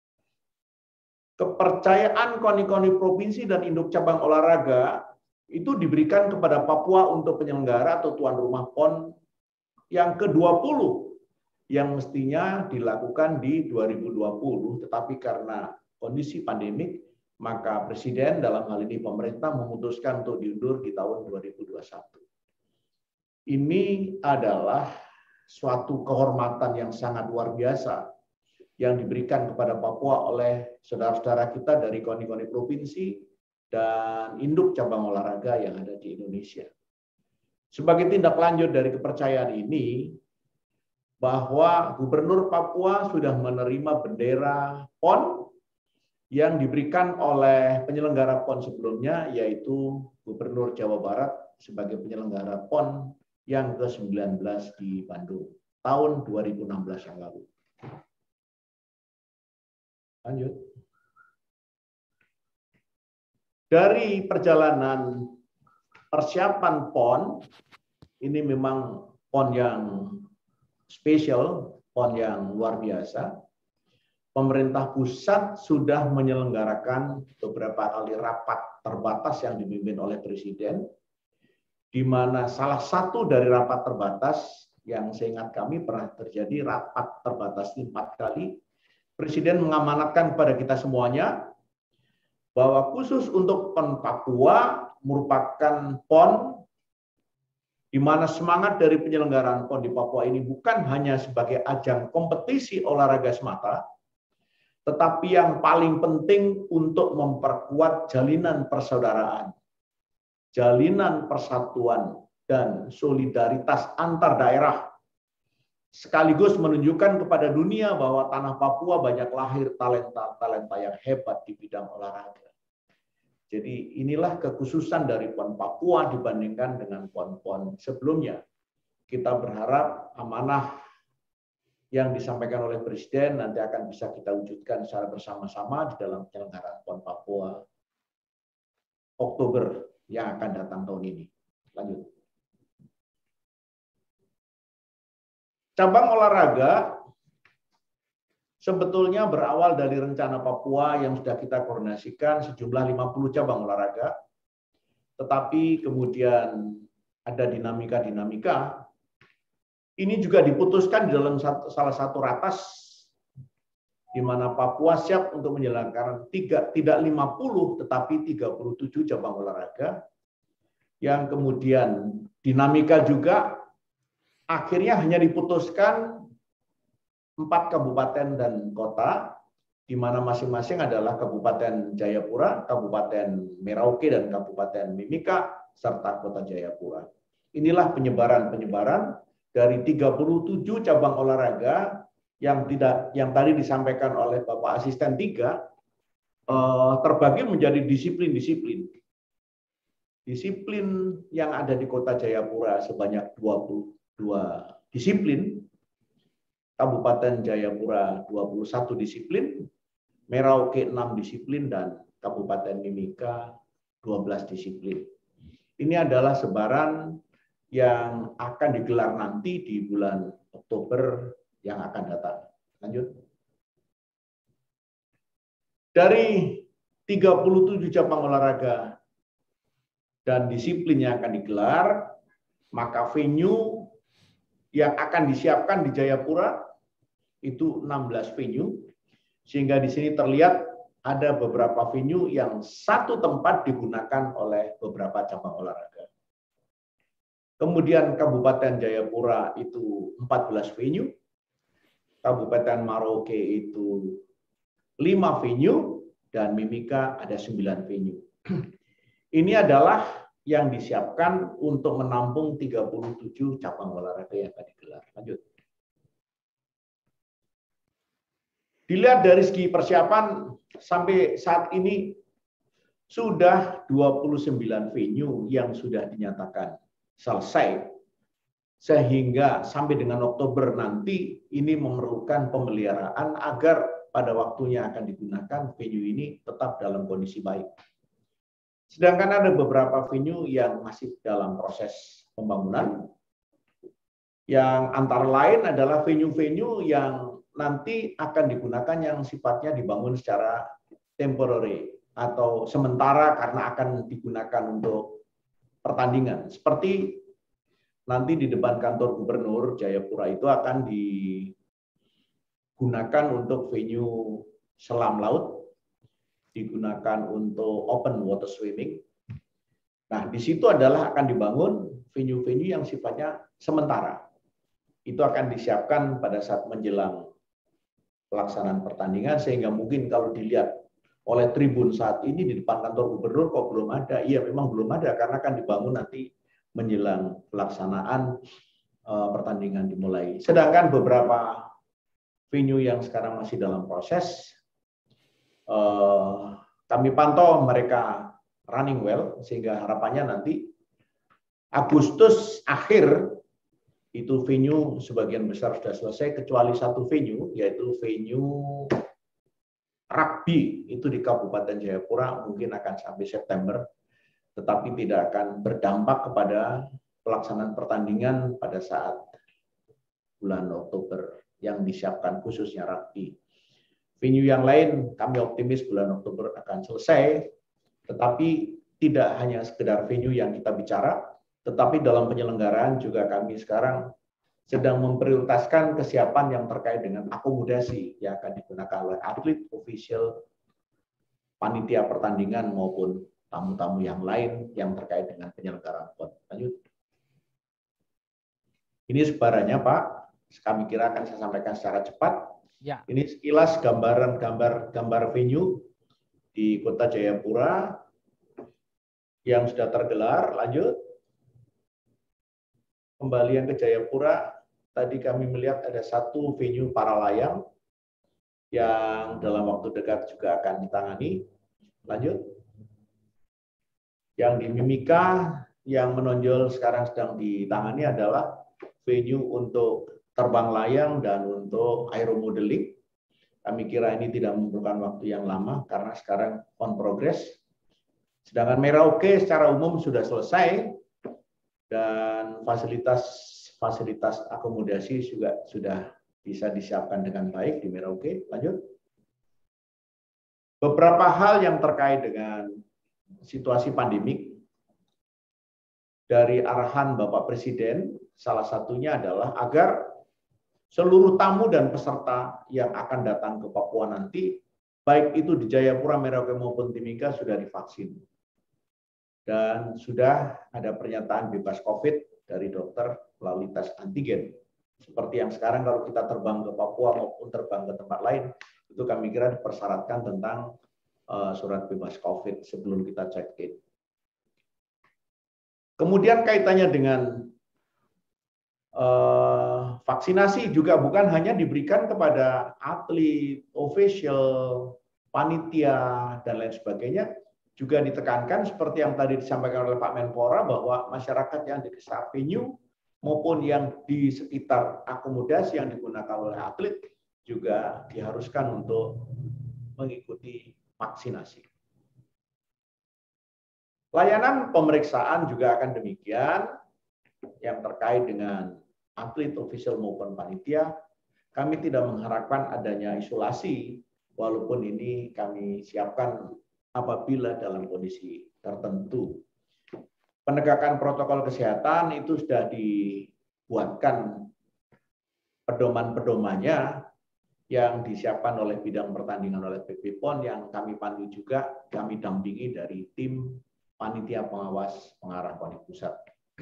kepercayaan KONI-KONI provinsi dan induk cabang olahraga itu diberikan kepada Papua untuk penyelenggara atau tuan rumah P O N yang ke dua puluh, yang mestinya dilakukan di dua ribu dua puluh, tetapi karena kondisi pandemik, maka Presiden dalam hal ini pemerintah memutuskan untuk diundur di tahun dua ribu dua puluh satu. Ini adalah suatu kehormatan yang sangat luar biasa yang diberikan kepada Papua oleh saudara-saudara kita dari KONI-KONI provinsi dan induk cabang olahraga yang ada di Indonesia. Sebagai tindak lanjut dari kepercayaan ini, bahwa Gubernur Papua sudah menerima bendera P O N yang diberikan oleh penyelenggara P O N sebelumnya, yaitu Gubernur Jawa Barat sebagai penyelenggara P O N yang ke sembilan belas di Bandung, tahun dua ribu enam belas yang lalu. Lanjut. Dari perjalanan persiapan P O N, ini memang P O N yang spesial, P O N yang luar biasa. Pemerintah pusat sudah menyelenggarakan beberapa kali rapat terbatas yang dipimpin oleh Presiden, di mana salah satu dari rapat terbatas yang seingat kami pernah terjadi rapat terbatas empat kali. Presiden mengamanatkan kepada kita semuanya bahwa khusus untuk P O N Papua merupakan P O N di mana semangat dari penyelenggaraan P O N di Papua ini bukan hanya sebagai ajang kompetisi olahraga semata, tetapi yang paling penting untuk memperkuat jalinan persaudaraan, jalinan persatuan, dan solidaritas antar daerah, sekaligus menunjukkan kepada dunia bahwa tanah Papua banyak lahir talenta-talenta yang hebat di bidang olahraga. Jadi inilah kekhususan dari P O N Papua dibandingkan dengan P O N-P O N sebelumnya. Kita berharap amanah yang disampaikan oleh Presiden nanti akan bisa kita wujudkan secara bersama-sama di dalam penyelenggaraan P O N Papua Oktober yang akan datang tahun ini. Lanjut. Cabang olahraga sebetulnya berawal dari rencana Papua yang sudah kita koordinasikan sejumlah lima puluh cabang olahraga, tetapi kemudian ada dinamika-dinamika. Ini juga diputuskan di dalam satu, salah satu ratas di mana Papua siap untuk menyelenggarakan tiga, tidak lima puluh tetapi tiga puluh tujuh cabang olahraga, yang kemudian dinamika juga akhirnya hanya diputuskan empat kabupaten dan kota, di mana masing-masing adalah Kabupaten Jayapura, Kabupaten Merauke, dan Kabupaten Mimika, serta Kota Jayapura. Inilah penyebaran-penyebaran dari tiga puluh tujuh cabang olahraga yang tidak yang tadi disampaikan oleh Bapak Asisten tiga, eh, terbagi menjadi disiplin-disiplin. Disiplin yang ada di Kota Jayapura sebanyak dua puluh dua disiplin, Kabupaten Jayapura dua puluh satu disiplin, Merauke enam disiplin, dan Kabupaten Mimika dua belas disiplin. Ini adalah sebaran yang akan digelar nanti di bulan Oktober yang akan datang. Lanjut. Dari tiga puluh tujuh cabang olahraga dan disiplin yang akan digelar, maka venue yang akan disiapkan di Jayapura itu enam belas venue, sehingga di sini terlihat ada beberapa venue yang satu tempat digunakan oleh beberapa cabang olahraga. Kemudian Kabupaten Jayapura itu empat belas venue, Kabupaten Merauke itu lima venue, dan Mimika ada sembilan venue. Ini adalah yang disiapkan untuk menampung tiga puluh tujuh cabang olahraga yang akan digelar. Lanjut. Dilihat dari segi persiapan, sampai saat ini sudah dua puluh sembilan venue yang sudah dinyatakan selesai, sehingga sampai dengan Oktober nanti ini memerlukan pemeliharaan agar pada waktunya akan digunakan venue ini tetap dalam kondisi baik. Sedangkan ada beberapa venue yang masih dalam proses pembangunan, yang antara lain adalah venue-venue yang nanti akan digunakan yang sifatnya dibangun secara temporary atau sementara karena akan digunakan untuk pertandingan. Seperti nanti di depan kantor Gubernur Jayapura itu akan digunakan untuk venue selam laut, digunakan untuk open water swimming. Nah, di situ adalah akan dibangun venue-venue yang sifatnya sementara. Itu akan disiapkan pada saat menjelang pelaksanaan pertandingan, sehingga mungkin kalau dilihat oleh Tribun saat ini di depan kantor gubernur kok belum ada. Iya, memang belum ada karena kan dibangun nanti menjelang pelaksanaan uh, pertandingan dimulai. Sedangkan beberapa venue yang sekarang masih dalam proses, uh, kami pantau mereka running well, sehingga harapannya nanti Agustus akhir itu venue sebagian besar sudah selesai, kecuali satu venue, yaitu venue rugby itu di Kabupaten Jayapura mungkin akan sampai September, tetapi tidak akan berdampak kepada pelaksanaan pertandingan pada saat bulan Oktober yang disiapkan khususnya rugby. Venue yang lain kami optimis bulan Oktober akan selesai, tetapi tidak hanya sekedar venue yang kita bicara, tetapi dalam penyelenggaraan juga kami sekarang sedang memprioritaskan kesiapan yang terkait dengan akomodasi yang akan digunakan oleh atlet, official, panitia pertandingan maupun tamu-tamu yang lain yang terkait dengan penyelenggaraan pon. Lanjut. Ini sebarannya Pak, kami kira akan saya sampaikan secara cepat. Ya. Ini sekilas gambaran gambar gambar venue di Kota Jayapura yang sudah tergelar. Lanjut. Kembalian ke Jayapura, tadi kami melihat ada satu venue para layang yang dalam waktu dekat juga akan ditangani. Lanjut. Yang di Mimika yang menonjol sekarang sedang ditangani adalah venue untuk terbang layang dan untuk aeromodeling. Kami kira ini tidak membutuhkan waktu yang lama karena sekarang on progress. Sedangkan Merauke secara umum sudah selesai dan fasilitas fasilitas akomodasi juga sudah bisa disiapkan dengan baik di Merauke. Lanjut. Beberapa hal yang terkait dengan situasi pandemik dari arahan Bapak Presiden, salah satunya adalah agar seluruh tamu dan peserta yang akan datang ke Papua nanti, baik itu di Jayapura, Merauke maupun Timika sudah divaksin. Dan sudah ada pernyataan bebas COVID dari dokter melalui tes antigen. Seperti yang sekarang kalau kita terbang ke Papua maupun terbang ke tempat lain, itu kami kira dipersyaratkan tentang uh, surat bebas COVID sebelum kita check-in. Kemudian kaitannya dengan uh, vaksinasi juga bukan hanya diberikan kepada atlet, official, panitia, dan lain sebagainya, juga ditekankan seperti yang tadi disampaikan oleh Pak Menpora bahwa masyarakat yang di sekitar venue maupun yang di sekitar akomodasi yang digunakan oleh atlet juga diharuskan untuk mengikuti vaksinasi. Layanan pemeriksaan juga akan demikian yang terkait dengan atlet, official maupun panitia. Kami tidak mengharapkan adanya isolasi, walaupun ini kami siapkan apabila dalam kondisi tertentu. Penegakan protokol kesehatan itu sudah dibuatkan pedoman-pedomannya yang disiapkan oleh bidang pertandingan oleh B P P O N yang kami pandu juga, kami dampingi dari tim panitia pengawas pengarah P O N I pusat.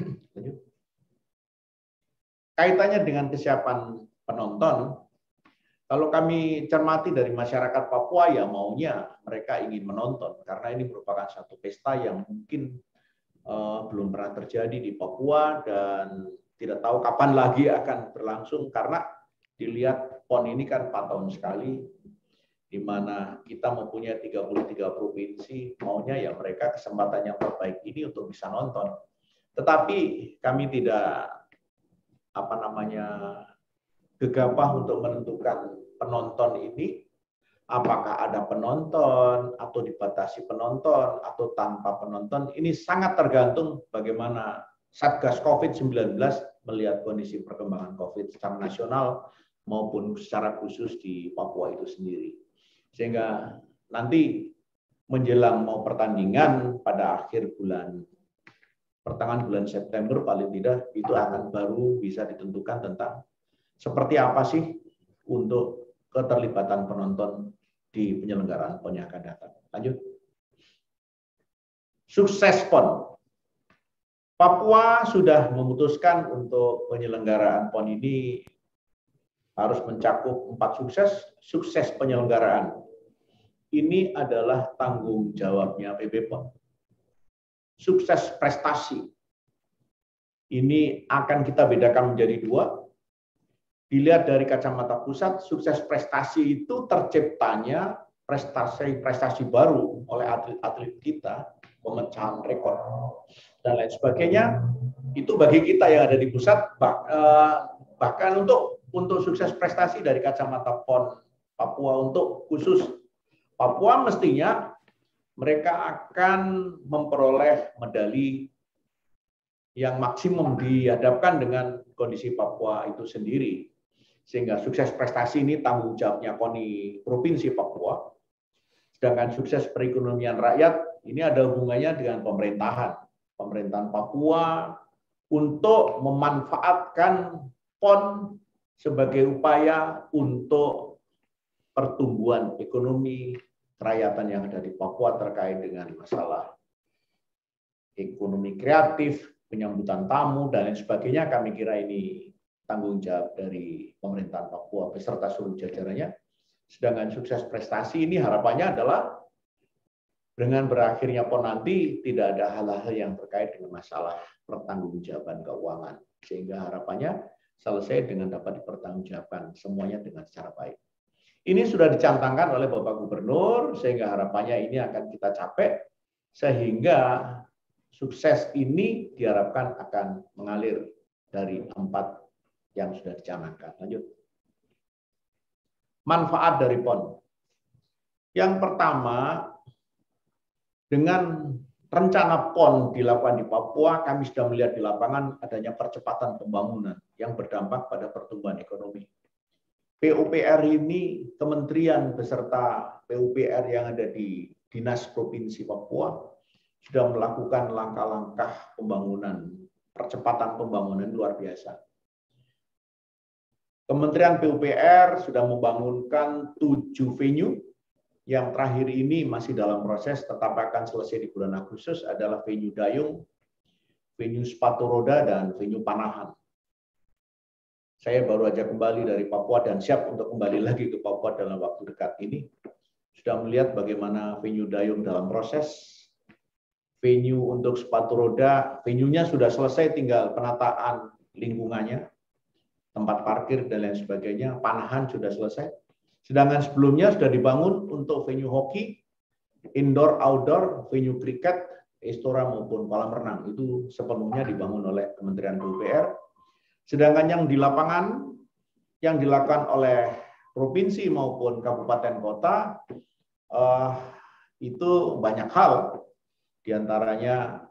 Kaitannya dengan kesiapan penonton, kalau kami cermati dari masyarakat Papua ya maunya mereka ingin menonton karena ini merupakan satu pesta yang mungkin uh, belum pernah terjadi di Papua dan tidak tahu kapan lagi akan berlangsung karena dilihat P O N ini kan empat tahun sekali di mana kita mempunyai tiga puluh tiga provinsi, maunya ya mereka kesempatan yang terbaik ini untuk bisa nonton. Tetapi kami tidak apa namanya gegabah untuk menentukan penonton ini, apakah ada penonton atau dibatasi penonton atau tanpa penonton, ini sangat tergantung bagaimana Satgas COVID sembilan belas melihat kondisi perkembangan COVID secara nasional maupun secara khusus di Papua itu sendiri. Sehingga nanti menjelang mau pertandingan pada akhir bulan, pertengahan bulan September paling tidak, itu akan baru bisa ditentukan tentang seperti apa sih untuk keterlibatan penonton di penyelenggaraan P O N yang akan datang. Lanjut. Sukses P O N. Papua sudah memutuskan untuk penyelenggaraan P O N ini harus mencakup empat sukses. Sukses penyelenggaraan. ini adalah tanggung jawabnya P B P O N. Sukses prestasi ini akan kita bedakan menjadi dua. Dilihat dari kacamata pusat, sukses prestasi itu terciptanya prestasi-prestasi baru oleh atlet-atlet kita, pemecahan rekor dan lain sebagainya. Itu bagi kita yang ada di pusat, bahkan untuk untuk sukses prestasi dari kacamata P O N Papua, untuk khusus Papua mestinya mereka akan memperoleh medali yang maksimum dihadapkan dengan kondisi Papua itu sendiri. Sehingga sukses prestasi ini tanggung jawabnya KONI Provinsi Papua. Sedangkan sukses perekonomian rakyat ini ada hubungannya dengan pemerintahan. Pemerintahan Papua untuk memanfaatkan P O N sebagai upaya untuk pertumbuhan ekonomi kerakyatan yang ada di Papua terkait dengan masalah ekonomi kreatif, penyambutan tamu, dan lain sebagainya. Kami kira ini tanggung jawab dari pemerintahan Papua beserta seluruh jajarannya. Sedangkan sukses prestasi ini harapannya adalah dengan berakhirnya P O N nanti tidak ada hal-hal yang terkait dengan masalah pertanggungjawaban keuangan. Sehingga harapannya selesai dengan dapat dipertanggungjawabkan semuanya dengan secara baik. Ini sudah dicantangkan oleh Bapak Gubernur, sehingga harapannya ini akan kita capai, sehingga sukses ini diharapkan akan mengalir dari empat yang sudah dicanangkan. Lanjut. Manfaat dari P O N. Yang pertama, dengan rencana P O N dilakukan di Papua, kami sudah melihat di lapangan adanya percepatan pembangunan yang berdampak pada pertumbuhan ekonomi. P U P R ini, kementerian beserta P U P R yang ada di Dinas Provinsi Papua, sudah melakukan langkah-langkah pembangunan, percepatan pembangunan luar biasa. Kementerian P U P R sudah membangunkan tujuh venue, yang terakhir ini masih dalam proses, tetapi akan selesai di bulan Agustus, adalah venue Dayung, venue sepatu roda, dan venue Panahan. Saya baru aja kembali dari Papua dan siap untuk kembali lagi ke Papua dalam waktu dekat ini. Sudah melihat bagaimana venue Dayung dalam proses, venue untuk sepatu roda, venue-nya sudah selesai, tinggal penataan lingkungannya, tempat parkir dan lain sebagainya. Panahan sudah selesai. Sedangkan sebelumnya sudah dibangun untuk venue hoki, indoor, outdoor, venue kriket, istora maupun kolam renang. Itu sepenuhnya dibangun oleh Kementerian P U P R. Sedangkan yang di lapangan, yang dilakukan oleh provinsi maupun kabupaten kota, eh, itu banyak hal. Di antaranya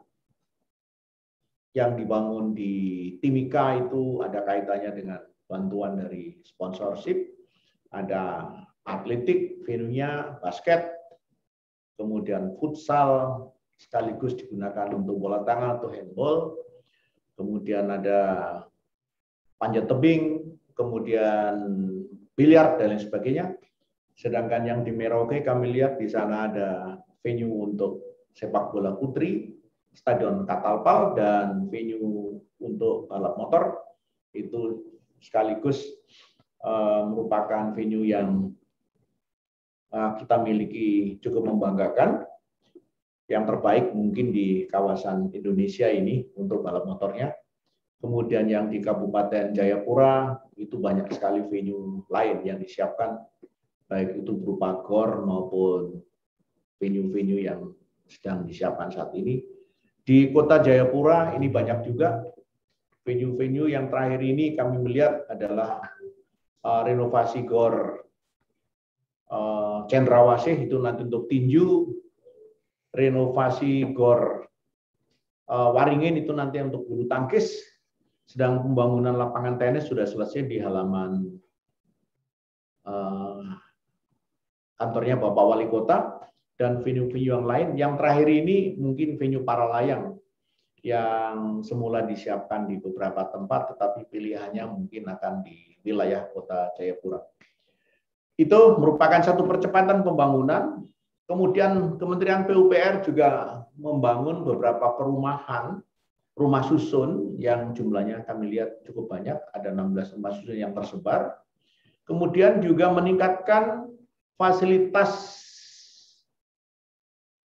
yang dibangun di Timika itu ada kaitannya dengan bantuan dari sponsorship, ada atletik, venue-nya, basket, kemudian futsal, sekaligus digunakan untuk bola tangan atau handball, kemudian ada panjat tebing, kemudian biliar, dan lain sebagainya. Sedangkan yang di Merauke kami lihat di sana ada venue untuk sepak bola putri, stadion Katalpal, dan venue untuk balap motor. Itu sekaligus uh, merupakan venue yang uh, kita miliki cukup membanggakan, yang terbaik mungkin di kawasan Indonesia ini untuk balap motornya. Kemudian yang di Kabupaten Jayapura itu banyak sekali venue lain yang disiapkan, baik itu berupa gor maupun venue-venue yang sedang disiapkan saat ini. Di Kota Jayapura ini banyak juga venue-venue. Yang terakhir ini kami melihat adalah uh, renovasi gor uh, Cendrawasih, itu nanti untuk tinju, renovasi gor uh, Waringin itu nanti untuk bulu tangkis. Sedang pembangunan lapangan tenis sudah selesai di halaman uh, kantornya Bapak Wali Kota, dan venue-venue yang lain. Yang terakhir ini mungkin venue para layang yang semula disiapkan di beberapa tempat, tetapi pilihannya mungkin akan di wilayah Kota Jayapura. Itu merupakan satu percepatan pembangunan. Kemudian Kementerian P U P R juga membangun beberapa perumahan, rumah susun yang jumlahnya kami lihat cukup banyak, ada enam belas rumah susun yang tersebar. Kemudian juga meningkatkan fasilitas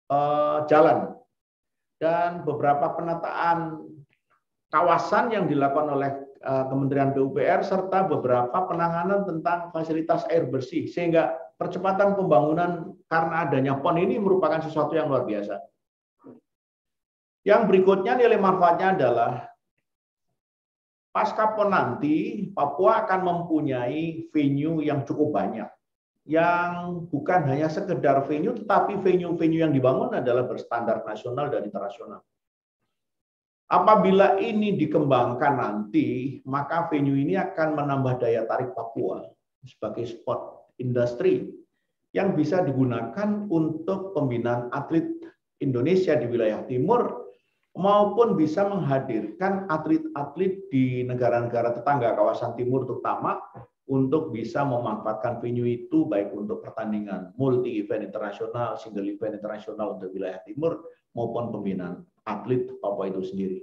uh, jalan dan beberapa penataan kawasan yang dilakukan oleh uh, Kementerian P U P R serta beberapa penanganan tentang fasilitas air bersih, sehingga percepatan pembangunan karena adanya P O N ini merupakan sesuatu yang luar biasa. Yang berikutnya nilai manfaatnya adalah pasca P O N nanti Papua akan mempunyai venue yang cukup banyak, yang bukan hanya sekedar venue, tetapi venue-venue yang dibangun adalah berstandar nasional dan internasional. Apabila ini dikembangkan nanti, maka venue ini akan menambah daya tarik Papua sebagai spot industri yang bisa digunakan untuk pembinaan atlet Indonesia di wilayah timur, maupun bisa menghadirkan atlet-atlet di negara-negara tetangga kawasan timur terutama untuk bisa memanfaatkan venue itu baik untuk pertandingan multi event internasional, single event internasional untuk wilayah timur maupun pembinaan atlet Papua itu sendiri.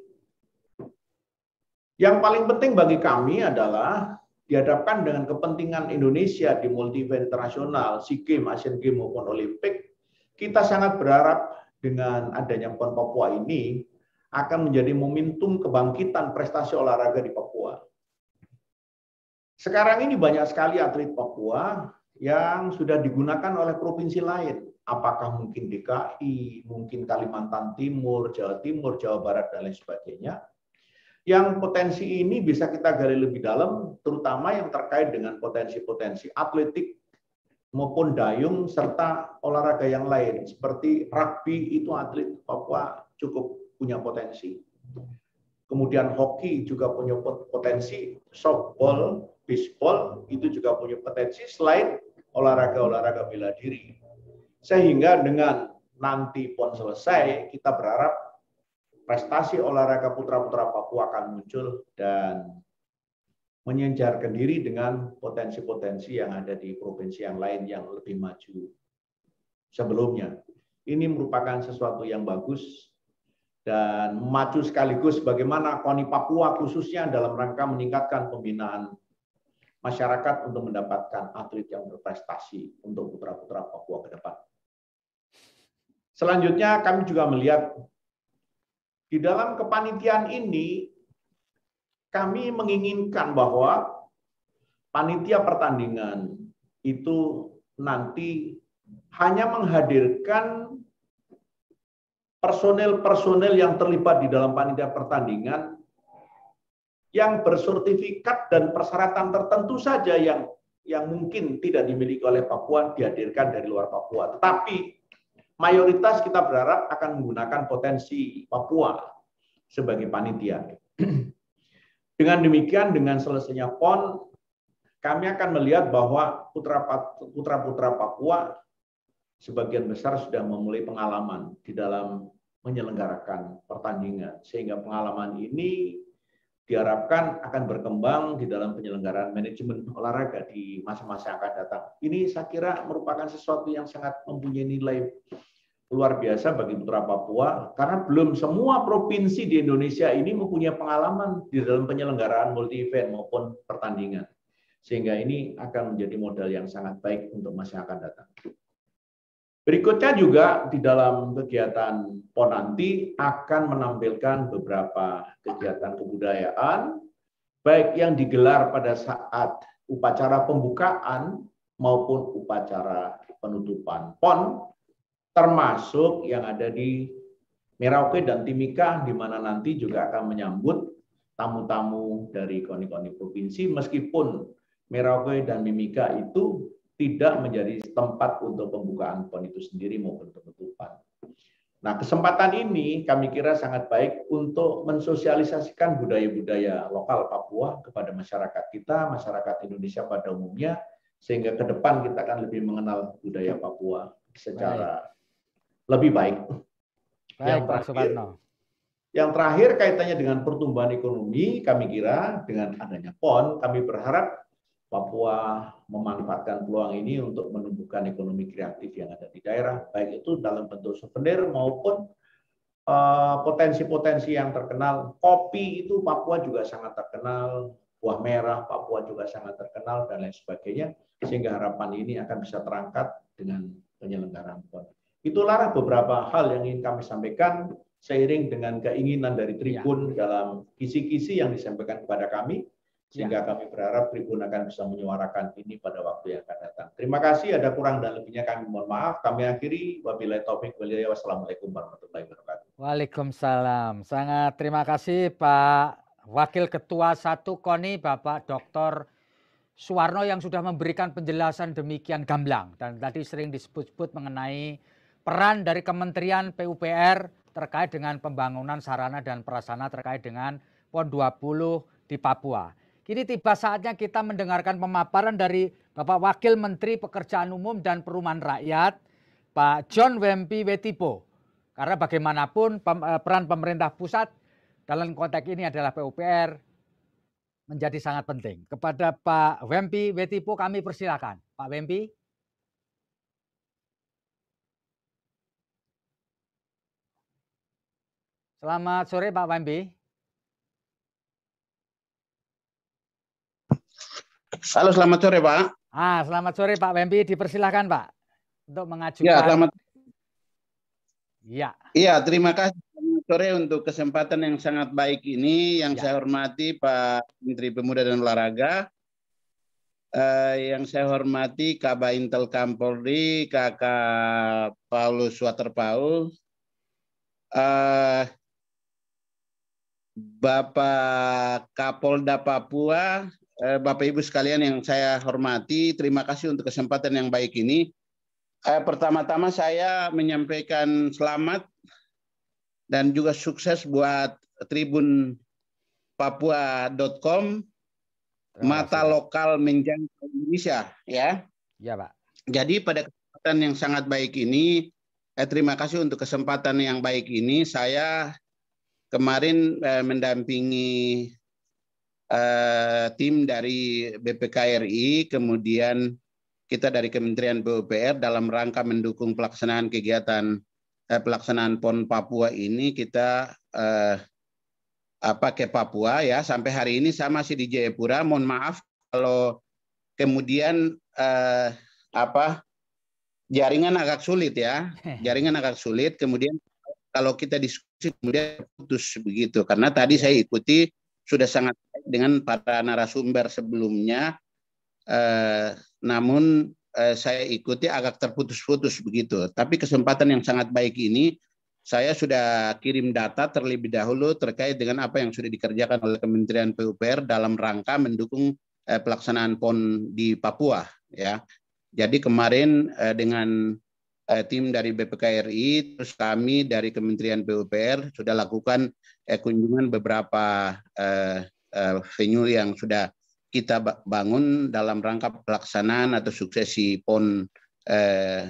Yang paling penting bagi kami adalah dihadapkan dengan kepentingan Indonesia di multi event internasional, SEA Games, Asian Games maupun Olimpik, kita sangat berharap dengan adanya P O N Papua ini akan menjadi momentum kebangkitan prestasi olahraga di Papua. Sekarang ini banyak sekali atlet Papua yang sudah digunakan oleh provinsi lain. Apakah mungkin D K I, mungkin Kalimantan Timur, Jawa Timur, Jawa Barat, dan lain sebagainya. Yang potensi ini bisa kita gali lebih dalam, terutama yang terkait dengan potensi-potensi atletik maupun dayung, serta olahraga yang lain. Seperti rugby, itu atlet Papua cukup punya potensi. Kemudian hoki juga punya potensi, softball, baseball itu juga punya potensi selain olahraga-olahraga bela diri. Sehingga dengan nanti P O N selesai, kita berharap prestasi olahraga putra-putra Papua akan muncul dan menyejarkan diri dengan potensi-potensi yang ada di provinsi yang lain yang lebih maju sebelumnya. Ini merupakan sesuatu yang bagus dan maju sekaligus bagaimana K O N I Papua khususnya dalam rangka meningkatkan pembinaan masyarakat untuk mendapatkan atlet yang berprestasi untuk putra-putra Papua ke depan. Selanjutnya kami juga melihat di dalam kepanitiaan ini kami menginginkan bahwa panitia pertandingan itu nanti hanya menghadirkan personel-personel yang terlibat di dalam panitia pertandingan yang bersertifikat dan persyaratan tertentu saja yang yang mungkin tidak dimiliki oleh Papua dihadirkan dari luar Papua. Tetapi mayoritas kita berharap akan menggunakan potensi Papua sebagai panitia. Dengan demikian, dengan selesainya P O N, kami akan melihat bahwa putra-putra Papua sebagian besar sudah memulai pengalaman di dalam menyelenggarakan pertandingan. Sehingga pengalaman ini diharapkan akan berkembang di dalam penyelenggaraan manajemen olahraga di masa-masa yang akan datang. Ini saya kira merupakan sesuatu yang sangat mempunyai nilai luar biasa bagi putra Papua, karena belum semua provinsi di Indonesia ini mempunyai pengalaman di dalam penyelenggaraan multi event maupun pertandingan. Sehingga ini akan menjadi modal yang sangat baik untuk masa yang akan datang. Berikutnya juga di dalam kegiatan P O N nanti akan menampilkan beberapa kegiatan kebudayaan, baik yang digelar pada saat upacara pembukaan maupun upacara penutupan P O N, termasuk yang ada di Merauke dan Timika, di mana nanti juga akan menyambut tamu-tamu dari koni-koni provinsi, meskipun Merauke dan Mimika itu tidak menjadi tempat untuk pembukaan P O N itu sendiri maupun penutupan. Nah, kesempatan ini kami kira sangat baik untuk mensosialisasikan budaya-budaya lokal Papua kepada masyarakat kita, masyarakat Indonesia pada umumnya, sehingga ke depan kita akan lebih mengenal budaya Papua secara baik. lebih baik. Baik, yang Pak terakhir, Suparno. yang terakhir kaitannya dengan pertumbuhan ekonomi, kami kira dengan adanya P O N, kami berharap Papua memanfaatkan peluang ini untuk menumbuhkan ekonomi kreatif yang ada di daerah, baik itu dalam bentuk souvenir maupun potensi-potensi uh, yang terkenal. Kopi itu Papua juga sangat terkenal, buah merah Papua juga sangat terkenal, dan lain sebagainya, sehingga harapan ini akan bisa terangkat dengan penyelenggaraan P O N. Itulah beberapa hal yang ingin kami sampaikan seiring dengan keinginan dari Tribun ya. Dalam kisi-kisi yang disampaikan kepada kami, sehingga ya. Kami berharap Tribun akan bisa menyuarakan ini pada waktu yang akan datang. Terima kasih, ada kurang dan lebihnya kami mohon maaf. Kami akhiri, wabillahi taufik wal hidayah. Wassalamualaikum warahmatullahi wabarakatuh. Waalaikumsalam. Sangat terima kasih Pak Wakil Ketua satu KONI, Bapak Doktor Suwarno yang sudah memberikan penjelasan demikian gamblang. Dan tadi sering disebut-sebut mengenai peran dari Kementerian P U P R terkait dengan pembangunan sarana dan prasarana terkait dengan PON dua puluh di Papua. Kini tiba saatnya kita mendengarkan pemaparan dari Bapak Wakil Menteri Pekerjaan Umum dan Perumahan Rakyat, Pak John Wempi Wetipo. Karena bagaimanapun peran pemerintah pusat dalam konteks ini adalah P U P R menjadi sangat penting. Kepada Pak Wempi Wetipo kami persilakan. Pak Wempi. Selamat sore Pak Wempi. Halo, selamat sore Pak. Ah, selamat sore Pak Wempi, dipersilahkan Pak untuk mengajukan. Ya, selamat. Iya. Iya, terima kasih selamat sore untuk kesempatan yang sangat baik ini. Yang ya. Saya hormati Pak Menteri Pemuda dan Olahraga, eh, yang saya hormati Kabak Intelkam Polri, Kakak Paulus Waterpaul, eh, Bapak Kapolda Papua, eh, Bapak Ibu sekalian yang saya hormati, terima kasih untuk kesempatan yang baik ini. Eh, Pertama-tama saya menyampaikan selamat dan juga sukses buat Tribun Papua dot com, mata lokal menjangkau Indonesia, ya. Ya, Pak. Jadi pada kesempatan yang sangat baik ini, eh, terima kasih untuk kesempatan yang baik ini. Saya kemarin eh, mendampingi eh, tim dari B P K R I, kemudian kita dari Kementerian P U P R dalam rangka mendukung pelaksanaan kegiatan eh, pelaksanaan PON Papua ini, kita eh, apa ke Papua ya. Sampai hari ini saya masih di Jayapura. Mohon maaf kalau kemudian eh, apa jaringan agak sulit ya, jaringan agak sulit. Kemudian kalau kita diskusi kemudian putus begitu, karena tadi saya ikuti sudah sangat baik dengan para narasumber sebelumnya, eh, namun eh, saya ikuti agak terputus-putus begitu. Tapi kesempatan yang sangat baik ini, saya sudah kirim data terlebih dahulu terkait dengan apa yang sudah dikerjakan oleh Kementerian P U P R dalam rangka mendukung eh, pelaksanaan PON di Papua, ya. Jadi kemarin eh, dengan tim dari B P K R I, terus kami dari Kementerian P U P R sudah lakukan eh, kunjungan beberapa eh, eh, venue yang sudah kita bangun dalam rangka pelaksanaan atau suksesi PON eh,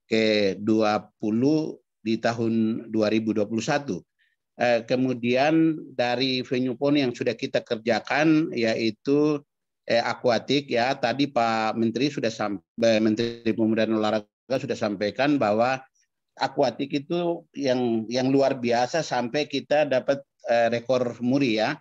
ke dua puluh di tahun dua ribu dua puluh satu. Eh, kemudian dari venue PON yang sudah kita kerjakan yaitu eh, akuatik, ya. Tadi Pak Menteri sudah sampai, Menteri Pemuda dan Olahraga sudah sampaikan bahwa akuatik itu yang yang luar biasa sampai kita dapat eh, rekor muri, ya.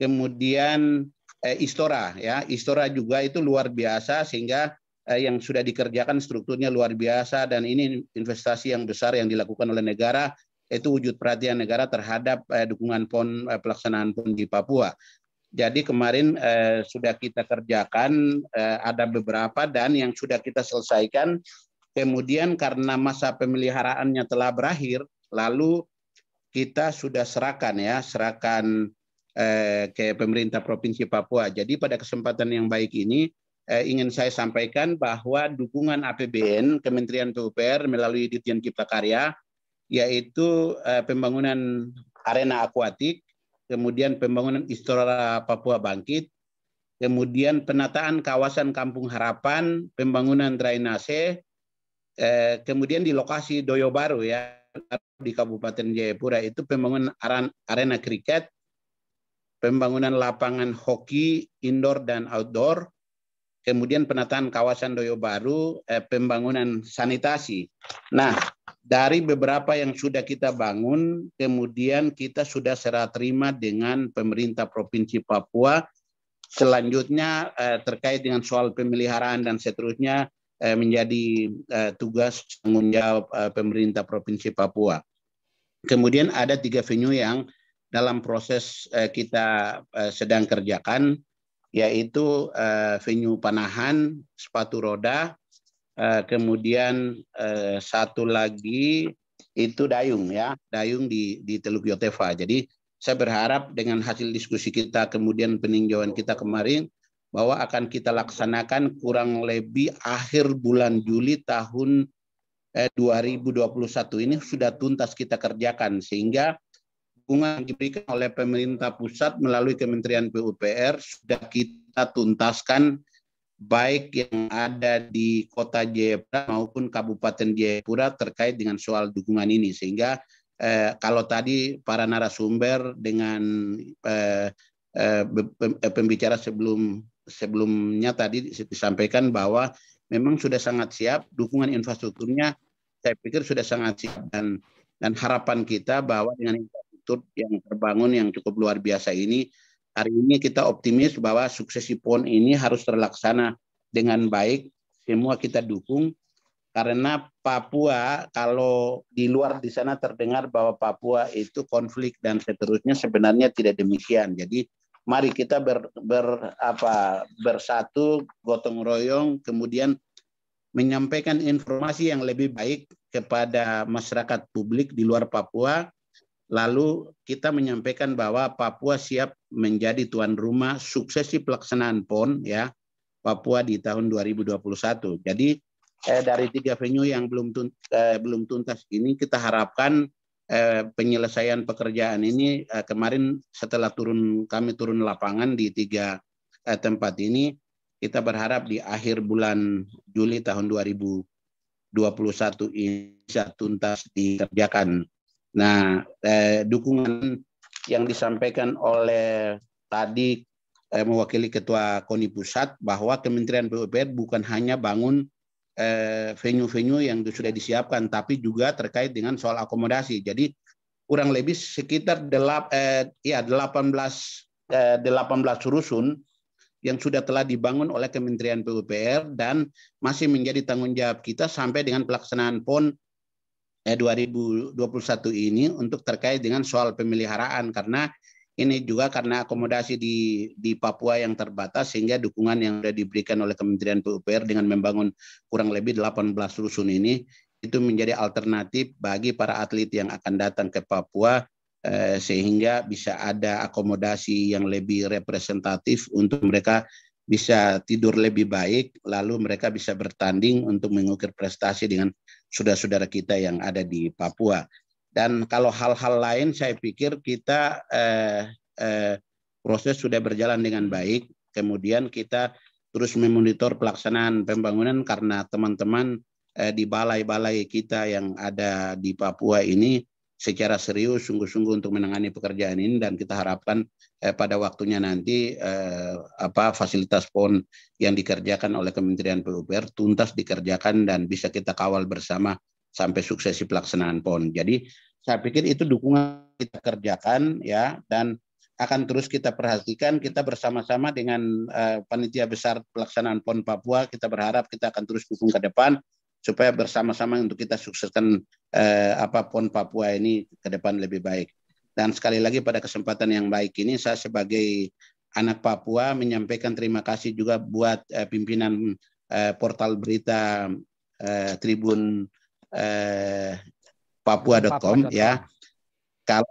Kemudian eh, Istora, ya, Istora juga itu luar biasa sehingga eh, yang sudah dikerjakan strukturnya luar biasa, dan ini investasi yang besar yang dilakukan oleh negara, itu wujud perhatian negara terhadap eh, dukungan PON eh, pelaksanaan PON di Papua. Jadi kemarin eh, sudah kita kerjakan eh, ada beberapa dan yang sudah kita selesaikan. Kemudian karena masa pemeliharaannya telah berakhir, lalu kita sudah serahkan ya, serahkan eh, ke pemerintah Provinsi Papua. Jadi pada kesempatan yang baik ini eh, ingin saya sampaikan bahwa dukungan A P B N Kementerian P U P R melalui Ditjen Cipta Karya, yaitu eh, pembangunan arena akuatik, kemudian pembangunan Istora Papua Bangkit, kemudian penataan kawasan Kampung Harapan, pembangunan drainase, Eh, kemudian di lokasi Doyo Baru ya di Kabupaten Jayapura itu pembangunan arena kriket, pembangunan lapangan hoki indoor dan outdoor, kemudian penataan kawasan Doyo Baru, eh, pembangunan sanitasi. Nah, dari beberapa yang sudah kita bangun, kemudian kita sudah serah terima dengan pemerintah Provinsi Papua. Selanjutnya eh, terkait dengan soal pemeliharaan dan seterusnya, eh, menjadi eh, tugas tanggung jawab eh, pemerintah Provinsi Papua. Kemudian ada tiga venue yang dalam proses eh, kita eh, sedang kerjakan, yaitu eh, venue panahan, sepatu roda, eh, kemudian eh, satu lagi itu dayung ya, dayung di di Teluk Yotefa. Jadi saya berharap dengan hasil diskusi kita kemudian peninjauan kita kemarin bahwa akan kita laksanakan kurang lebih akhir bulan Juli tahun eh, dua ribu dua puluh satu ini sudah tuntas kita kerjakan, sehingga dukungan yang diberikan oleh pemerintah pusat melalui Kementerian P U P R sudah kita tuntaskan, baik yang ada di Kota Jayapura maupun Kabupaten Jayapura terkait dengan soal dukungan ini. Sehingga eh, kalau tadi para narasumber dengan eh, eh, pembicara sebelum sebelumnya tadi disampaikan bahwa memang sudah sangat siap, dukungan infrastrukturnya saya pikir sudah sangat siap, dan dan harapan kita bahwa dengan infrastruktur yang terbangun yang cukup luar biasa ini, hari ini kita optimis bahwa suksesi P O N ini harus terlaksana dengan baik. Semua kita dukung, karena Papua kalau di luar di sana terdengar bahwa Papua itu konflik dan seterusnya, sebenarnya tidak demikian. Jadi mari kita ber, ber apa bersatu, gotong royong, kemudian menyampaikan informasi yang lebih baik kepada masyarakat publik di luar Papua. Lalu kita menyampaikan bahwa Papua siap menjadi tuan rumah suksesi pelaksanaan P O N ya Papua di tahun dua ribu dua puluh satu. Jadi eh, dari tiga venue yang belum tuntas, eh, belum tuntas ini kita harapkan eh, penyelesaian pekerjaan ini eh, kemarin setelah turun kami turun lapangan di tiga eh, tempat ini, kita berharap di akhir bulan Juli tahun dua ribu dua puluh satu ini bisa tuntas dikerjakan. Nah, eh, dukungan yang disampaikan oleh tadi eh, mewakili Ketua KONI Pusat bahwa Kementerian P U P R bukan hanya bangun eh, venue-venue yang sudah disiapkan, tapi juga terkait dengan soal akomodasi. Jadi kurang lebih sekitar delap, eh, ya, delapan belas, eh, delapan belas rusun yang sudah telah dibangun oleh Kementerian P U P R dan masih menjadi tanggung jawab kita sampai dengan pelaksanaan P O N eh, dua ribu dua puluh satu ini untuk terkait dengan soal pemeliharaan, karena ini juga karena akomodasi di di Papua yang terbatas, sehingga dukungan yang sudah diberikan oleh Kementerian P U P R dengan membangun kurang lebih delapan belas rusun ini itu menjadi alternatif bagi para atlet yang akan datang ke Papua, eh, sehingga bisa ada akomodasi yang lebih representatif untuk mereka bisa tidur lebih baik, lalu mereka bisa bertanding untuk mengukir prestasi dengan saudara-saudara kita yang ada di Papua. Dan kalau hal-hal lain saya pikir kita eh, eh, proses sudah berjalan dengan baik, kemudian kita terus memonitor pelaksanaan pembangunan karena teman-teman eh, di balai-balai kita yang ada di Papua ini secara serius sungguh-sungguh untuk menangani pekerjaan ini, dan kita harapkan eh, pada waktunya nanti eh, apa fasilitas P O N yang dikerjakan oleh Kementerian P U P R tuntas dikerjakan dan bisa kita kawal bersama sampai suksesi pelaksanaan P O N. Jadi saya pikir itu dukungan kita kerjakan ya, dan akan terus kita perhatikan. Kita bersama-sama dengan uh, panitia besar pelaksanaan P O N Papua, kita berharap kita akan terus dukung ke depan supaya bersama-sama untuk kita sukseskan uh, apa P O N Papua ini ke depan lebih baik. Dan sekali lagi pada kesempatan yang baik ini saya sebagai anak Papua menyampaikan terima kasih juga buat uh, pimpinan uh, portal berita uh, Tribun uh, Papua dot com ya. Kalau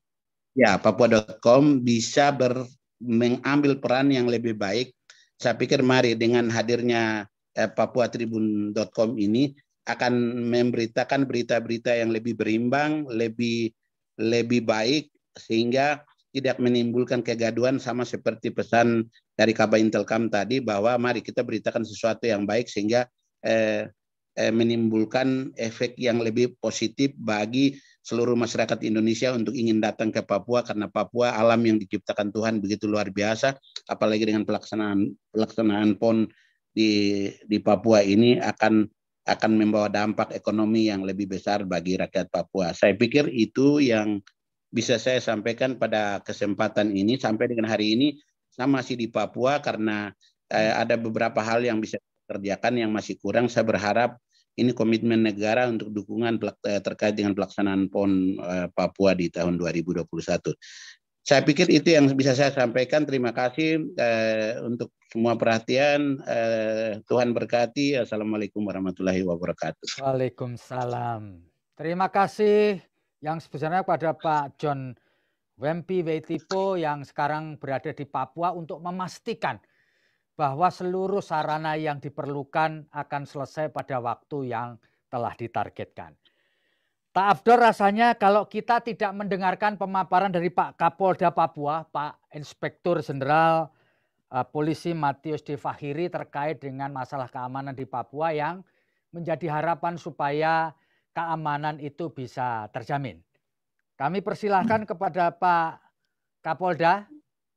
ya Papua dot com bisa ber, mengambil peran yang lebih baik, saya pikir mari dengan hadirnya eh, Papua Tribun dot com ini akan memberitakan berita-berita yang lebih berimbang, lebih lebih baik, sehingga tidak menimbulkan kegaduhan, sama seperti pesan dari Kaba Intelkam tadi bahwa mari kita beritakan sesuatu yang baik sehingga eh, eh, menimbulkan efek yang lebih positif bagi seluruh masyarakat Indonesia untuk ingin datang ke Papua, karena Papua alam yang diciptakan Tuhan begitu luar biasa, apalagi dengan pelaksanaan pelaksanaan P O N di di Papua ini akan akan membawa dampak ekonomi yang lebih besar bagi rakyat Papua. Saya pikir itu yang bisa saya sampaikan pada kesempatan ini. Sampai dengan hari ini saya masih di Papua karena eh, ada beberapa hal yang bisa kerjakan, yang masih kurang saya berharap ini komitmen negara untuk dukungan terkait dengan pelaksanaan P O N Papua di tahun dua ribu dua puluh satu. Saya pikir itu yang bisa saya sampaikan. Terima kasih eh, untuk semua perhatian. Eh, Tuhan berkati. Assalamualaikum warahmatullahi wabarakatuh. Waalaikumsalam. Terima kasih yang sebesarnya kepada Pak John Wempi Weitipo yang sekarang berada di Papua untuk memastikan bahwa seluruh sarana yang diperlukan akan selesai pada waktu yang telah ditargetkan. Tak afdol rasanya kalau kita tidak mendengarkan pemaparan dari Pak Kapolda Papua, Pak Inspektur Jenderal uh, Polisi Matius D. Fahiri terkait dengan masalah keamanan di Papua yang menjadi harapan supaya keamanan itu bisa terjamin. Kami persilahkan kepada Pak Kapolda.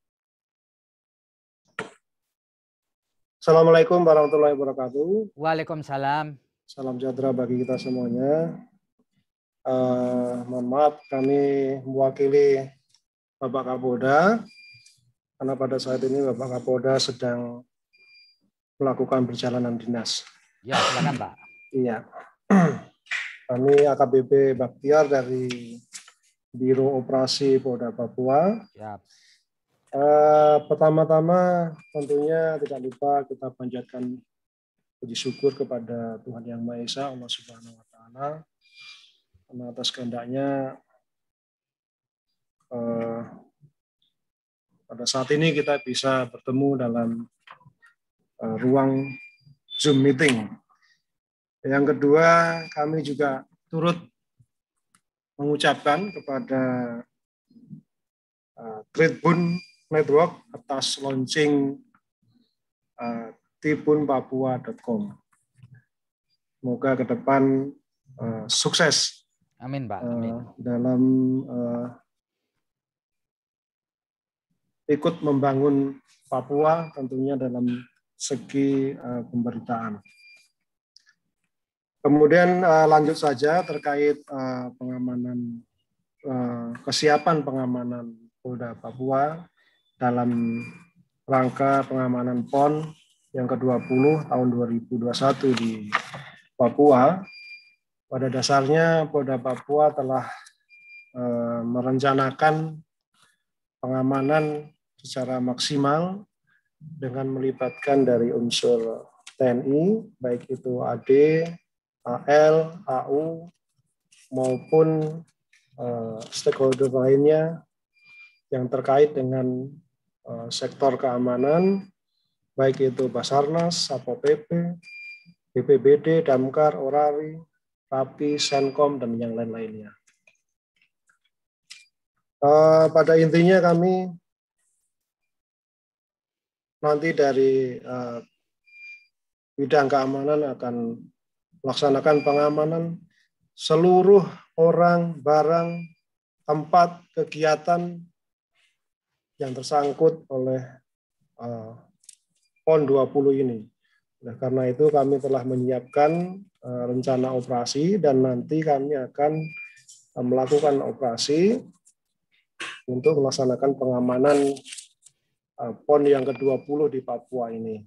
Assalamualaikum warahmatullahi wabarakatuh. Waalaikumsalam. Salam sejahtera bagi kita semuanya. Uh, mohon maaf kami mewakili Bapak Kapolda karena pada saat ini Bapak Kapolda sedang melakukan perjalanan dinas. Ya, silakan Pak. Iya. Kami A K B P Baktiar dari Biro Operasi Polda Papua. Siap. Uh, pertama-tama tentunya tidak lupa kita panjatkan puji syukur kepada Tuhan Yang Maha Esa, Allah Subhanahu Wa Taala, karena atas kehendaknya uh, pada saat ini kita bisa bertemu dalam uh, ruang Zoom meeting. Yang kedua, kami juga turut mengucapkan kepada uh, Tribun Network atas launching uh, tribun papua dot com. Semoga ke depan uh, sukses. Amin, Pak. Amin. Uh, dalam uh, ikut membangun Papua tentunya dalam segi uh, pemberitaan. Kemudian uh, lanjut saja terkait uh, pengamanan uh, kesiapan pengamanan Polda Papua dalam rangka pengamanan P O N yang ke dua puluh tahun dua ribu dua puluh satu di Papua. Pada dasarnya Polda Papua telah uh, merencanakan pengamanan secara maksimal dengan melibatkan dari unsur T N I, baik itu A D, A L, A U, maupun uh, stakeholder lainnya yang terkait dengan uh, sektor keamanan, baik itu Basarnas, Satpol P P, B P B D, Damkar, Orari, Rapi, Senkom, dan yang lain-lainnya. Uh, pada intinya kami nanti dari uh, bidang keamanan akan melaksanakan pengamanan seluruh orang, barang, tempat, kegiatan yang tersangkut oleh uh, P O N dua puluh ini. Nah, karena itu kami telah menyiapkan uh, rencana operasi dan nanti kami akan uh, melakukan operasi untuk melaksanakan pengamanan uh, P O N yang ke dua puluh di Papua ini.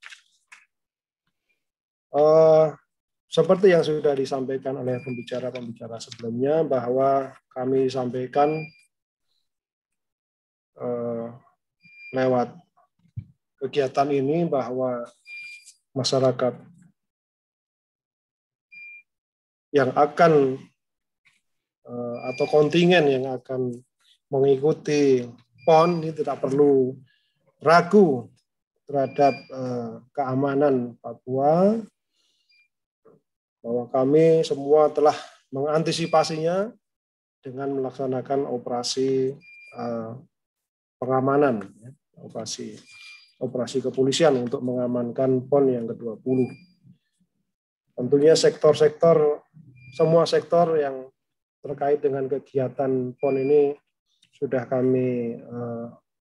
Uh, seperti yang sudah disampaikan oleh pembicara-pembicara sebelumnya bahwa kami sampaikan uh, lewat kegiatan ini bahwa masyarakat yang akan uh, atau kontingen yang akan mengikuti P O N ini tidak perlu ragu terhadap uh, keamanan Papua, bahwa kami semua telah mengantisipasinya dengan melaksanakan operasi uh, pengamanan, ya, operasi operasi kepolisian untuk mengamankan P O N yang ke dua puluh. Tentunya sektor-sektor, semua sektor yang terkait dengan kegiatan P O N ini sudah kami uh,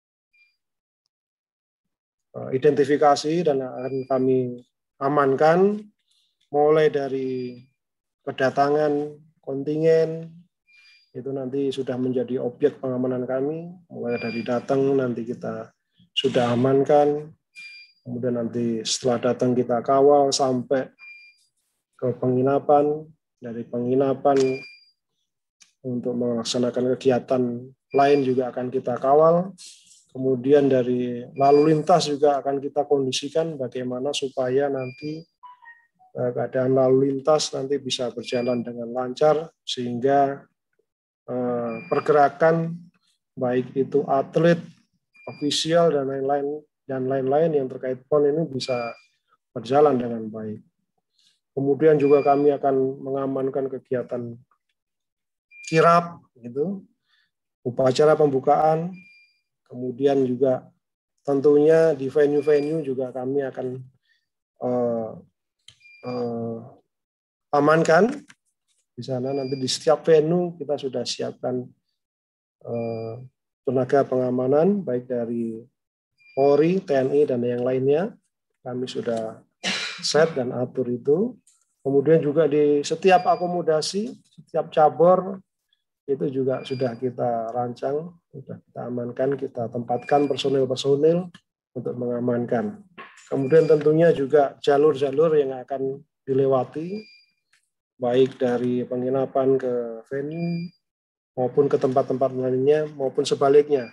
identifikasi dan akan kami amankan, mulai dari kedatangan kontingen, itu nanti sudah menjadi objek pengamanan kami, mulai dari datang nanti kita sudah amankan, kemudian nanti setelah datang kita kawal sampai ke penginapan, dari penginapan untuk melaksanakan kegiatan lain juga akan kita kawal, kemudian dari lalu lintas juga akan kita kondisikan bagaimana supaya nanti keadaan lalu lintas nanti bisa berjalan dengan lancar, sehingga eh, pergerakan baik itu atlet, ofisial dan lain-lain dan lain-lain yang terkait P O N ini bisa berjalan dengan baik. Kemudian juga kami akan mengamankan kegiatan kirap, gitu, upacara pembukaan, kemudian juga tentunya di venue-venue juga kami akan eh, eh, amankan. Di sana nanti di setiap venue kita sudah siapkan eh, tenaga pengamanan baik dari Polri, T N I dan yang lainnya. Kami sudah set dan atur itu. Kemudian juga di setiap akomodasi, setiap cabur itu juga sudah kita rancang, sudah kita amankan, kita tempatkan personil-personil untuk mengamankan. Kemudian tentunya juga jalur-jalur yang akan dilewati, baik dari penginapan ke venue, maupun ke tempat-tempat lainnya, maupun sebaliknya.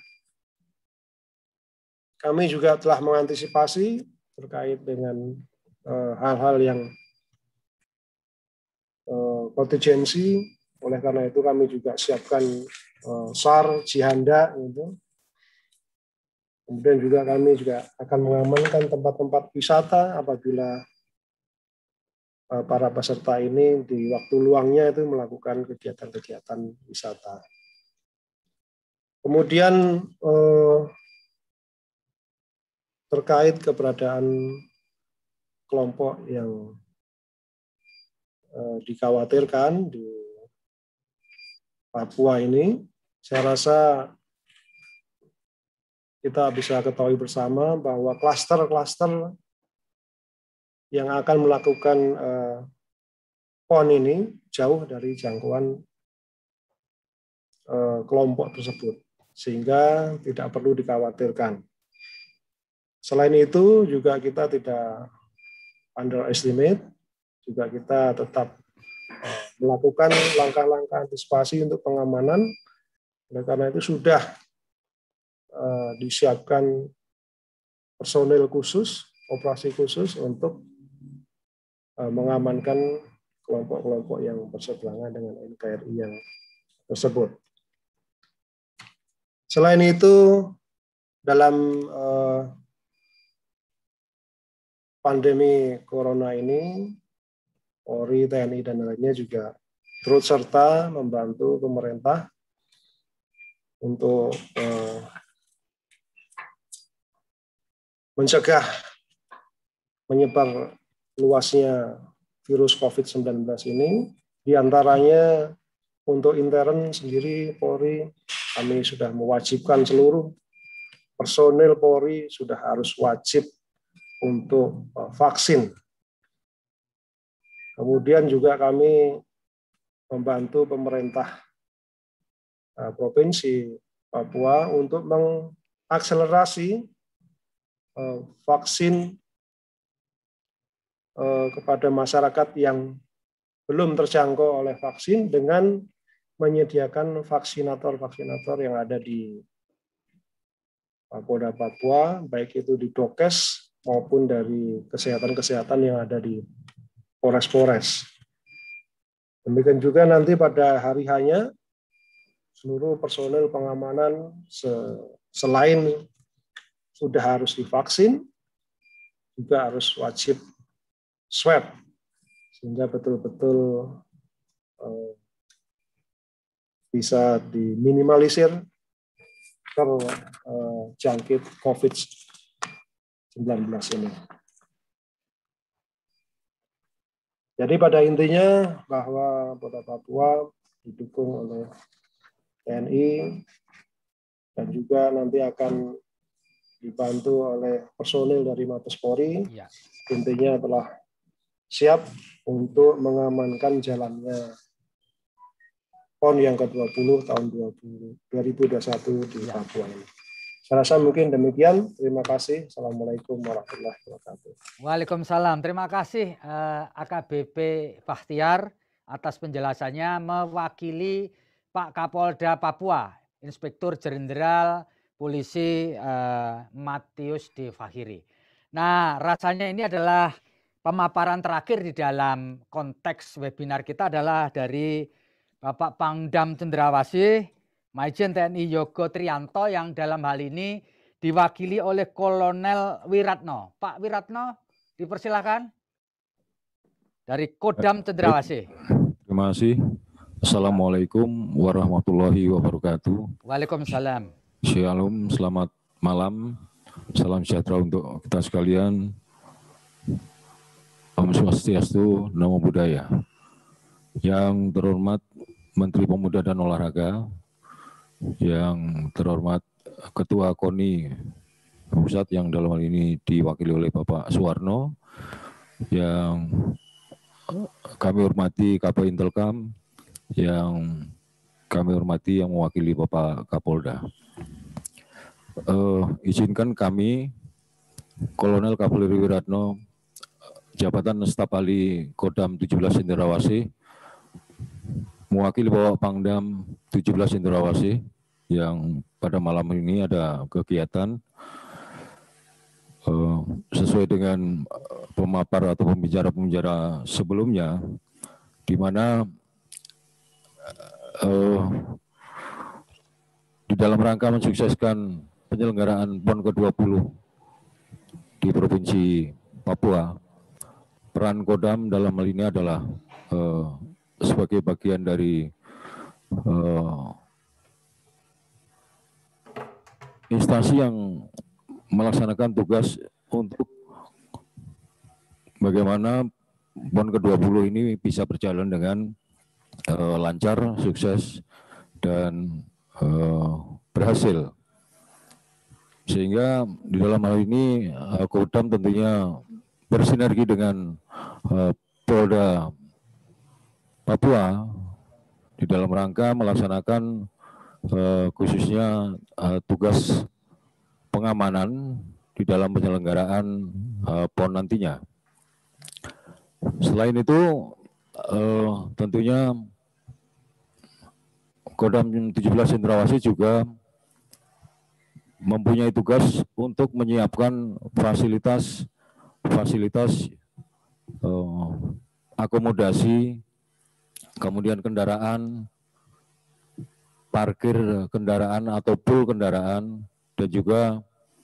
Kami juga telah mengantisipasi terkait dengan hal-hal uh, yang uh, kontingensi. Oleh karena itu kami juga siapkan uh, S A R, Jihanda, gitu. Kemudian juga kami juga akan mengamankan tempat-tempat wisata apabila uh, para peserta ini di waktu luangnya itu melakukan kegiatan-kegiatan wisata. Kemudian uh, terkait keberadaan kelompok yang uh, dikhawatirkan di Papua ini, saya rasa kita bisa ketahui bersama bahwa klaster-klaster yang akan melakukan uh, P O N ini jauh dari jangkauan uh, kelompok tersebut, sehingga tidak perlu dikhawatirkan. Selain itu juga kita tidak underestimate, juga kita tetap uh, melakukan langkah-langkah antisipasi untuk pengamanan. Oleh karena itu sudah uh, disiapkan personil khusus, operasi khusus untuk uh, mengamankan kelompok-kelompok yang berseberangan dengan N K R I yang tersebut. Selain itu, dalam uh, pandemi corona ini, Polri, T N I, dan lainnya juga turut serta membantu pemerintah untuk eh, mencegah menyebar luasnya virus COVID sembilan belas ini. Di antaranya untuk intern sendiri Polri, kami sudah mewajibkan seluruh personil Polri sudah harus wajib untuk eh, vaksin. Kemudian juga kami membantu pemerintah uh, Provinsi Papua untuk mengakselerasi uh, vaksin uh, kepada masyarakat yang belum terjangkau oleh vaksin dengan menyediakan vaksinator-vaksinator yang ada di Polda Papua, baik itu di Dokes maupun dari kesehatan-kesehatan yang ada di Polres-Polres. Demikian juga nanti pada hari hanya seluruh personel pengamanan selain sudah harus divaksin, juga harus wajib swab sehingga betul-betul eh, bisa diminimalisir terjangkit COVID sembilan belas ini. Jadi pada intinya bahwa Polda Papua didukung oleh T N I dan juga nanti akan dibantu oleh personil dari Mabes Polri. Ya. Intinya telah siap untuk mengamankan jalannya P O N yang ke dua puluh tahun dua ribu dua puluh satu di ya. Papua ini. Saya rasa mungkin demikian. Terima kasih. Assalamualaikum warahmatullahi wabarakatuh. Waalaikumsalam. Terima kasih eh, A K B P Bakhtiar atas penjelasannya mewakili Pak Kapolda Papua, Inspektur Jenderal Polisi eh, Matius D. Fahiri. Nah, rasanya ini adalah pemaparan terakhir di dalam konteks webinar kita adalah dari Bapak Pangdam Cendrawasih, Maijen T N I Yogo Trianto yang dalam hal ini diwakili oleh Kolonel Wiratno. Pak Wiratno, dipersilakan dari Kodam Cendrawasih. Terima kasih. Assalamualaikum warahmatullahi wabarakatuh. Waalaikumsalam. Shalom, selamat malam. Salam sejahtera untuk kita sekalian. Om Swastiastu, Namo Buddhaya. Yang terhormat Menteri Pemuda dan Olahraga, yang terhormat Ketua KONI Pusat yang dalam hal ini diwakili oleh Bapak Suwarno, yang kami hormati K P Intelkam, yang kami hormati yang mewakili Bapak Kapolda. Uh, izinkan kami, Kolonel Kapolri Wiratno, Jabatan Staf Ahli Kodam tujuh belas Cendrawasih, mewakili Bapak Pangdam tujuh belas Cendrawasih, yang pada malam ini ada kegiatan uh, sesuai dengan pemapar atau pembicara-pembicara sebelumnya, di mana uh, di dalam rangka mensukseskan penyelenggaraan PON ke dua puluh di Provinsi Papua, peran Kodam dalam hal ini adalah uh, sebagai bagian dari uh, instansi yang melaksanakan tugas untuk bagaimana PON ke dua puluh ini bisa berjalan dengan uh, lancar, sukses, dan uh, berhasil. Sehingga di dalam hal ini uh, Kodam tentunya bersinergi dengan uh, Polda Papua di dalam rangka melaksanakan uh, khususnya uh, tugas pengamanan di dalam penyelenggaraan uh, PON nantinya. Selain itu uh, tentunya Kodam tujuh belas Cendrawasih juga mempunyai tugas untuk menyiapkan fasilitas fasilitas uh, akomodasi, kemudian kendaraan, parkir kendaraan atau pool kendaraan, dan juga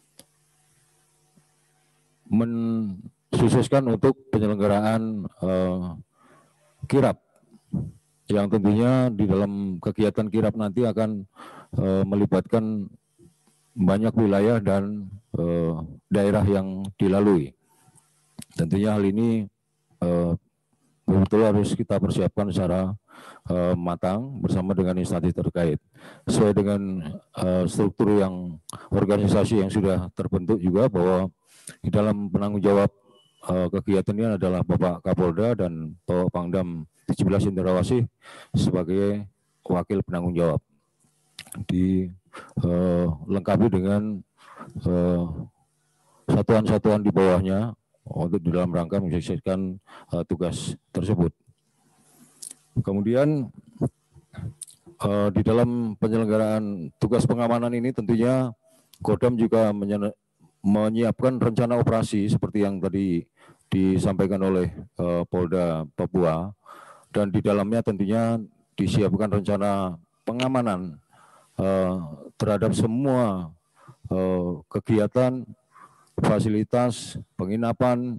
mensususkan untuk penyelenggaraan uh, kirap, yang tentunya di dalam kegiatan kirap nanti akan uh, melibatkan banyak wilayah dan uh, daerah yang dilalui. Tentunya hal ini uh, betul harus kita persiapkan secara uh, matang bersama dengan instansi terkait. Sesuai dengan uh, struktur yang organisasi yang sudah terbentuk juga, bahwa di dalam penanggung jawab uh, kegiatan ini adalah Bapak Kapolda dan Bapak Pangdam tujuh belas Cendrawasih sebagai wakil penanggung jawab. Dilengkapi uh, dengan satuan-satuan uh, di bawahnya untuk di dalam rangka mensukseskan uh, tugas tersebut. Kemudian uh, di dalam penyelenggaraan tugas pengamanan ini tentunya Kodam juga menyiapkan rencana operasi seperti yang tadi disampaikan oleh uh, Polda Papua, dan di dalamnya tentunya disiapkan rencana pengamanan uh, terhadap semua uh, kegiatan, fasilitas, penginapan,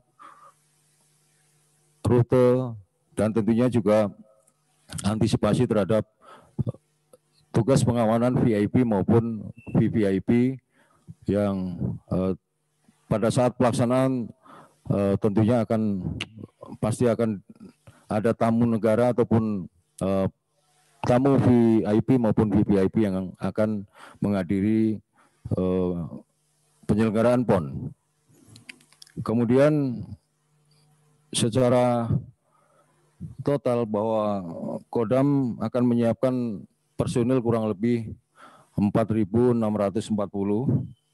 rute, dan tentunya juga antisipasi terhadap tugas pengamanan V I P maupun V V I P yang uh, pada saat pelaksanaan uh, tentunya akan pasti akan ada tamu negara ataupun uh, tamu V I P maupun V V I P yang akan menghadiri uh, penyelenggaraan PON. Kemudian secara total bahwa Kodam akan menyiapkan personil kurang lebih empat ribu enam ratus empat puluh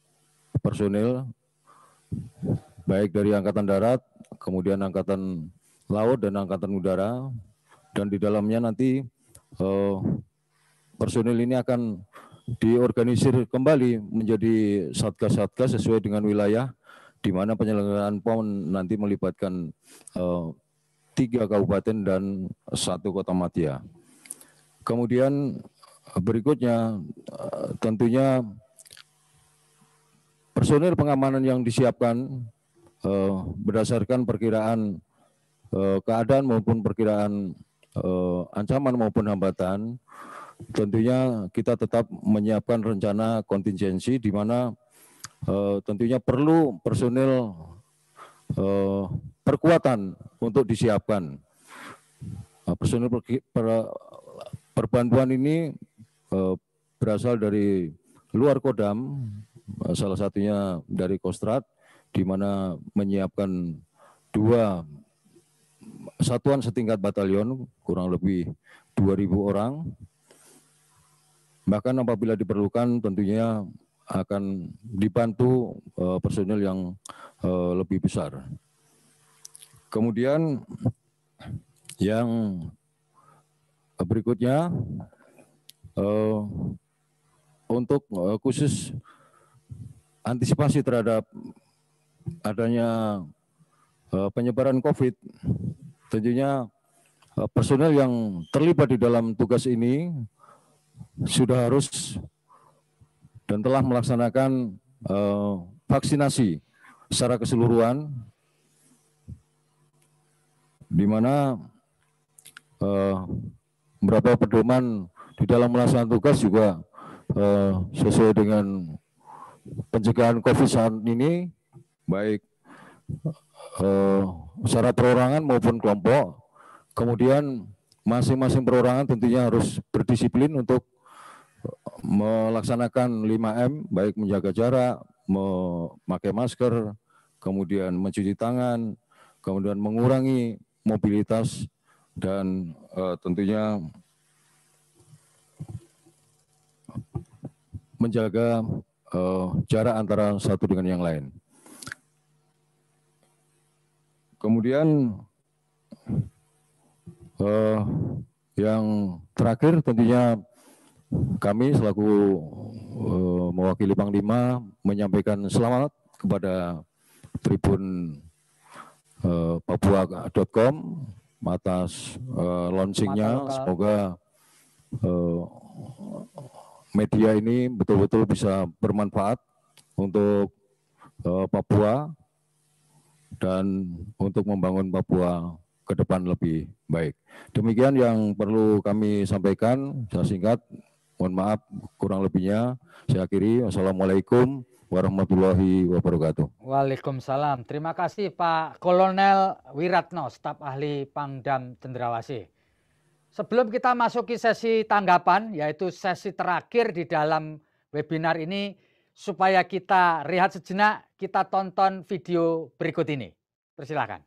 personil, baik dari Angkatan Darat, kemudian Angkatan Laut dan Angkatan Udara, dan di dalamnya nanti eh, personil ini akan diorganisir kembali menjadi satgas-satgas sesuai dengan wilayah, di mana penyelenggaraan P O N nanti melibatkan eh, tiga kabupaten dan satu kota madya. Kemudian berikutnya tentunya personil pengamanan yang disiapkan eh, berdasarkan perkiraan eh, keadaan maupun perkiraan eh, ancaman maupun hambatan, tentunya kita tetap menyiapkan rencana kontingensi di mana eh, tentunya perlu personil eh, perkuatan untuk disiapkan. Nah, personil per, per, perbantuan ini eh, berasal dari luar Kodam, salah satunya dari Kostrad, di mana menyiapkan dua satuan setingkat batalion, kurang lebih dua ribu orang. Bahkan apabila diperlukan tentunya akan dibantu uh, personil yang uh, lebih besar. Kemudian yang berikutnya, uh, untuk uh, khusus antisipasi terhadap adanya uh, penyebaran COVID, tentunya uh, personel yang terlibat di dalam tugas ini sudah harus dan telah melaksanakan uh, vaksinasi secara keseluruhan, di mana uh, beberapa pedoman di dalam melaksanakan tugas juga uh, sesuai dengan pencegahan COVID saat ini, baik uh, secara perorangan maupun kelompok. Kemudian masing-masing perorangan tentunya harus berdisiplin untuk melaksanakan lima M, baik menjaga jarak, memakai masker, kemudian mencuci tangan, kemudian mengurangi mobilitas, dan uh, tentunya menjaga uh, jarak antara satu dengan yang lain. Kemudian uh, yang terakhir tentunya kami selaku uh, mewakili Panglima menyampaikan selamat kepada Tribun uh, Papua dot com atas uh, launchingnya. Semoga uh, media ini betul-betul bisa bermanfaat untuk uh, Papua dan untuk membangun Papua ke depan lebih baik. Demikian yang perlu kami sampaikan. Saya singkat. Mohon maaf kurang lebihnya. Saya akhiri. Wassalamualaikum warahmatullahi wabarakatuh. Waalaikumsalam. Terima kasih Pak Kolonel Wiratno, staf ahli Pangdam Cendrawasih. Sebelum kita masuki sesi tanggapan, yaitu sesi terakhir di dalam webinar ini, supaya kita rehat sejenak, kita tonton video berikut ini. Persilakan.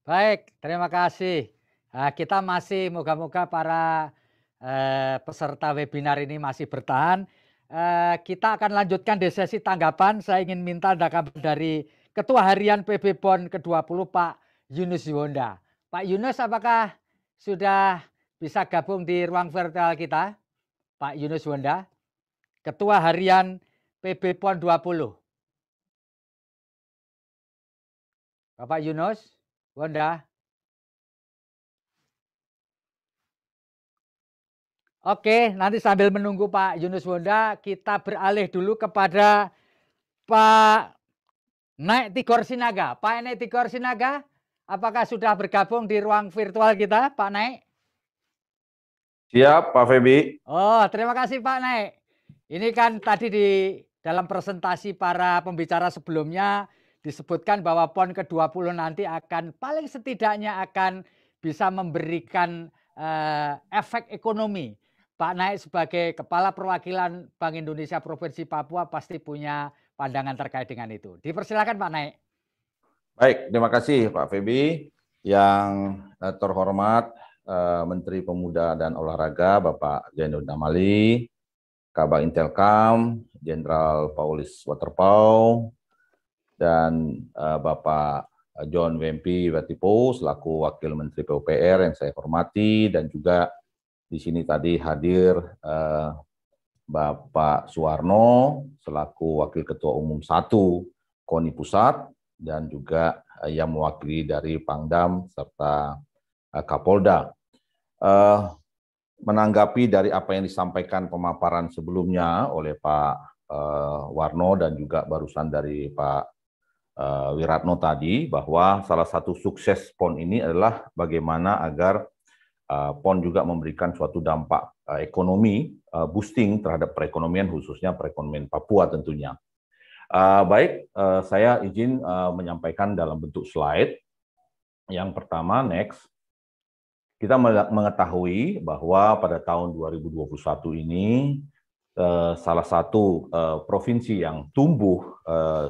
Baik, terima kasih. Nah, kita masih moga-moga para eh, peserta webinar ini masih bertahan. Eh, kita akan lanjutkan di sesi tanggapan. Saya ingin minta tanggapan dari Ketua Harian P B P O N ke dua puluh Pak Yunus Yuwonda. Pak Yunus, apakah sudah bisa gabung di ruang virtual kita? Pak Yunus Yuwonda, Ketua Harian P B P O N dua puluh. Bapak Yunus Yuwonda. Oke, nanti sambil menunggu Pak Yunus Yuwonda, kita beralih dulu kepada Pak Naik Tigor Sinaga. Pak Naik Tigor Sinaga, apakah sudah bergabung di ruang virtual kita, Pak Naik? Siap, Pak Febi. Oh, terima kasih Pak Naik. Ini kan tadi di dalam presentasi para pembicara sebelumnya disebutkan bahwa P O N ke dua puluh nanti akan paling setidaknya akan bisa memberikan uh, efek ekonomi. Pak Naik sebagai Kepala Perwakilan Bank Indonesia Provinsi Papua pasti punya pandangan terkait dengan itu. Dipersilakan Pak Naik. Baik, terima kasih Pak Febi. Yang terhormat uh, Menteri Pemuda dan Olahraga Bapak Zainuddin Amali, Kabag Intelkam, Jenderal Paulus Waterpauw, dan uh, Bapak John Wempi Wetipo selaku Wakil Menteri P U P R yang saya hormati, dan juga di sini tadi hadir uh, Bapak Suwarno selaku Wakil Ketua Umum satu KONI Pusat, dan juga uh, yang mewakili dari Pangdam serta uh, Kapolda. Uh, menanggapi dari apa yang disampaikan pemaparan sebelumnya oleh Pak uh, Warno dan juga barusan dari Pak uh, Wiratno tadi, bahwa salah satu sukses P O N ini adalah bagaimana agar uh, P O N juga memberikan suatu dampak uh, ekonomi, uh, boosting terhadap perekonomian, khususnya perekonomian Papua tentunya. Uh, baik, uh, saya izin uh, menyampaikan dalam bentuk slide. Yang pertama, next. Kita mengetahui bahwa pada tahun dua ribu dua puluh satu ini eh, salah satu eh, provinsi yang tumbuh eh,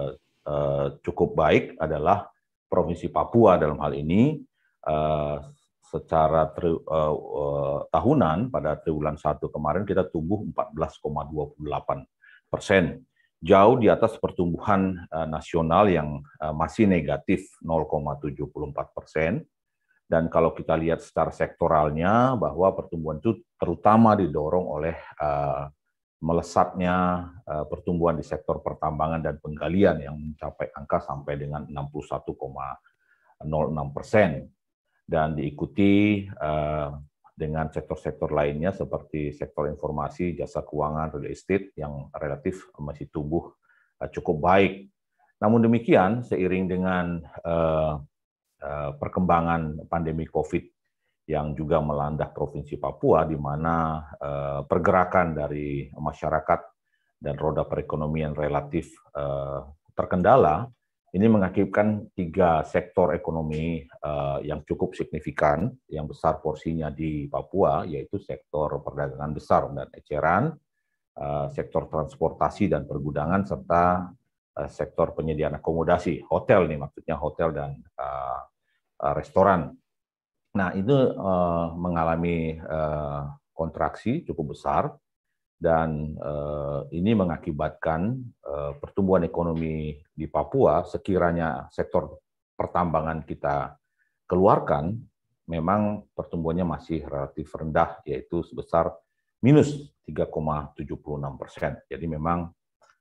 eh, cukup baik adalah Provinsi Papua dalam hal ini. Eh, secara tri, eh, eh, tahunan pada triwulan satu kemarin kita tumbuh empat belas koma dua puluh delapan persen. Jauh di atas pertumbuhan eh, nasional yang eh, masih negatif nol koma tujuh puluh empat persen. Dan kalau kita lihat secara sektoralnya, bahwa pertumbuhan itu terutama didorong oleh uh, melesatnya uh, pertumbuhan di sektor pertambangan dan penggalian yang mencapai angka sampai dengan enam puluh satu koma nol enam persen. Dan diikuti uh, dengan sektor-sektor lainnya seperti sektor informasi, jasa keuangan, real estate yang relatif masih tumbuh uh, cukup baik. Namun demikian, seiring dengan uh, perkembangan pandemi COVID yang juga melanda Provinsi Papua, di mana eh, pergerakan dari masyarakat dan roda perekonomian relatif eh, terkendala, ini mengakibatkan tiga sektor ekonomi eh, yang cukup signifikan, yang besar porsinya di Papua, yaitu sektor perdagangan besar dan eceran, eh, sektor transportasi dan pergudangan, serta sektor penyediaan akomodasi, hotel nih maksudnya, hotel dan uh, uh, restoran. Nah, itu uh, mengalami uh, kontraksi cukup besar, dan uh, ini mengakibatkan uh, pertumbuhan ekonomi di Papua, sekiranya sektor pertambangan kita keluarkan, memang pertumbuhannya masih relatif rendah, yaitu sebesar minus tiga koma tujuh puluh enam persen. Jadi memang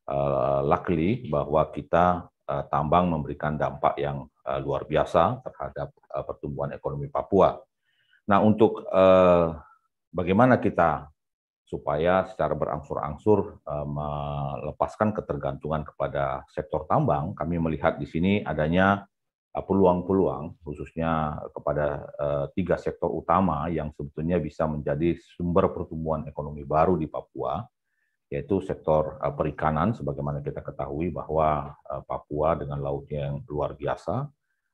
Uh, luckily bahwa kita uh, tambang memberikan dampak yang uh, luar biasa terhadap uh, pertumbuhan ekonomi Papua. Nah, untuk uh, bagaimana kita supaya secara berangsur-angsur uh, melepaskan ketergantungan kepada sektor tambang, kami melihat di sini adanya peluang-peluang uh, khususnya kepada uh, tiga sektor utama yang sebetulnya bisa menjadi sumber pertumbuhan ekonomi baru di Papua, yaitu sektor uh, perikanan, sebagaimana kita ketahui bahwa uh, Papua dengan lautnya yang luar biasa,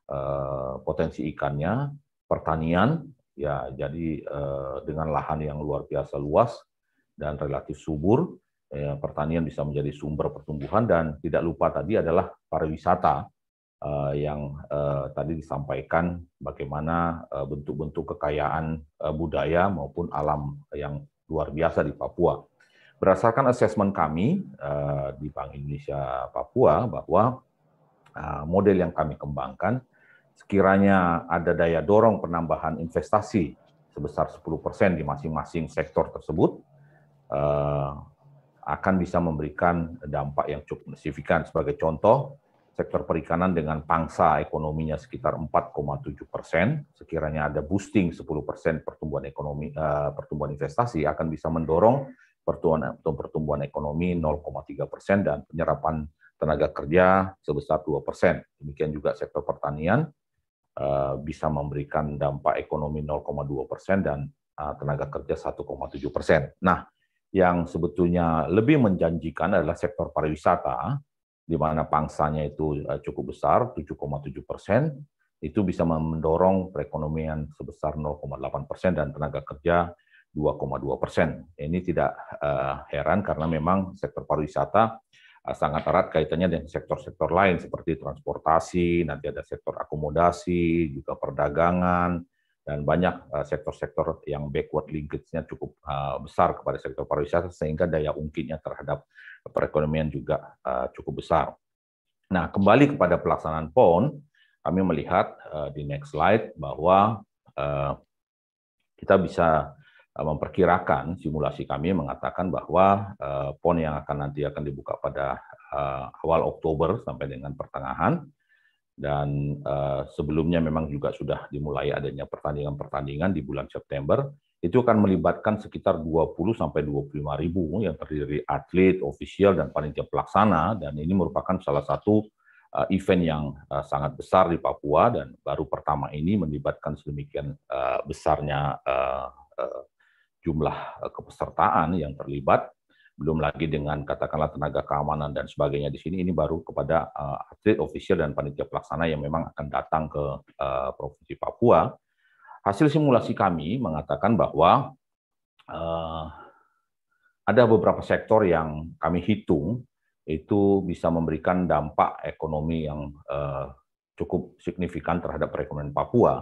uh, potensi ikannya, pertanian, ya jadi uh, dengan lahan yang luar biasa luas dan relatif subur, ya, pertanian bisa menjadi sumber pertumbuhan, dan tidak lupa tadi adalah pariwisata, uh, yang uh, tadi disampaikan bagaimana bentuk-bentuk uh, kekayaan uh, budaya maupun alam yang luar biasa di Papua. Berdasarkan asesmen kami uh, di Bank Indonesia Papua bahwa uh, model yang kami kembangkan sekiranya ada daya dorong penambahan investasi sebesar sepuluh persen di masing-masing sektor tersebut, uh, akan bisa memberikan dampak yang cukup signifikan. Sebagai contoh, sektor perikanan dengan pangsa ekonominya sekitar empat koma tujuh persen, sekiranya ada boosting sepuluh persen pertumbuhan ekonomi, uh, pertumbuhan investasi akan bisa mendorong pertumbuhan, pertumbuhan ekonomi nol koma tiga persen dan penyerapan tenaga kerja sebesar dua persen. Demikian juga sektor pertanian uh, bisa memberikan dampak ekonomi nol koma dua persen dan uh, tenaga kerja satu koma tujuh persen. Nah, yang sebetulnya lebih menjanjikan adalah sektor pariwisata, di mana pangsanya itu cukup besar, tujuh koma tujuh persen, itu bisa mendorong perekonomian sebesar nol koma delapan persen dan tenaga kerja dua koma dua persen. Ini tidak uh, heran karena memang sektor pariwisata uh, sangat erat kaitannya dengan sektor-sektor lain seperti transportasi, nanti ada sektor akomodasi, juga perdagangan, dan banyak sektor-sektor uh, yang backward linkage-nya cukup uh, besar kepada sektor pariwisata sehingga daya ungkitnya terhadap perekonomian juga uh, cukup besar. Nah, kembali kepada pelaksanaan P O N, kami melihat uh, di next slide bahwa uh, kita bisa uh, memperkirakan, simulasi kami mengatakan bahwa uh, P O N yang akan nanti akan dibuka pada uh, awal Oktober sampai dengan pertengahan, dan uh, sebelumnya memang juga sudah dimulai adanya pertandingan-pertandingan di bulan September, itu akan melibatkan sekitar dua puluh sampai dua puluh lima ribu yang terdiri dari atlet, ofisial, dan panitia pelaksana, dan ini merupakan salah satu uh, event yang uh, sangat besar di Papua, dan baru pertama ini melibatkan sedemikian uh, besarnya uh, uh, jumlah uh, kepesertaan yang terlibat, belum lagi dengan katakanlah tenaga keamanan dan sebagainya di sini, ini baru kepada uh, atlet, ofisial, dan panitia pelaksana yang memang akan datang ke uh, Provinsi Papua. Hasil simulasi kami mengatakan bahwa uh, ada beberapa sektor yang kami hitung itu bisa memberikan dampak ekonomi yang uh, cukup signifikan terhadap perekonomian Papua.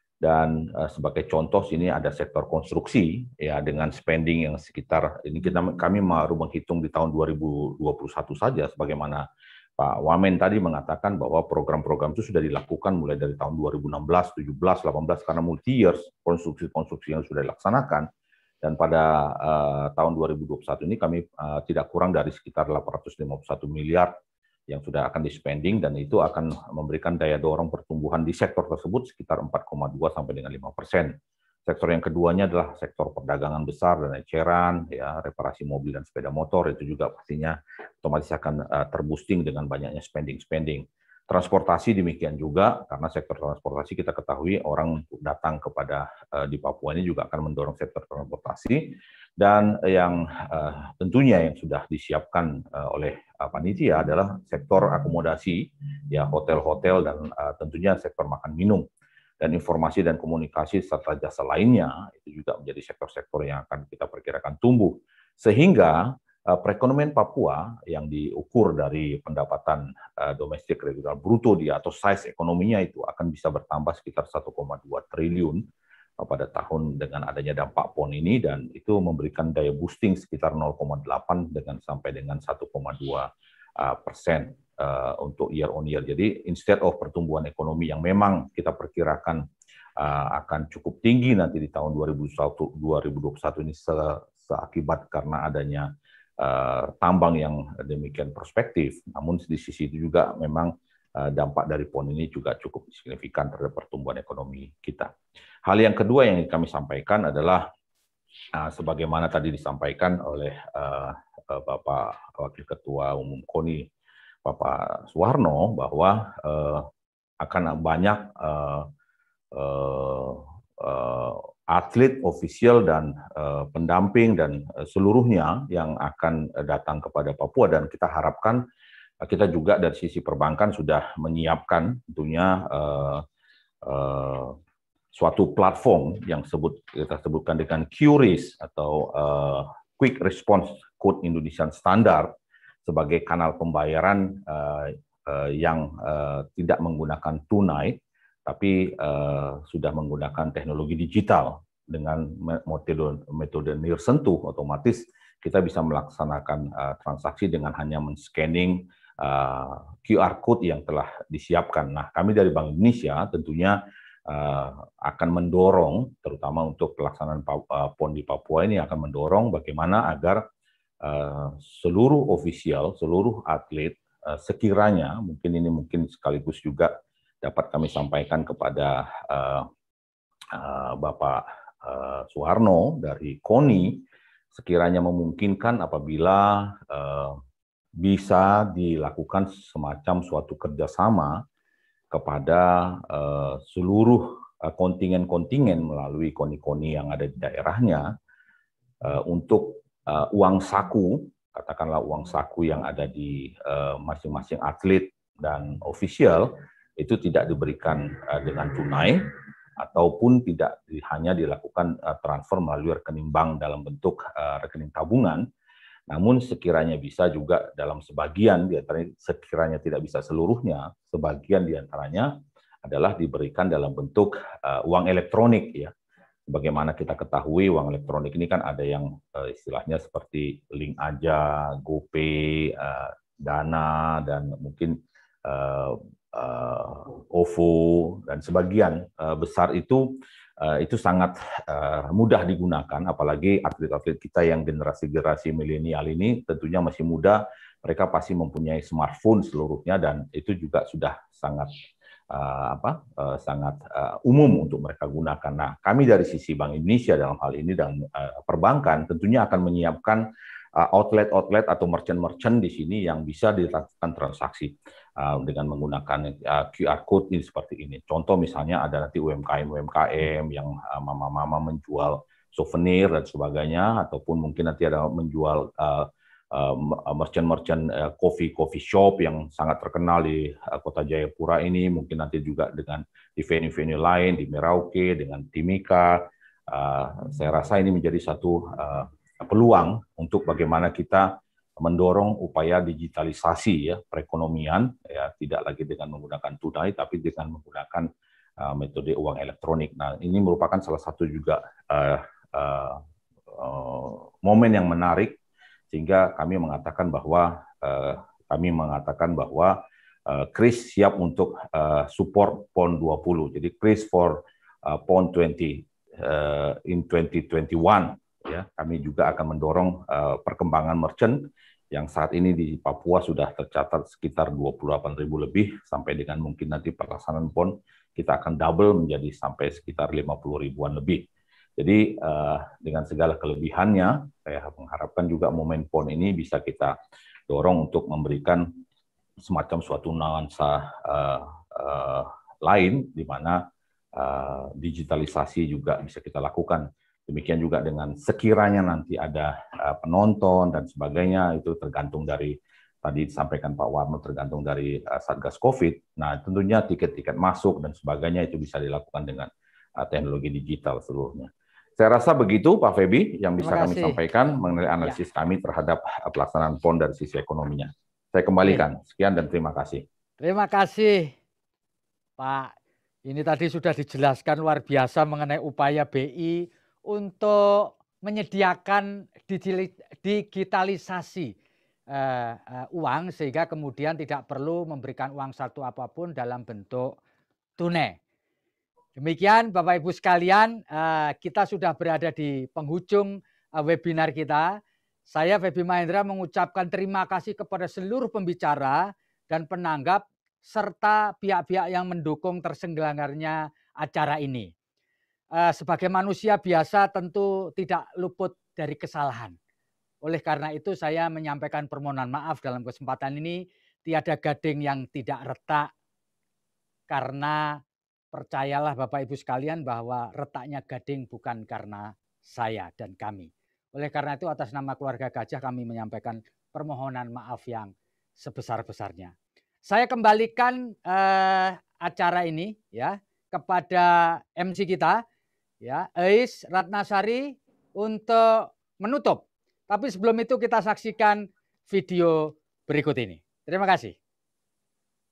Dan uh, sebagai contoh sini ada sektor konstruksi ya dengan spending yang sekitar ini kita kami baru menghitung di tahun dua ribu dua puluh satu saja, sebagaimana Pak Wamen tadi mengatakan bahwa program-program itu sudah dilakukan mulai dari tahun dua ribu enam belas, tujuh belas, delapan belas karena multi years konstruksi-konstruksi yang sudah dilaksanakan, dan pada uh, tahun dua ribu dua puluh satu ini kami uh, tidak kurang dari sekitar delapan ratus lima puluh satu miliar yang sudah akan di-spending, dan itu akan memberikan daya dorong pertumbuhan di sektor tersebut sekitar empat koma dua sampai dengan lima persen. Sektor yang keduanya adalah sektor perdagangan besar dan eceran, ya, reparasi mobil dan sepeda motor, itu juga pastinya otomatis akan uh, terboosting dengan banyaknya spending-spending. Transportasi demikian juga, karena sektor transportasi kita ketahui orang datang kepada uh, di Papua ini juga akan mendorong sektor transportasi, dan yang uh, tentunya yang sudah disiapkan uh, oleh uh, panitia adalah sektor akomodasi, ya hotel-hotel, dan uh, tentunya sektor makan minum, dan informasi dan komunikasi serta jasa lainnya itu juga menjadi sektor-sektor yang akan kita perkirakan tumbuh, sehingga perekonomian Papua yang diukur dari pendapatan uh, domestik regional bruto dia atau size ekonominya itu akan bisa bertambah sekitar satu koma dua triliun uh, pada tahun dengan adanya dampak P O N ini, dan itu memberikan daya boosting sekitar nol koma delapan dengan sampai dengan satu koma dua persen uh, untuk year on year. Jadi instead of pertumbuhan ekonomi yang memang kita perkirakan uh, akan cukup tinggi nanti di tahun dua ribu dua puluh satu ini se seakibat karena adanya Uh, tambang yang demikian prospektif, namun di sisi itu juga memang uh, dampak dari P O N ini juga cukup signifikan terhadap pertumbuhan ekonomi kita. Hal yang kedua yang kami sampaikan adalah uh, sebagaimana tadi disampaikan oleh uh, uh, Bapak Wakil Ketua Umum K O N I, Bapak Suwarno, bahwa uh, akan banyak uh, uh, uh, atlet, ofisial, dan uh, pendamping, dan uh, seluruhnya yang akan uh, datang kepada Papua, dan kita harapkan uh, kita juga dari sisi perbankan sudah menyiapkan tentunya uh, uh, suatu platform yang sebut kita sebutkan dengan Q R I S atau uh, Quick Response Code Indonesian Standard sebagai kanal pembayaran uh, uh, yang uh, tidak menggunakan tunai, tapi uh, sudah menggunakan teknologi digital dengan metode metode nirsentuh, otomatis kita bisa melaksanakan uh, transaksi dengan hanya men-scanning uh, Q R code yang telah disiapkan. Nah, kami dari Bank Indonesia tentunya uh, akan mendorong, terutama untuk pelaksanaan uh, P O N di Papua ini akan mendorong bagaimana agar uh, seluruh ofisial, seluruh atlet uh, sekiranya, mungkin ini mungkin sekaligus juga dapat kami sampaikan kepada uh, uh, Bapak uh, Suharno dari KONI, sekiranya memungkinkan apabila uh, bisa dilakukan semacam suatu kerjasama kepada uh, seluruh kontingen-kontingen uh, melalui KONI-KONI yang ada di daerahnya uh, untuk uh, uang saku, katakanlah uang saku yang ada di masing-masing uh, atlet dan ofisial, itu tidak diberikan uh, dengan tunai, ataupun tidak hanya dilakukan uh, transfer melalui rekening bank dalam bentuk uh, rekening tabungan, namun sekiranya bisa juga dalam sebagian, diantaranya sekiranya tidak bisa seluruhnya, sebagian diantaranya adalah diberikan dalam bentuk uh, uang elektronik, ya. Bagaimana kita ketahui uang elektronik ini kan ada yang uh, istilahnya seperti link aja, GoPay, uh, Dana, dan mungkin uh, Uh, O V O dan sebagian uh, besar itu uh, itu sangat uh, mudah digunakan, apalagi atlet-atlet kita yang generasi-generasi milenial ini tentunya masih muda, mereka pasti mempunyai smartphone seluruhnya, dan itu juga sudah sangat uh, apa uh, sangat uh, umum untuk mereka gunakan. Nah, kami dari sisi Bank Indonesia dalam hal ini dan uh, perbankan tentunya akan menyiapkan outlet-outlet atau merchant-merchant di sini yang bisa dilakukan transaksi uh, dengan menggunakan uh, Q R code ini seperti ini. Contoh misalnya ada nanti U M K M U M K M yang uh, mama-mama menjual souvenir dan sebagainya, ataupun mungkin nanti ada menjual uh, uh, merchant-merchant uh, coffee coffee shop yang sangat terkenal di uh, Kota Jayapura ini, mungkin nanti juga dengan di venue-venue lain di Merauke dengan Timika. Uh, saya rasa ini menjadi satu uh, peluang untuk bagaimana kita mendorong upaya digitalisasi ya perekonomian, ya tidak lagi dengan menggunakan tunai tapi dengan menggunakan uh, metode uang elektronik. Nah, ini merupakan salah satu juga uh, uh, uh, momen yang menarik, sehingga kami mengatakan bahwa uh, kami mengatakan bahwa uh, Kris siap untuk uh, support P O N dua puluh. Jadi Kris for uh, P O N dua puluh uh, in dua ribu dua puluh satu. Ya, kami juga akan mendorong uh, perkembangan merchant yang saat ini di Papua sudah tercatat sekitar dua puluh delapan ribu lebih, sampai dengan mungkin nanti pelaksanaan P O N kita akan double menjadi sampai sekitar lima puluh ribuan lebih. Jadi uh, dengan segala kelebihannya, saya mengharapkan juga momen P O N ini bisa kita dorong untuk memberikan semacam suatu nuansa uh, uh, lain, di mana uh, digitalisasi juga bisa kita lakukan. Demikian juga dengan sekiranya nanti ada uh, penonton dan sebagainya, itu tergantung dari, tadi disampaikan Pak Warno, tergantung dari uh, Satgas COVID. Nah, tentunya tiket-tiket masuk dan sebagainya itu bisa dilakukan dengan uh, teknologi digital seluruhnya. Saya rasa begitu Pak Feby yang bisa kami sampaikan mengenai analisis ya. kami terhadap uh, pelaksanaan P O N dari sisi ekonominya. Saya kembalikan. Sekian dan terima kasih. Terima kasih Pak. Ini tadi sudah dijelaskan luar biasa mengenai upaya B I untuk menyediakan digitalisasi uh, uh, uang, sehingga kemudian tidak perlu memberikan uang satu apapun dalam bentuk tunai. Demikian Bapak Ibu sekalian, uh, kita sudah berada di penghujung uh, webinar kita. Saya Feby Mahendra mengucapkan terima kasih kepada seluruh pembicara dan penanggap serta pihak-pihak yang mendukung terselenggaranya acara ini. Sebagai manusia biasa tentu tidak luput dari kesalahan. Oleh karena itu saya menyampaikan permohonan maaf dalam kesempatan ini. Tiada gading yang tidak retak, karena percayalah Bapak Ibu sekalian bahwa retaknya gading bukan karena saya dan kami. Oleh karena itu atas nama keluarga Gajah kami menyampaikan permohonan maaf yang sebesar-besarnya. Saya kembalikan eh, acara ini ya kepada M C kita, ya, Ais Ratnasari, untuk menutup. Tapi sebelum itu kita saksikan video berikut ini. Terima kasih.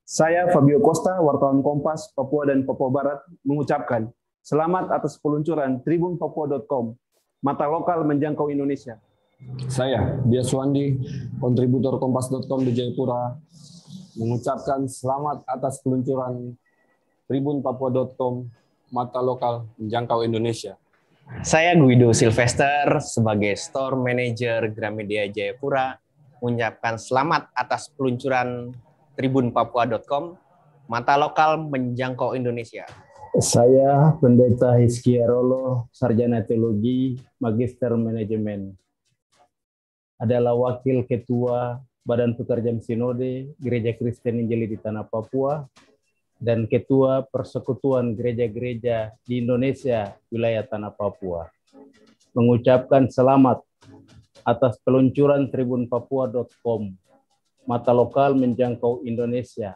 Saya Fabio Costa, wartawan Kompas, Papua dan Papua Barat, mengucapkan selamat atas peluncuran tribun papua dot com, mata lokal menjangkau Indonesia. Saya, Biaswandi, kontributor kompas dot com di Jayapura, mengucapkan selamat atas peluncuran tribun papua dot com, mata lokal menjangkau Indonesia. Saya Guido Sylvester sebagai Store Manager Gramedia Jayapura, mengucapkan selamat atas peluncuran tribun papua dot com, mata lokal menjangkau Indonesia. Saya Pendeta Hizkia Rolo, Sarjana Teologi, Magister Manajemen. Adalah Wakil Ketua Badan Pekerja Sinode Gereja Kristen Injili di Tanah Papua dan Ketua Persekutuan Gereja-Gereja di Indonesia wilayah Tanah Papua. Mengucapkan selamat atas peluncuran tribun papua dot com, mata lokal menjangkau Indonesia.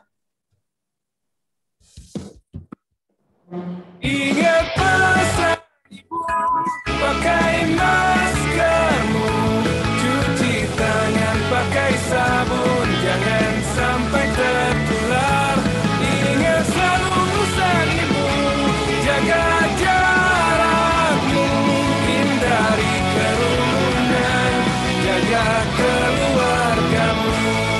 Ingat pesan ibu, pakai maskermu, cuci tangan pakai sabun, jangan sampai tertular. Ingat selalu pesan ibu, jaga jarakmu, hindari kerumunan, jaga keluargamu.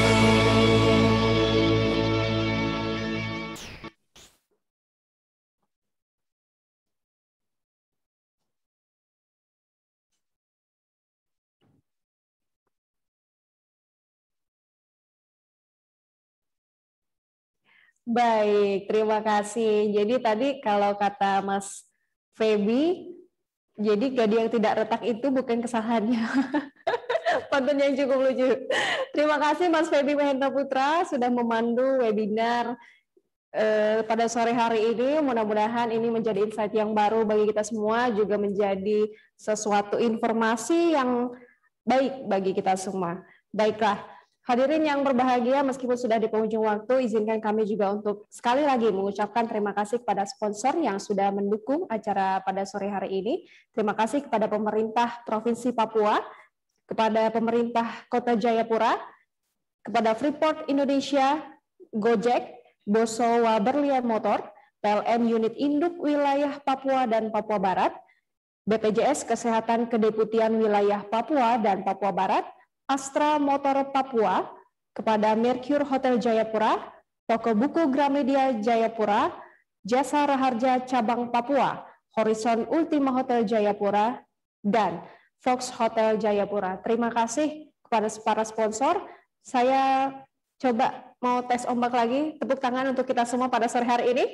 Baik, terima kasih. Jadi tadi kalau kata Mas Feby, jadi gadi yang tidak retak itu bukan kesalahannya. Pantun yang cukup lucu. Terima kasih Mas Feby Mahendra Putra sudah memandu webinar eh, pada sore hari ini. Mudah-mudahan ini menjadi insight yang baru bagi kita semua, juga menjadi sesuatu informasi yang baik bagi kita semua. Baiklah. Hadirin yang berbahagia, meskipun sudah di penghujung waktu, izinkan kami juga untuk sekali lagi mengucapkan terima kasih kepada sponsor yang sudah mendukung acara pada sore hari ini. Terima kasih kepada pemerintah Provinsi Papua, kepada pemerintah Kota Jayapura, kepada Freeport Indonesia, Gojek, Bosowa Berlian Motor, P L N Unit Induk Wilayah Papua dan Papua Barat, B P J S Kesehatan Kedeputian Wilayah Papua dan Papua Barat, Astra Motor Papua, kepada Mercure Hotel Jayapura, Toko Buku Gramedia Jayapura, Jasa Raharja Cabang Papua, Horizon Ultima Hotel Jayapura, dan Fox Hotel Jayapura. Terima kasih kepada para sponsor. Saya coba mau tes ombak lagi. Tepuk tangan untuk kita semua pada sore hari ini.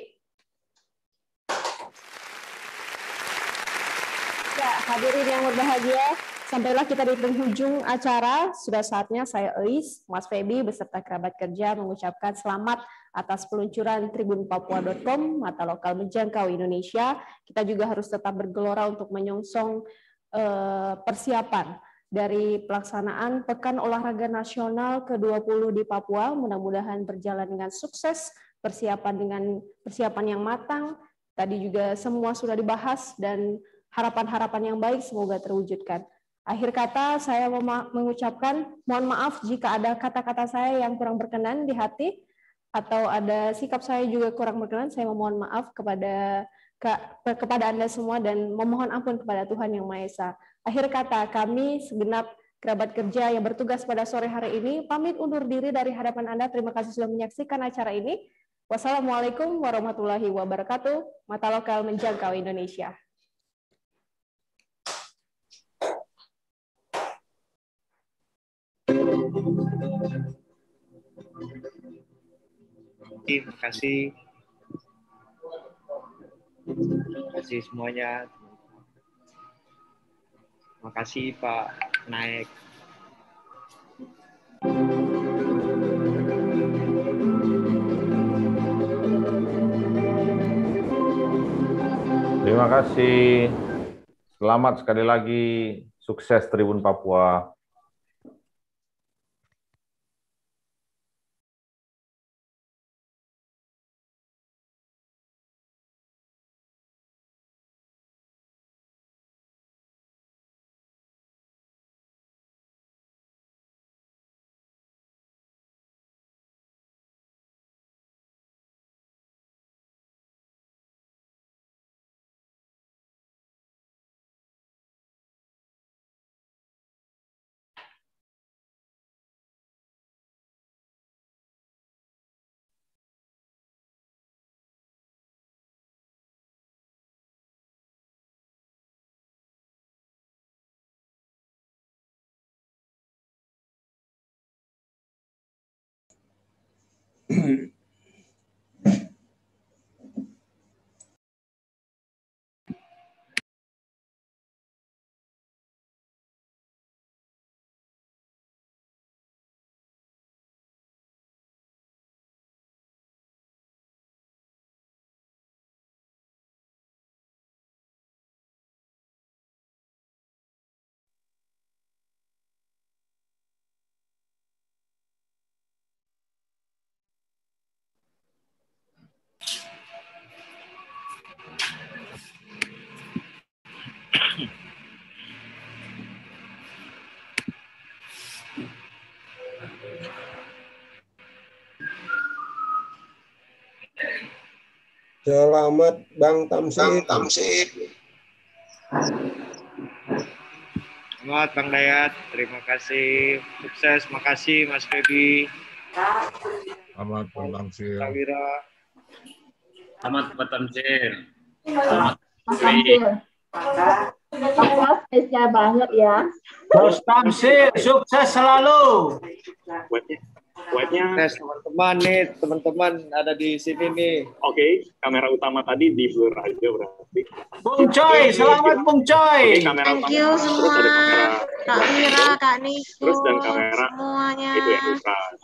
Ya, hadirin yang berbahagia, sampailah kita di penghujung acara. Sudah saatnya saya Eis, Mas Feby beserta kerabat kerja mengucapkan selamat atas peluncuran tribun papua dot com, mata lokal menjangkau Indonesia. Kita juga harus tetap bergelora untuk menyongsong eh, persiapan dari pelaksanaan Pekan Olahraga Nasional ke dua puluh di Papua. Mudah-mudahan berjalan dengan sukses, persiapan dengan persiapan yang matang. Tadi juga semua sudah dibahas dan harapan-harapan yang baik semoga terwujudkan. Akhir kata, saya mau mengucapkan mohon maaf jika ada kata-kata saya yang kurang berkenan di hati, atau ada sikap saya juga kurang berkenan. Saya memohon maaf kepada ke, kepada Anda semua dan memohon ampun kepada Tuhan Yang Maha Esa. Akhir kata, kami segenap kerabat kerja yang bertugas pada sore hari ini pamit undur diri dari hadapan Anda. Terima kasih sudah menyaksikan acara ini. Wassalamualaikum warahmatullahi wabarakatuh. Mata lokal menjangkau Indonesia. Terima kasih. Terima kasih semuanya. Terima kasih Pak Naik. Terima kasih. Selamat sekali lagi. Sukses Tribun Papua. Selamat Bang Tamsir. Bang Tamsir. Selamat Bang Dayat, terima kasih. Sukses, makasih Mas Febi. Selamat Bang Tamsir. Wira. Selamat Bang Tamsir. Selamat Tamsir. Sukses spesial banget ya. Bos Tamsir, sukses selalu. Buatnya teman-teman nih, teman-teman ada di sini nih. Oke, kamera utama tadi di blur aja berarti. Bung Coy, selamat Bung Coy. Oke, kamera Thank utama. you Terus semua. ada kamera Kak Mira, Kak Niku, terus dan kamera semuanya. itu ya ultra.